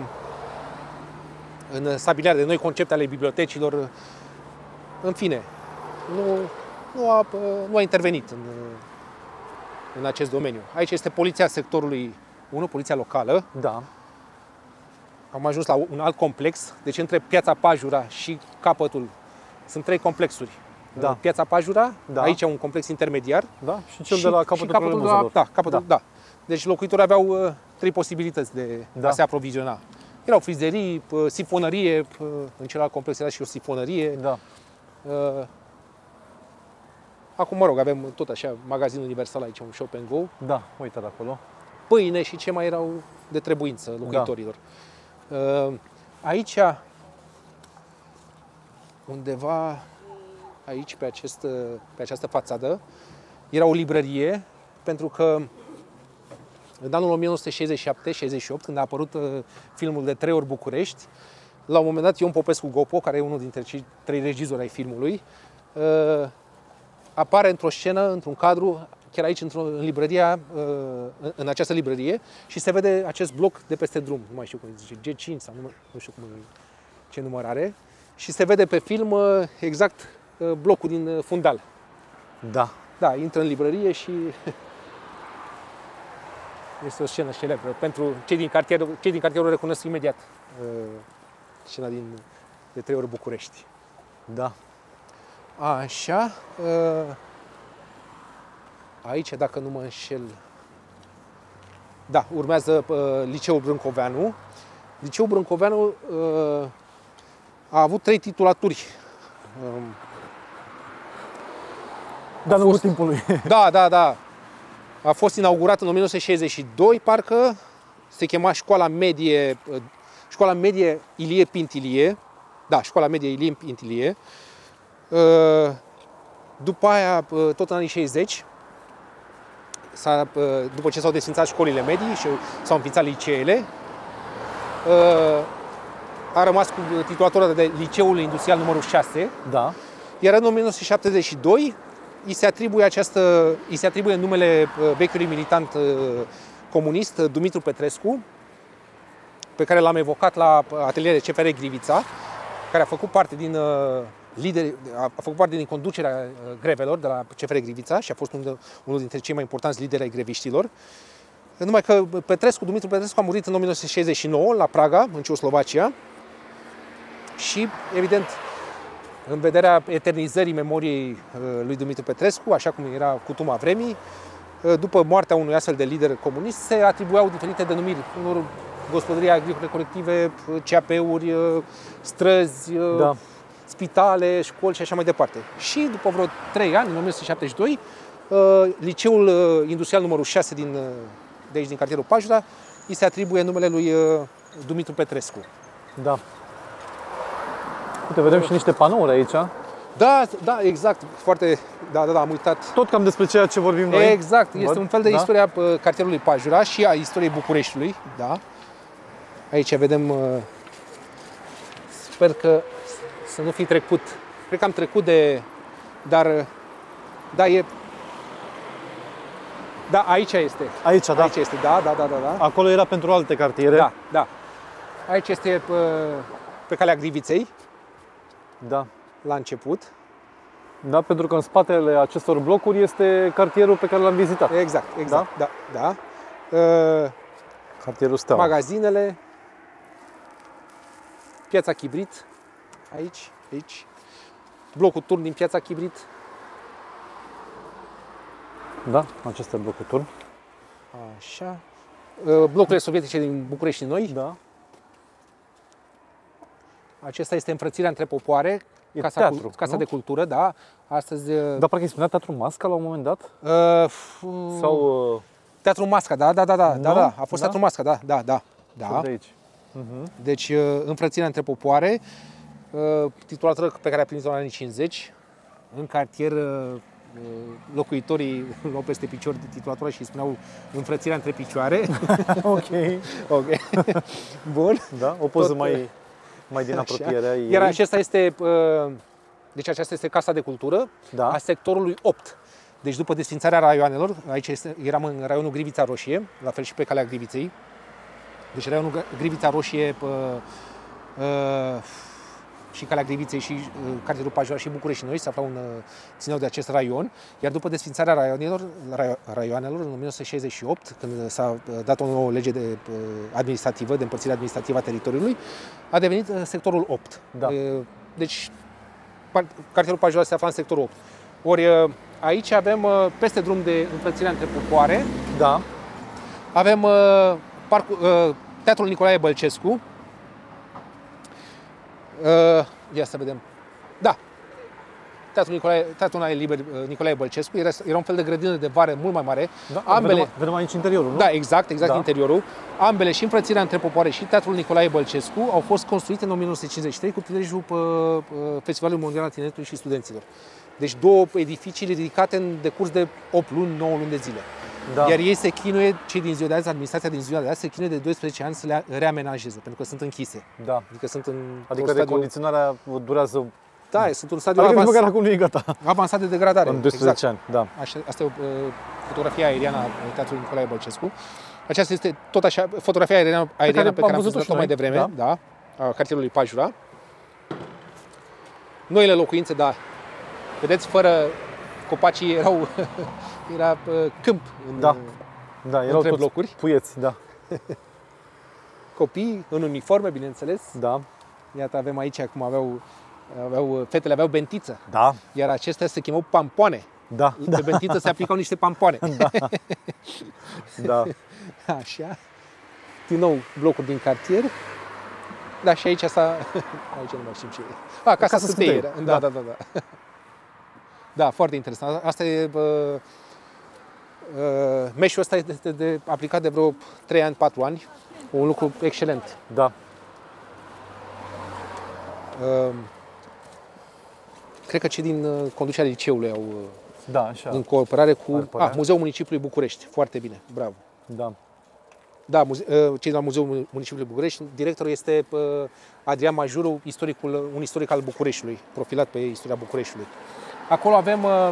S2: în stabilirea de noi concepte ale bibliotecilor. În fine, nu... Nu a, nu a intervenit în, în acest domeniu. Aici este poliția sectorului unu, poliția locală.
S1: Da.
S2: Am ajuns la un alt complex, deci între Piața Pajura și capătul sunt trei complexuri.
S1: Da.
S2: Piața Pajura,
S1: da.
S2: Aici un complex intermediar.
S1: Da, și cel și, de la capătul,
S2: capătul de la, da, capătul, da. da. Deci locuitorii aveau uh, trei posibilități de da. a se aproviziona. Erau frizerii, uh, sifonărie, uh, în celălalt complex era și o sifonărie.
S1: Da.
S2: Uh, Acum, mă rog, avem tot așa magazin universal aici, un shop and go.
S1: Da, uite de acolo.
S2: Pâine și ce mai erau de trebuință locuitorilor. Da. Aici, undeva aici, pe, acest, pe această fațadă, era o librărie, pentru că în anul o mie nouă sute șaizeci și șapte șaizeci și opt, când a apărut filmul de Trei ori București, la un moment dat Ion Popescu Gopo, care e unul dintre cei trei regizori ai filmului, apare într-o scenă, într-un cadru, chiar aici, într-o, în librăria, în această librărie, și se vede acest bloc de peste drum, nu mai știu cum zice, G cinci sau nu, nu știu cum, ce număr are, și se vede pe film exact blocul din fundal.
S1: Da.
S2: Da, intră în librărie și este o scenă celebră. Pentru cei din cartier, cei din cartier o recunosc imediat scena din de Trei ori București.
S1: Da.
S2: Așa, aici, dacă nu mă înșel, da, urmează Liceul Brâncoveanu. Liceul Brâncoveanu a avut trei titulaturi.
S1: De-a lungul timpului.
S2: Da, da, da. A fost inaugurat în o mie nouă sute șaizeci și doi, parcă, se chema Școala Medie, Școala Medie Ilie Pintilie. Da, Școala Medie Ilie Pintilie. După aia, tot în anii șaizeci, după ce s-au desfințat școlile medii și s-au înființat liceele, a rămas cu titulatura de Liceul Industrial numărul șase.
S1: Da.
S2: Iar în o mie nouă sute șaptezeci și doi îi se atribuie, această, îi se atribuie numele vechiului militant comunist Dumitru Petrescu, pe care l-am evocat la atelierul C F R Grivița, care a făcut parte din lideri, a făcut parte din conducerea grevelor de la C F R Grivița și a fost unul, unul dintre cei mai importanți lideri ai greviștilor. Numai că Petrescu, Dumitru Petrescu a murit în o mie nouă sute șaizeci și nouă la Praga, în Ceoslovacia, și, evident, în vederea eternizării memoriei lui Dumitru Petrescu, așa cum era cutuma vremii, după moartea unui astfel de lider comunist, se atribuiau diferite denumiri unor gospodării agricole colective, C A P-uri, străzi, da. spitale, școli și așa mai departe. Și după vreo trei ani, în o mie nouă sute șaptezeci și doi, Liceul Industrial numărul șase din, de aici, din cartierul Pajura, îi se atribuie numele lui Dumitru Petrescu.
S1: Da. Uite, vedem și niște panouri aici.
S2: Da, da, exact. Foarte, da, da, da, am uitat.
S1: Tot cam despre ceea ce vorbim noi.
S2: Exact. Este un fel de da? istoria cartierului Pajura și a istoriei Bucureștiului, da. Aici vedem, sper că să nu fi trecut. Cred că am trecut de, dar, da, e, da, aici este.
S1: Aici, da.
S2: Aici este, da, da, da, da, da.
S1: Acolo era pentru alte cartiere.
S2: Da, da. Aici este pe, pe calea Griviței.
S1: Da.
S2: La început.
S1: Da, pentru că în spatele acestor blocuri este cartierul pe care l-am vizitat.
S2: Exact, exact, da, da. da. Uh,
S1: Cartierul Steaua.
S2: Magazinele. Piața Chibrit. Aici, aici. Blocul Turn din Piața Chibrit.
S1: Da, acesta e blocul Turn.
S2: Așa. Uh, blocurile sovietice din București Noi.
S1: Da.
S2: Acesta este Înfrățirea între popoare.
S1: E
S2: Casa,
S1: teatru,
S2: casa
S1: nu?
S2: de cultură, da. Astăzi...
S1: Dar parcă îi spunea Teatru Masca la un moment dat?
S2: Uh,
S1: Sau... Uh...
S2: Teatru Masca, da, da, da, da, da, da. A fost
S1: da?
S2: Teatru Masca, da, da, da. da.
S1: De aici. Uh-huh.
S2: Deci, Înfrățirea între popoare, titulatură pe care a primit-o în anii cincizeci. În cartier, locuitorii luau peste picior titulatura și îi spuneau Înfrățirea între picioare.
S1: Ok.
S2: Ok. Bun.
S1: Da, o poză
S2: Tot,
S1: mai, mai din apropiere. Ai
S2: Iar acesta este, deci aceasta este Casa de Cultură,
S1: da. A
S2: sectorului opt. Deci după desfințarea raioanelor, aici este, eram în raionul Grivița Roșie, la fel și pe calea Griviței. Deci raionul Grivița Roșie pă, uh, și calea Griviței și uh, cartierul Pajura și București Noi se aflau în, uh, țineau de acest raion. Iar după desfințarea raionelor, ra, raioanelor în o mie nouă sute șaizeci și opt, când s-a uh, dat o nouă lege de, uh, administrativă, de împărțire administrativă a teritoriului, a devenit uh, sectorul opt.
S1: Da.
S2: Uh, deci cartierul Pajura se afla în sectorul opt. Ori uh, aici avem uh, peste drum de Înfrățirea între popoare.
S1: Da.
S2: Avem uh, Parcul, uh, Teatrul Nicolae Bălcescu. Uh, ia să vedem. Da. Teatrul Nicolae, Teatrul Liber uh, Nicolae Bălcescu era, era un fel de grădină de vară mult mai mare.
S1: Da,
S2: Ambele,
S1: vedem, vedem aici interiorul, nu?
S2: Da, exact, exact
S1: da.
S2: interiorul. Ambele, și Înfrățirea între popoare și Teatrul Nicolae Bălcescu, au fost construite în o mie nouă sute cincizeci și trei cu prilejul pe, pe Festivalului Mondial al Tineretului și Studenților. Deci două edificii ridicate în decurs de opt luni, nouă luni de zile. Da. Iar ei se chinuie, cei din ziua de azi, administrația din ziua de azi, se chinuie de doisprezece ani să le reamenajeze, pentru că sunt închise.
S1: Da.
S2: Adică sunt în
S1: Adică recondiționarea durează...
S2: Da, sunt un stadiu
S1: adică
S2: avans...
S1: acum nu e gata.
S2: avansat de degradare.
S1: În doisprezece
S2: exact.
S1: ani, da.
S2: Așa, asta e o uh, fotografie aeriană a Teatrului Nicolae Bălcescu. Aceasta este tot așa, fotografia aeriană, aeriană pe care am văzut-o mai devreme, da, da, a cartierului Pajura. Noile locuințe, da, vedeți, fără copacii erau, era uh, câmp în,
S1: da. Da, erau
S2: între
S1: toți
S2: blocuri.
S1: Puieți, da.
S2: Copii în uniforme, bineînțeles.
S1: Da.
S2: Iată, avem aici, acum aveau, aveau, fetele aveau bentiță.
S1: Da.
S2: Iar acestea se chemau pampoane.
S1: Da.
S2: Pe
S1: da.
S2: bentiță se aplicau niște pampoane.
S1: Da. Da.
S2: Așa. Din nou, blocuri din cartier. Da, și aici asta... Aici nu mai știm ce e. A, Casa Scutei. Da, da, da, da. Da, foarte interesant. Asta e... Uh, uh, meșul ăsta este de, de, aplicat de vreo trei ani, patru ani. Un lucru excelent.
S1: Da.
S2: Uh, cred că cei din uh, conducerea liceului au... Uh,
S1: da, așa.
S2: În cooperare cu ah, Muzeul Municipiului București. Foarte bine. Bravo.
S1: Da.
S2: Da, muze, cei de la Muzeul Municipiului București. Directorul este uh, Adrian Majuru, istoricul, un istoric al Bucureștiului, profilat pe istoria Bucureștiului. Acolo avem, uh,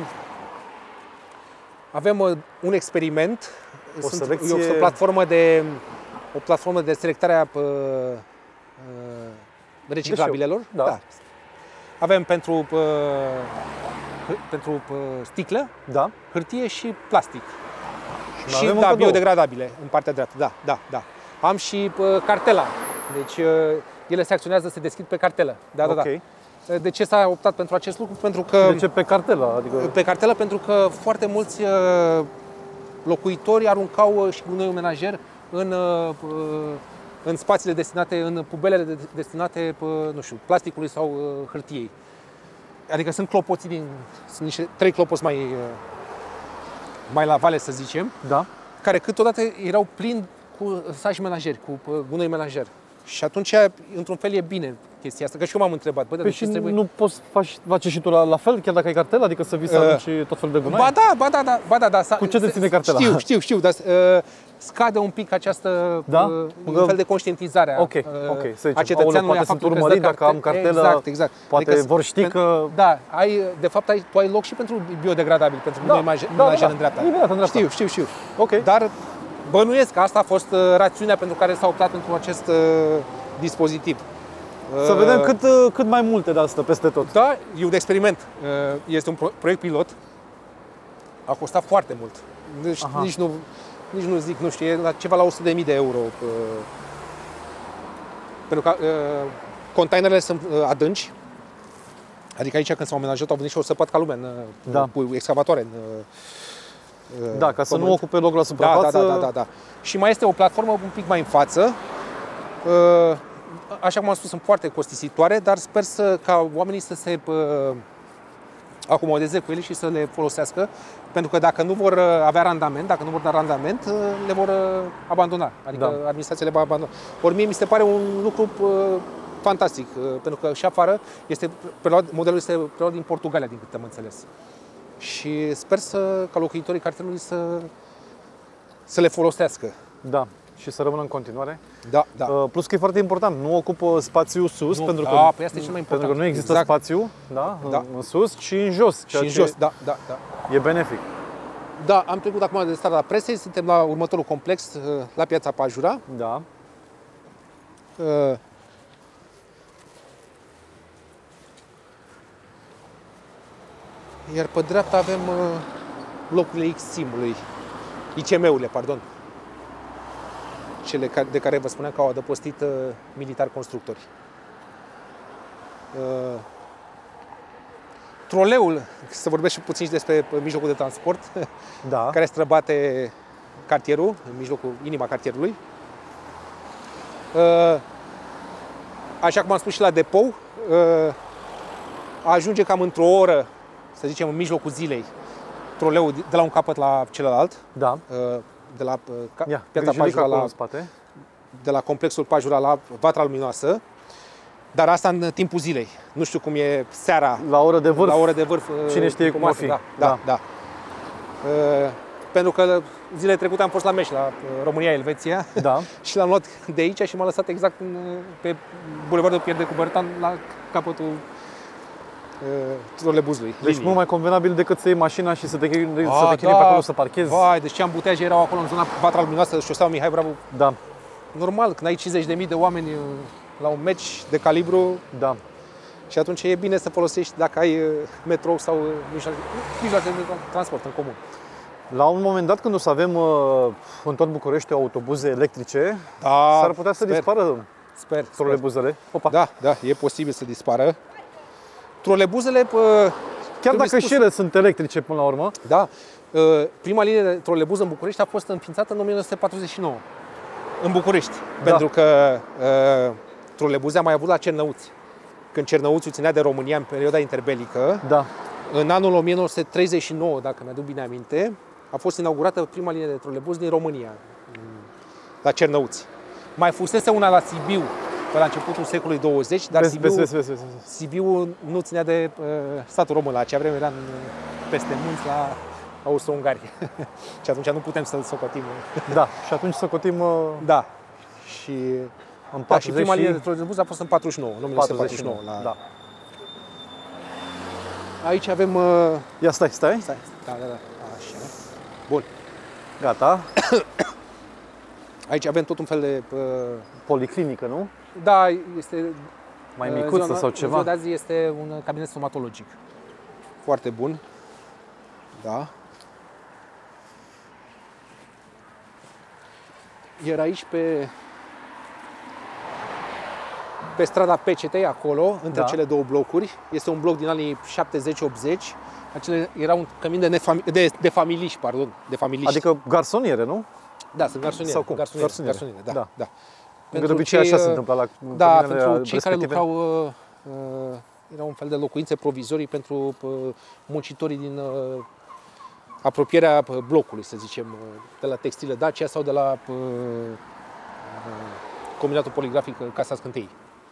S2: avem uh, un experiment.
S1: O
S2: Sunt,
S1: selecție...
S2: e o, o platformă de o platformă de selectare a uh, uh, reciclabilelor.
S1: Da. Da.
S2: Avem pentru uh, pentru uh, sticlă,
S1: da.
S2: hârtie și plastic.
S1: Și,
S2: și da, biodegradabile în partea dreaptă. Da, da, da. Am și uh, cartela. Deci uh, ele se acționează, se deschid pe cartelă. Da,
S1: okay.
S2: da, da. De ce s-a optat pentru acest lucru? Pentru că
S1: de ce pe cartelă? Adică...
S2: Pe cartelă pentru că foarte mulți uh, locuitori aruncau și gunoiul menajer în uh, în spațiile destinate, în pubelele destinate, nu știu, plasticului sau uh, hârtiei. Adică sunt clopoții din, sunt niște trei clopoți mai, uh, mai la vale, să zicem,
S1: da.
S2: Care câteodată erau plini cu saci menajeri, cu uh, gunoi menajer. Și atunci, într-un fel, e bine chestia asta, că și eu m-am întrebat. Bă,
S1: păi și trebuie... nu poți face, face și tu la, la fel, chiar dacă ai cartelă? Adică să vii să uh, aduci tot felul de gunoi?
S2: Ba da, ba da, da, ba da, da.
S1: Cu ce te ține cartela?
S2: Știu, știu, știu, dar uh, scade un pic această
S1: Da?
S2: uh, un fel de conștientizare a,
S1: Ok,
S2: uh,
S1: ok, să zicem,
S2: a cetățeanului.
S1: poate sunt urmărit dacă am cartelă,
S2: exact, exact.
S1: poate
S2: adică,
S1: vor ști că...
S2: Da, ai, de fapt ai, tu ai loc și pentru biodegradabil, pentru
S1: Da,
S2: imagine
S1: da, da,
S2: în dreapta.
S1: imediat în dreapta.
S2: Știu, știu, știu.
S1: Ok.
S2: Dar bănuiesc că asta a fost uh, rațiunea pentru care s-a optat pentru acest uh, dispozitiv.
S1: Să vedem cât, uh, cât mai multe de asta peste tot.
S2: Da, e un experiment. Uh, este un pro- proiect pilot. A costat foarte mult. Deci nici nu, nici nu zic, nu știu, e la ceva la o sută de mii de euro. Uh, pentru că uh, containerele sunt uh, adânci. Adică aici când s-au amenajat au venit și o săpat ca lumea în,
S1: Da.
S2: cu excavatoare. În, uh,
S1: Da, ca să
S2: pământ.
S1: nu ocupe loc la
S2: Da,
S1: suprafață.
S2: da, da, da, da, da. Și mai este o platformă un pic mai în față. Uh, Așa cum am spus, sunt foarte costisitoare, dar sper să, ca oamenii să se uh, acomodeze cu ele și să le folosească, pentru că dacă nu vor avea randament, dacă nu vor da randament, uh, le vor uh, abandona, adică
S1: Da.
S2: administrația le va abandona. Ori mie mi se pare un lucru uh, fantastic, uh, pentru că și afară este preluat, modelul este preluat din Portugalia, din câte am înțeles. Și sper să, ca locuitorii cartierului să, să le folosească.
S1: Da. Și să rămână în continuare.
S2: Da, da.
S1: Uh, plus că e foarte important, nu ocupă spațiu sus,
S2: Nu,
S1: pentru că,
S2: da, păi asta e cel mai important.
S1: pentru că nu există
S2: Exact.
S1: spațiu, da,
S2: Da.
S1: În, în sus, ci în jos.
S2: Și în jos, da, da, da.
S1: E benefic.
S2: Da, am trecut acum de strada Presei, suntem la următorul complex, la Piața Pajura.
S1: Da.
S2: Uh, Iar pe dreapta avem uh, locurile X S I M-ului, I C M-urile, pardon. Cele ca- de care vă spuneam că au adăpostit uh, militari constructori. Uh, Troleul, să vorbesc și puțin și despre mijlocul de transport,
S1: Da.
S2: care străbate cartierul, în mijlocul, inima cartierului. Uh, Așa cum am spus și la depou, uh, ajunge cam într-o oră, să zicem, în mijlocul zilei, troleul de la un capăt la celălalt,
S1: Da.
S2: uh, de la uh, ca-
S1: Ia,
S2: Piața
S1: grijulic
S2: Pajura
S1: acolo
S2: la,
S1: în spate.
S2: de la complexul Pajura la Vatra Luminoasă, dar asta în timpul zilei. Nu știu cum e seara,
S1: La oră de vârf.
S2: la oră de vârf. uh,
S1: Cine știe
S2: cum
S1: cum o
S2: asta,
S1: fi.
S2: Da, da,
S1: Da.
S2: da. Uh, pentru că zilele trecute am fost la meci, la uh, România-Elveția,
S1: Da.
S2: și l-am luat de aici și m-a lăsat exact în, pe Bulevardul Pierre de Coubertin, la capătul uh, trolebuzului.
S1: Deci mult mai convenabil decât să iei mașina și să te, chiri- să te chirii
S2: da.
S1: pe acolo să parchezi.
S2: Vai, deci ce ambutiaje erau acolo în zona Vatra Luminoasă, șoseaua Mihai Bravo.
S1: Da,
S2: Normal, când ai cincizeci de mii de oameni uh, la un meci de calibru,
S1: da.
S2: și atunci e bine să folosești dacă ai uh, metrou sau uh, mijloace mijloace de transport în comun.
S1: La un moment dat, când o să avem uh, în tot București autobuze electrice,
S2: Da,
S1: s-ar putea să
S2: sper,
S1: dispară
S2: Sper, sper.
S1: trolebuzele. Opa.
S2: Da, da, e posibil să dispară. Trolebuzele, pă,
S1: Chiar
S2: trebuie
S1: dacă
S2: spus.
S1: și ele sunt electrice până la urmă.
S2: Da, prima linie de trolebuz în București a fost înființată în o mie nouă sute patruzeci și nouă, în București,
S1: Da.
S2: pentru că uh, trolebuze am mai avut la Cernăuți. Când Cernăuțiul ținea de România în perioada interbelică,
S1: Da.
S2: în anul o mie nouă sute treizeci și nouă, dacă mi-aduc bine aminte, a fost inaugurată prima linie de trolebuz din România, la Cernăuți. Mai fusese una la Sibiu, pe la începutul secolului douăzeci, dar
S1: Vezi,
S2: Sibiu,
S1: vezi, vezi, vezi, vezi.
S2: Sibiu nu ținea de uh, statul român. La acea vreme era în, peste munți la Austro-Ungari. Și atunci nu putem să-l socotim.
S1: Da, și atunci să cotim uh,
S2: Da. Și,
S1: în
S2: da, și
S1: patruzeci
S2: prima linie de trolebuz a fost în patruzeci și nouă, în o mie nouă sute patruzeci și nouă. La...
S1: Da.
S2: Aici avem... Uh...
S1: Ia stai, stai.
S2: Stai, da, da, da. Așa. Bun.
S1: Gata.
S2: Aici avem tot un fel de... Uh...
S1: Policlinică, nu?
S2: Da, este...
S1: Mai
S2: uh,
S1: micuță
S2: ziua,
S1: sau
S2: Ziua
S1: ceva.
S2: de azi este un cabinet stomatologic. Foarte bun. Da. Iar aici pe pe strada P C T, acolo, între
S1: Da.
S2: cele două blocuri, este un bloc din anii șaptezeci optzeci. Acele era un cămin de, nefami- de, de familiști, pardon, de familiști.
S1: Adică garsoniere, nu?
S2: da, sunt garsoniere.
S1: Sau cum?
S2: Garsoniere,
S1: Garsoniere.
S2: garsoniere, da,
S1: Da.
S2: da.
S1: Pentru de obicei așa se întâmplă la
S2: Da,
S1: căminele
S2: pentru cei care
S1: respective.
S2: lucrau, uh, uh, erau un fel de locuințe provizorii pentru uh, muncitorii din uh, apropierea uh, blocului, să zicem, uh, de la Textile Dacia sau de la uh, uh, Combinatul Poligrafic uh, Casa Scântei.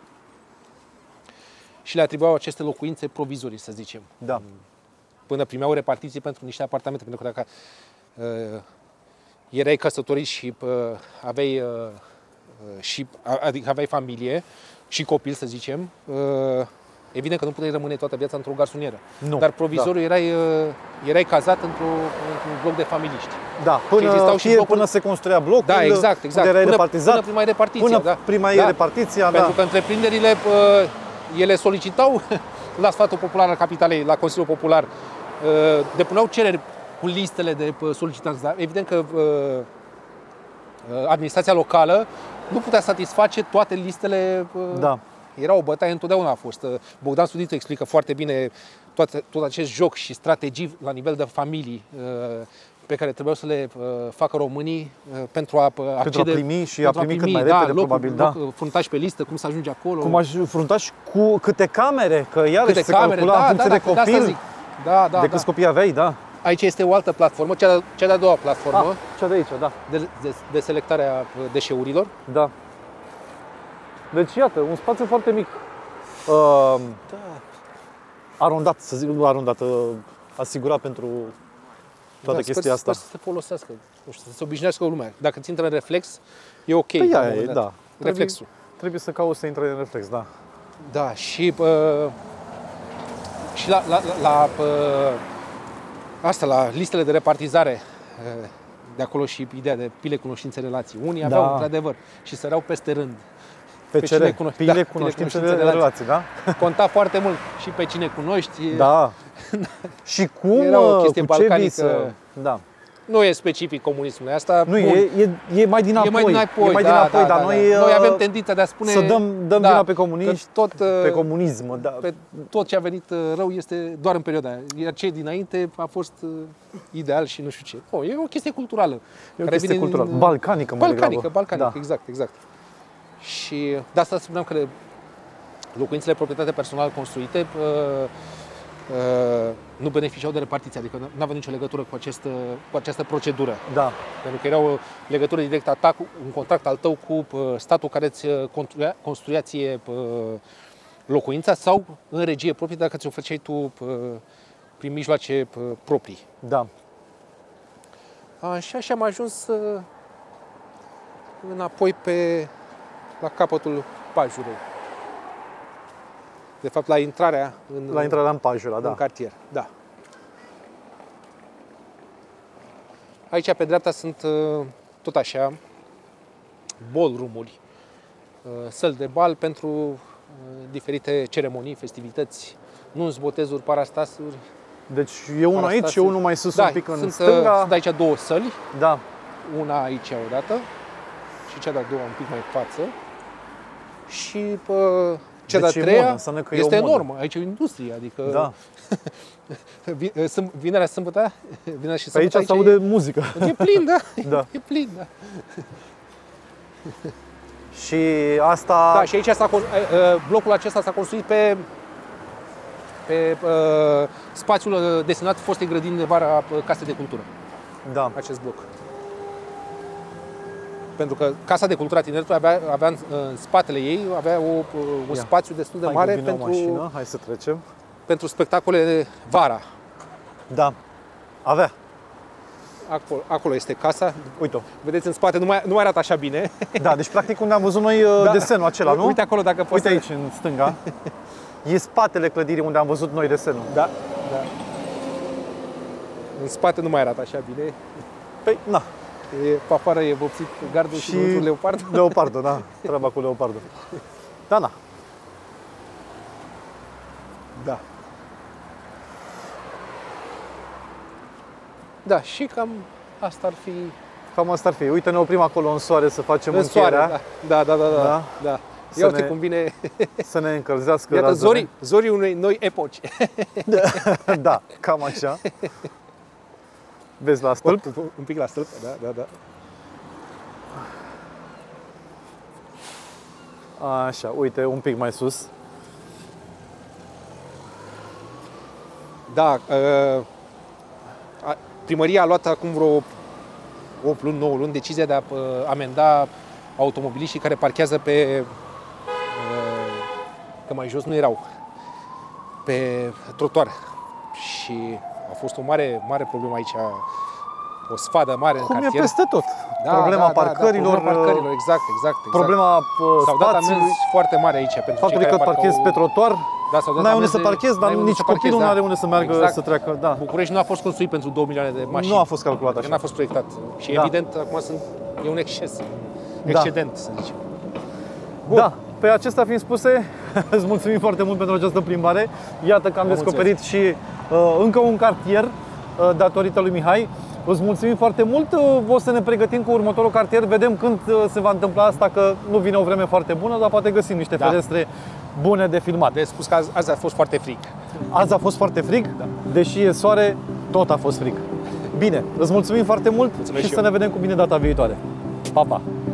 S2: Și le atribuiau aceste locuințe provizorii, să zicem.
S1: Da.
S2: Până primeau repartiții pentru niște apartamente, pentru că dacă uh, erai căsătorit și uh, aveai, uh, și, adică aveai familie și copil, să zicem, uh, evident că nu puteai rămâne toată viața într-o garsonieră.
S1: Nu,
S2: Dar provizoriu
S1: da.
S2: erai, uh, erai cazat într-o, într-un bloc de familiști.
S1: Da, până,
S2: și
S1: fie
S2: blocul...
S1: până se construia blocul,
S2: da, exact, exact.
S1: erai
S2: Până,
S1: repartizat,
S2: până prima repartiție.
S1: până
S2: da.
S1: prima
S2: da.
S1: repartiția,
S2: Pentru
S1: da.
S2: că întreprinderile, uh, ele solicitau la Sfatul Popular al Capitalei, la Consiliul Popular, uh, depuneau cereri cu listele de solicitanți, dar evident că uh, administrația locală nu putea satisface toate listele. Uh,
S1: da.
S2: Era o bătaie, întotdeauna a fost. Bogdan Sudiță explică foarte bine toate, tot acest joc și strategii la nivel de familii uh, pe care trebuiau să le uh, facă românii uh, pentru a accede,
S1: pentru a primi și a primi,
S2: primi
S1: cât mai
S2: da,
S1: repede,
S2: loc,
S1: probabil,
S2: loc,
S1: da.
S2: Fruntași pe listă, cum să ajunge acolo.
S1: Cum aș fruntași cu câte camere, că iarăși
S2: câte
S1: se
S2: camere,
S1: calcula
S2: da,
S1: în funcție
S2: da,
S1: de
S2: da,
S1: copil,
S2: de, zic. Da, da,
S1: de
S2: da.
S1: câți copii aveai, da.
S2: Aici este o altă platformă, cea de, cea de-a doua platformă,
S1: Ah, cea de aici, da.
S2: de, de, de selectare a deșeurilor.
S1: Da. Deci, iată, un spațiu foarte mic. Uh,
S2: Da.
S1: Arondat, să zic, nu arondat, uh, asigurat pentru toată
S2: da,
S1: chestia
S2: sper,
S1: asta.
S2: Sper să se folosească, nu știu, să se obișnuiască lumea. Dacă ți intră în reflex, e ok.
S1: Păi
S2: la un
S1: aia e,
S2: moment dat.
S1: da.
S2: Reflexul.
S1: Trebuie, trebuie să cauți să intre în reflex, da.
S2: Da, și uh, și la, la, la, la uh, asta, la listele de repartizare, uh, de acolo și ideea de pile, cunoștințe, relații. Unii aveau,
S1: Da.
S2: într-adevăr, și săreau peste rând.
S1: Pe,
S2: Pe
S1: cine
S2: cine cunoști-
S1: pile,
S2: da,
S1: cunoștințe,
S2: pile,
S1: de relații, da?
S2: Conta foarte mult și pe cine cunoști.
S1: Da. Și cum,
S2: Era o chestie
S1: cu ce vii
S2: balcanică.
S1: să... Da.
S2: Nu e specific comunismului asta.
S1: Nu,
S2: bun.
S1: e, e, e mai dinapoi.
S2: E mai dinapoi,
S1: e mai
S2: da,
S1: dinapoi
S2: da,
S1: dar
S2: da,
S1: noi,
S2: da. Noi
S1: uh,
S2: avem tendința de a spune
S1: să dăm, dăm
S2: da,
S1: vina pe comuniști,
S2: că tot, uh,
S1: pe comunism. Da.
S2: pe tot ce a venit uh, rău este doar în perioada aia. Iar ce dinainte a fost uh, ideal și nu știu ce. Oh, e o chestie culturală.
S1: E o chestie culturală. Balcanică, mai
S2: Balcanică,
S1: degrabă.
S2: balcanică,
S1: Da.
S2: exact, exact. Și de asta spuneam că locuințele proprietate personal construite uh, uh, nu beneficiau de repartiție, adică nu aveau nicio legătură cu, acest, cu această procedură.
S1: Da.
S2: Pentru că era o legătură directă a ta, cu, un contract al tău cu uh, statul care îți construia, construia ție uh, locuința sau în regie proprie dacă ți-o făceai tu uh, prin mijloace uh, proprii.
S1: Da.
S2: Așa și am ajuns uh, înapoi pe, la capătul Pajurei. De fapt, la intrarea în,
S1: La intrarea în Pajura,
S2: în
S1: da.
S2: cartier. Da. Aici, pe dreapta, sunt uh, tot așa ballroom-uri, uh, săli de bal pentru uh, diferite ceremonii, festivități, nunți, botezuri, parastasuri.
S1: Deci e unul aici și unul mai sus
S2: da,
S1: un pic în
S2: sunt,
S1: stânga.
S2: Sunt aici două săli,
S1: Da.
S2: una aici odată și cea de-a doua un pic mai în față. Și uh, cea
S1: Deci
S2: de-a
S1: e
S2: treia
S1: modă, înseamnă că e
S2: este
S1: o modă.
S2: enormă. Aici e o industrie, adică
S1: Da.
S2: vinerea, sâmbătă, vinerea și
S1: Pe aici
S2: sâmbătă
S1: se aude muzică.
S2: e, e plin, da?
S1: Da.
S2: E plin, da.
S1: Și asta...
S2: Da, și aici s-a, blocul acesta s-a construit pe, pe uh, spațiul destinat fostei grădini de vară a Casei de Cultură.
S1: Da.
S2: Acest bloc. Pentru că Casa de Cultură a Tineretului avea, avea în, în spatele ei avea o, un
S1: Ia.
S2: spațiu destul de
S1: Hai
S2: mare
S1: că vine o
S2: pentru,
S1: mașină. Hai să trecem.
S2: pentru spectacole vara.
S1: Da. Avea.
S2: Acolo, acolo este casa.
S1: Uite-o.
S2: Vedeți în spate, nu mai, nu mai arată așa bine.
S1: Da, deci practic unde am văzut noi uh,
S2: Da.
S1: desenul acela, nu?
S2: Uite acolo dacă poți
S1: Uite
S2: să...
S1: aici, în stânga. E spatele clădirii unde am văzut noi desenul.
S2: Da, da. În spate nu mai arată așa bine.
S1: Păi, na.
S2: E, pe afară e vopsit gardul și, și leopard.
S1: Leopardul, da. Treaba cu leopardul. Da, na.
S2: Da. Da, și cam asta ar fi...
S1: Cam asta ar fi. Uite, ne oprim acolo în soare să facem
S2: În soare,
S1: încheierea.
S2: da. Da, da, da, da.
S1: Da?
S2: da.
S1: Să
S2: Ia uite
S1: ne-
S2: cum vine...
S1: Să ne încălzească
S2: Iată,
S1: razele.
S2: zorii, zorii unei noi epoci.
S1: Da, cam așa. Vezi la stâlp?
S2: Un pic la stâlp, da, da, da.
S1: Așa, uite, un pic mai sus.
S2: Da, uh, a- primăria a luat acum vreo opt luni, nouă luni decizia de a uh, amenda automobiliștii care parchează pe, uh, că mai jos nu erau, pe trotuar. Și a fost o mare, mare problemă aici. o sfadă mare
S1: Cum
S2: în
S1: e
S2: cartier.
S1: peste tot.
S2: Da,
S1: Problema
S2: da, da,
S1: parcărilor,
S2: da, problema parcărilor, exact, exact. exact.
S1: problema uh,
S2: S-au dat
S1: spațiului,
S2: amenzi foarte mari aici pentru
S1: faptului
S2: cei
S1: că
S2: care
S1: parchezi
S2: parcau-
S1: pe trotuar,
S2: Da, s-au dat
S1: n-ai unde
S2: amenzi,
S1: să parchezi, dar
S2: n-ai unde
S1: nici
S2: să parchezi,
S1: copilul
S2: da.
S1: nu are unde să meargă
S2: Exact.
S1: să treacă. Da.
S2: București nu a fost construit pentru două milioane de mașini.
S1: Nu a fost calculat
S2: Că
S1: așa.
S2: n-a fost proiectat. Și
S1: Da.
S2: evident, acum sunt, e un exces, un excedent, să zicem. Bun.
S1: Da, pe acestea fiind spuse, îți mulțumim foarte mult pentru această plimbare. Iată că am
S2: Vă
S1: descoperit și uh, încă un cartier uh, datorită lui Mihai. Îți mulțumim foarte mult. Uh, o să ne pregătim cu următorul cartier. Vedem când uh, se va întâmpla asta, că nu vine o vreme foarte bună, dar poate găsim niște
S2: Da.
S1: ferestre bune de filmat.
S2: De spus că azi, azi a fost foarte frig.
S1: Azi a fost foarte frig,
S2: Da.
S1: deși e soare, tot a fost frig. Bine, îți mulțumim foarte mult
S2: Mulțumesc
S1: și
S2: și
S1: să
S2: eu.
S1: ne vedem cu bine data viitoare. Pa, pa!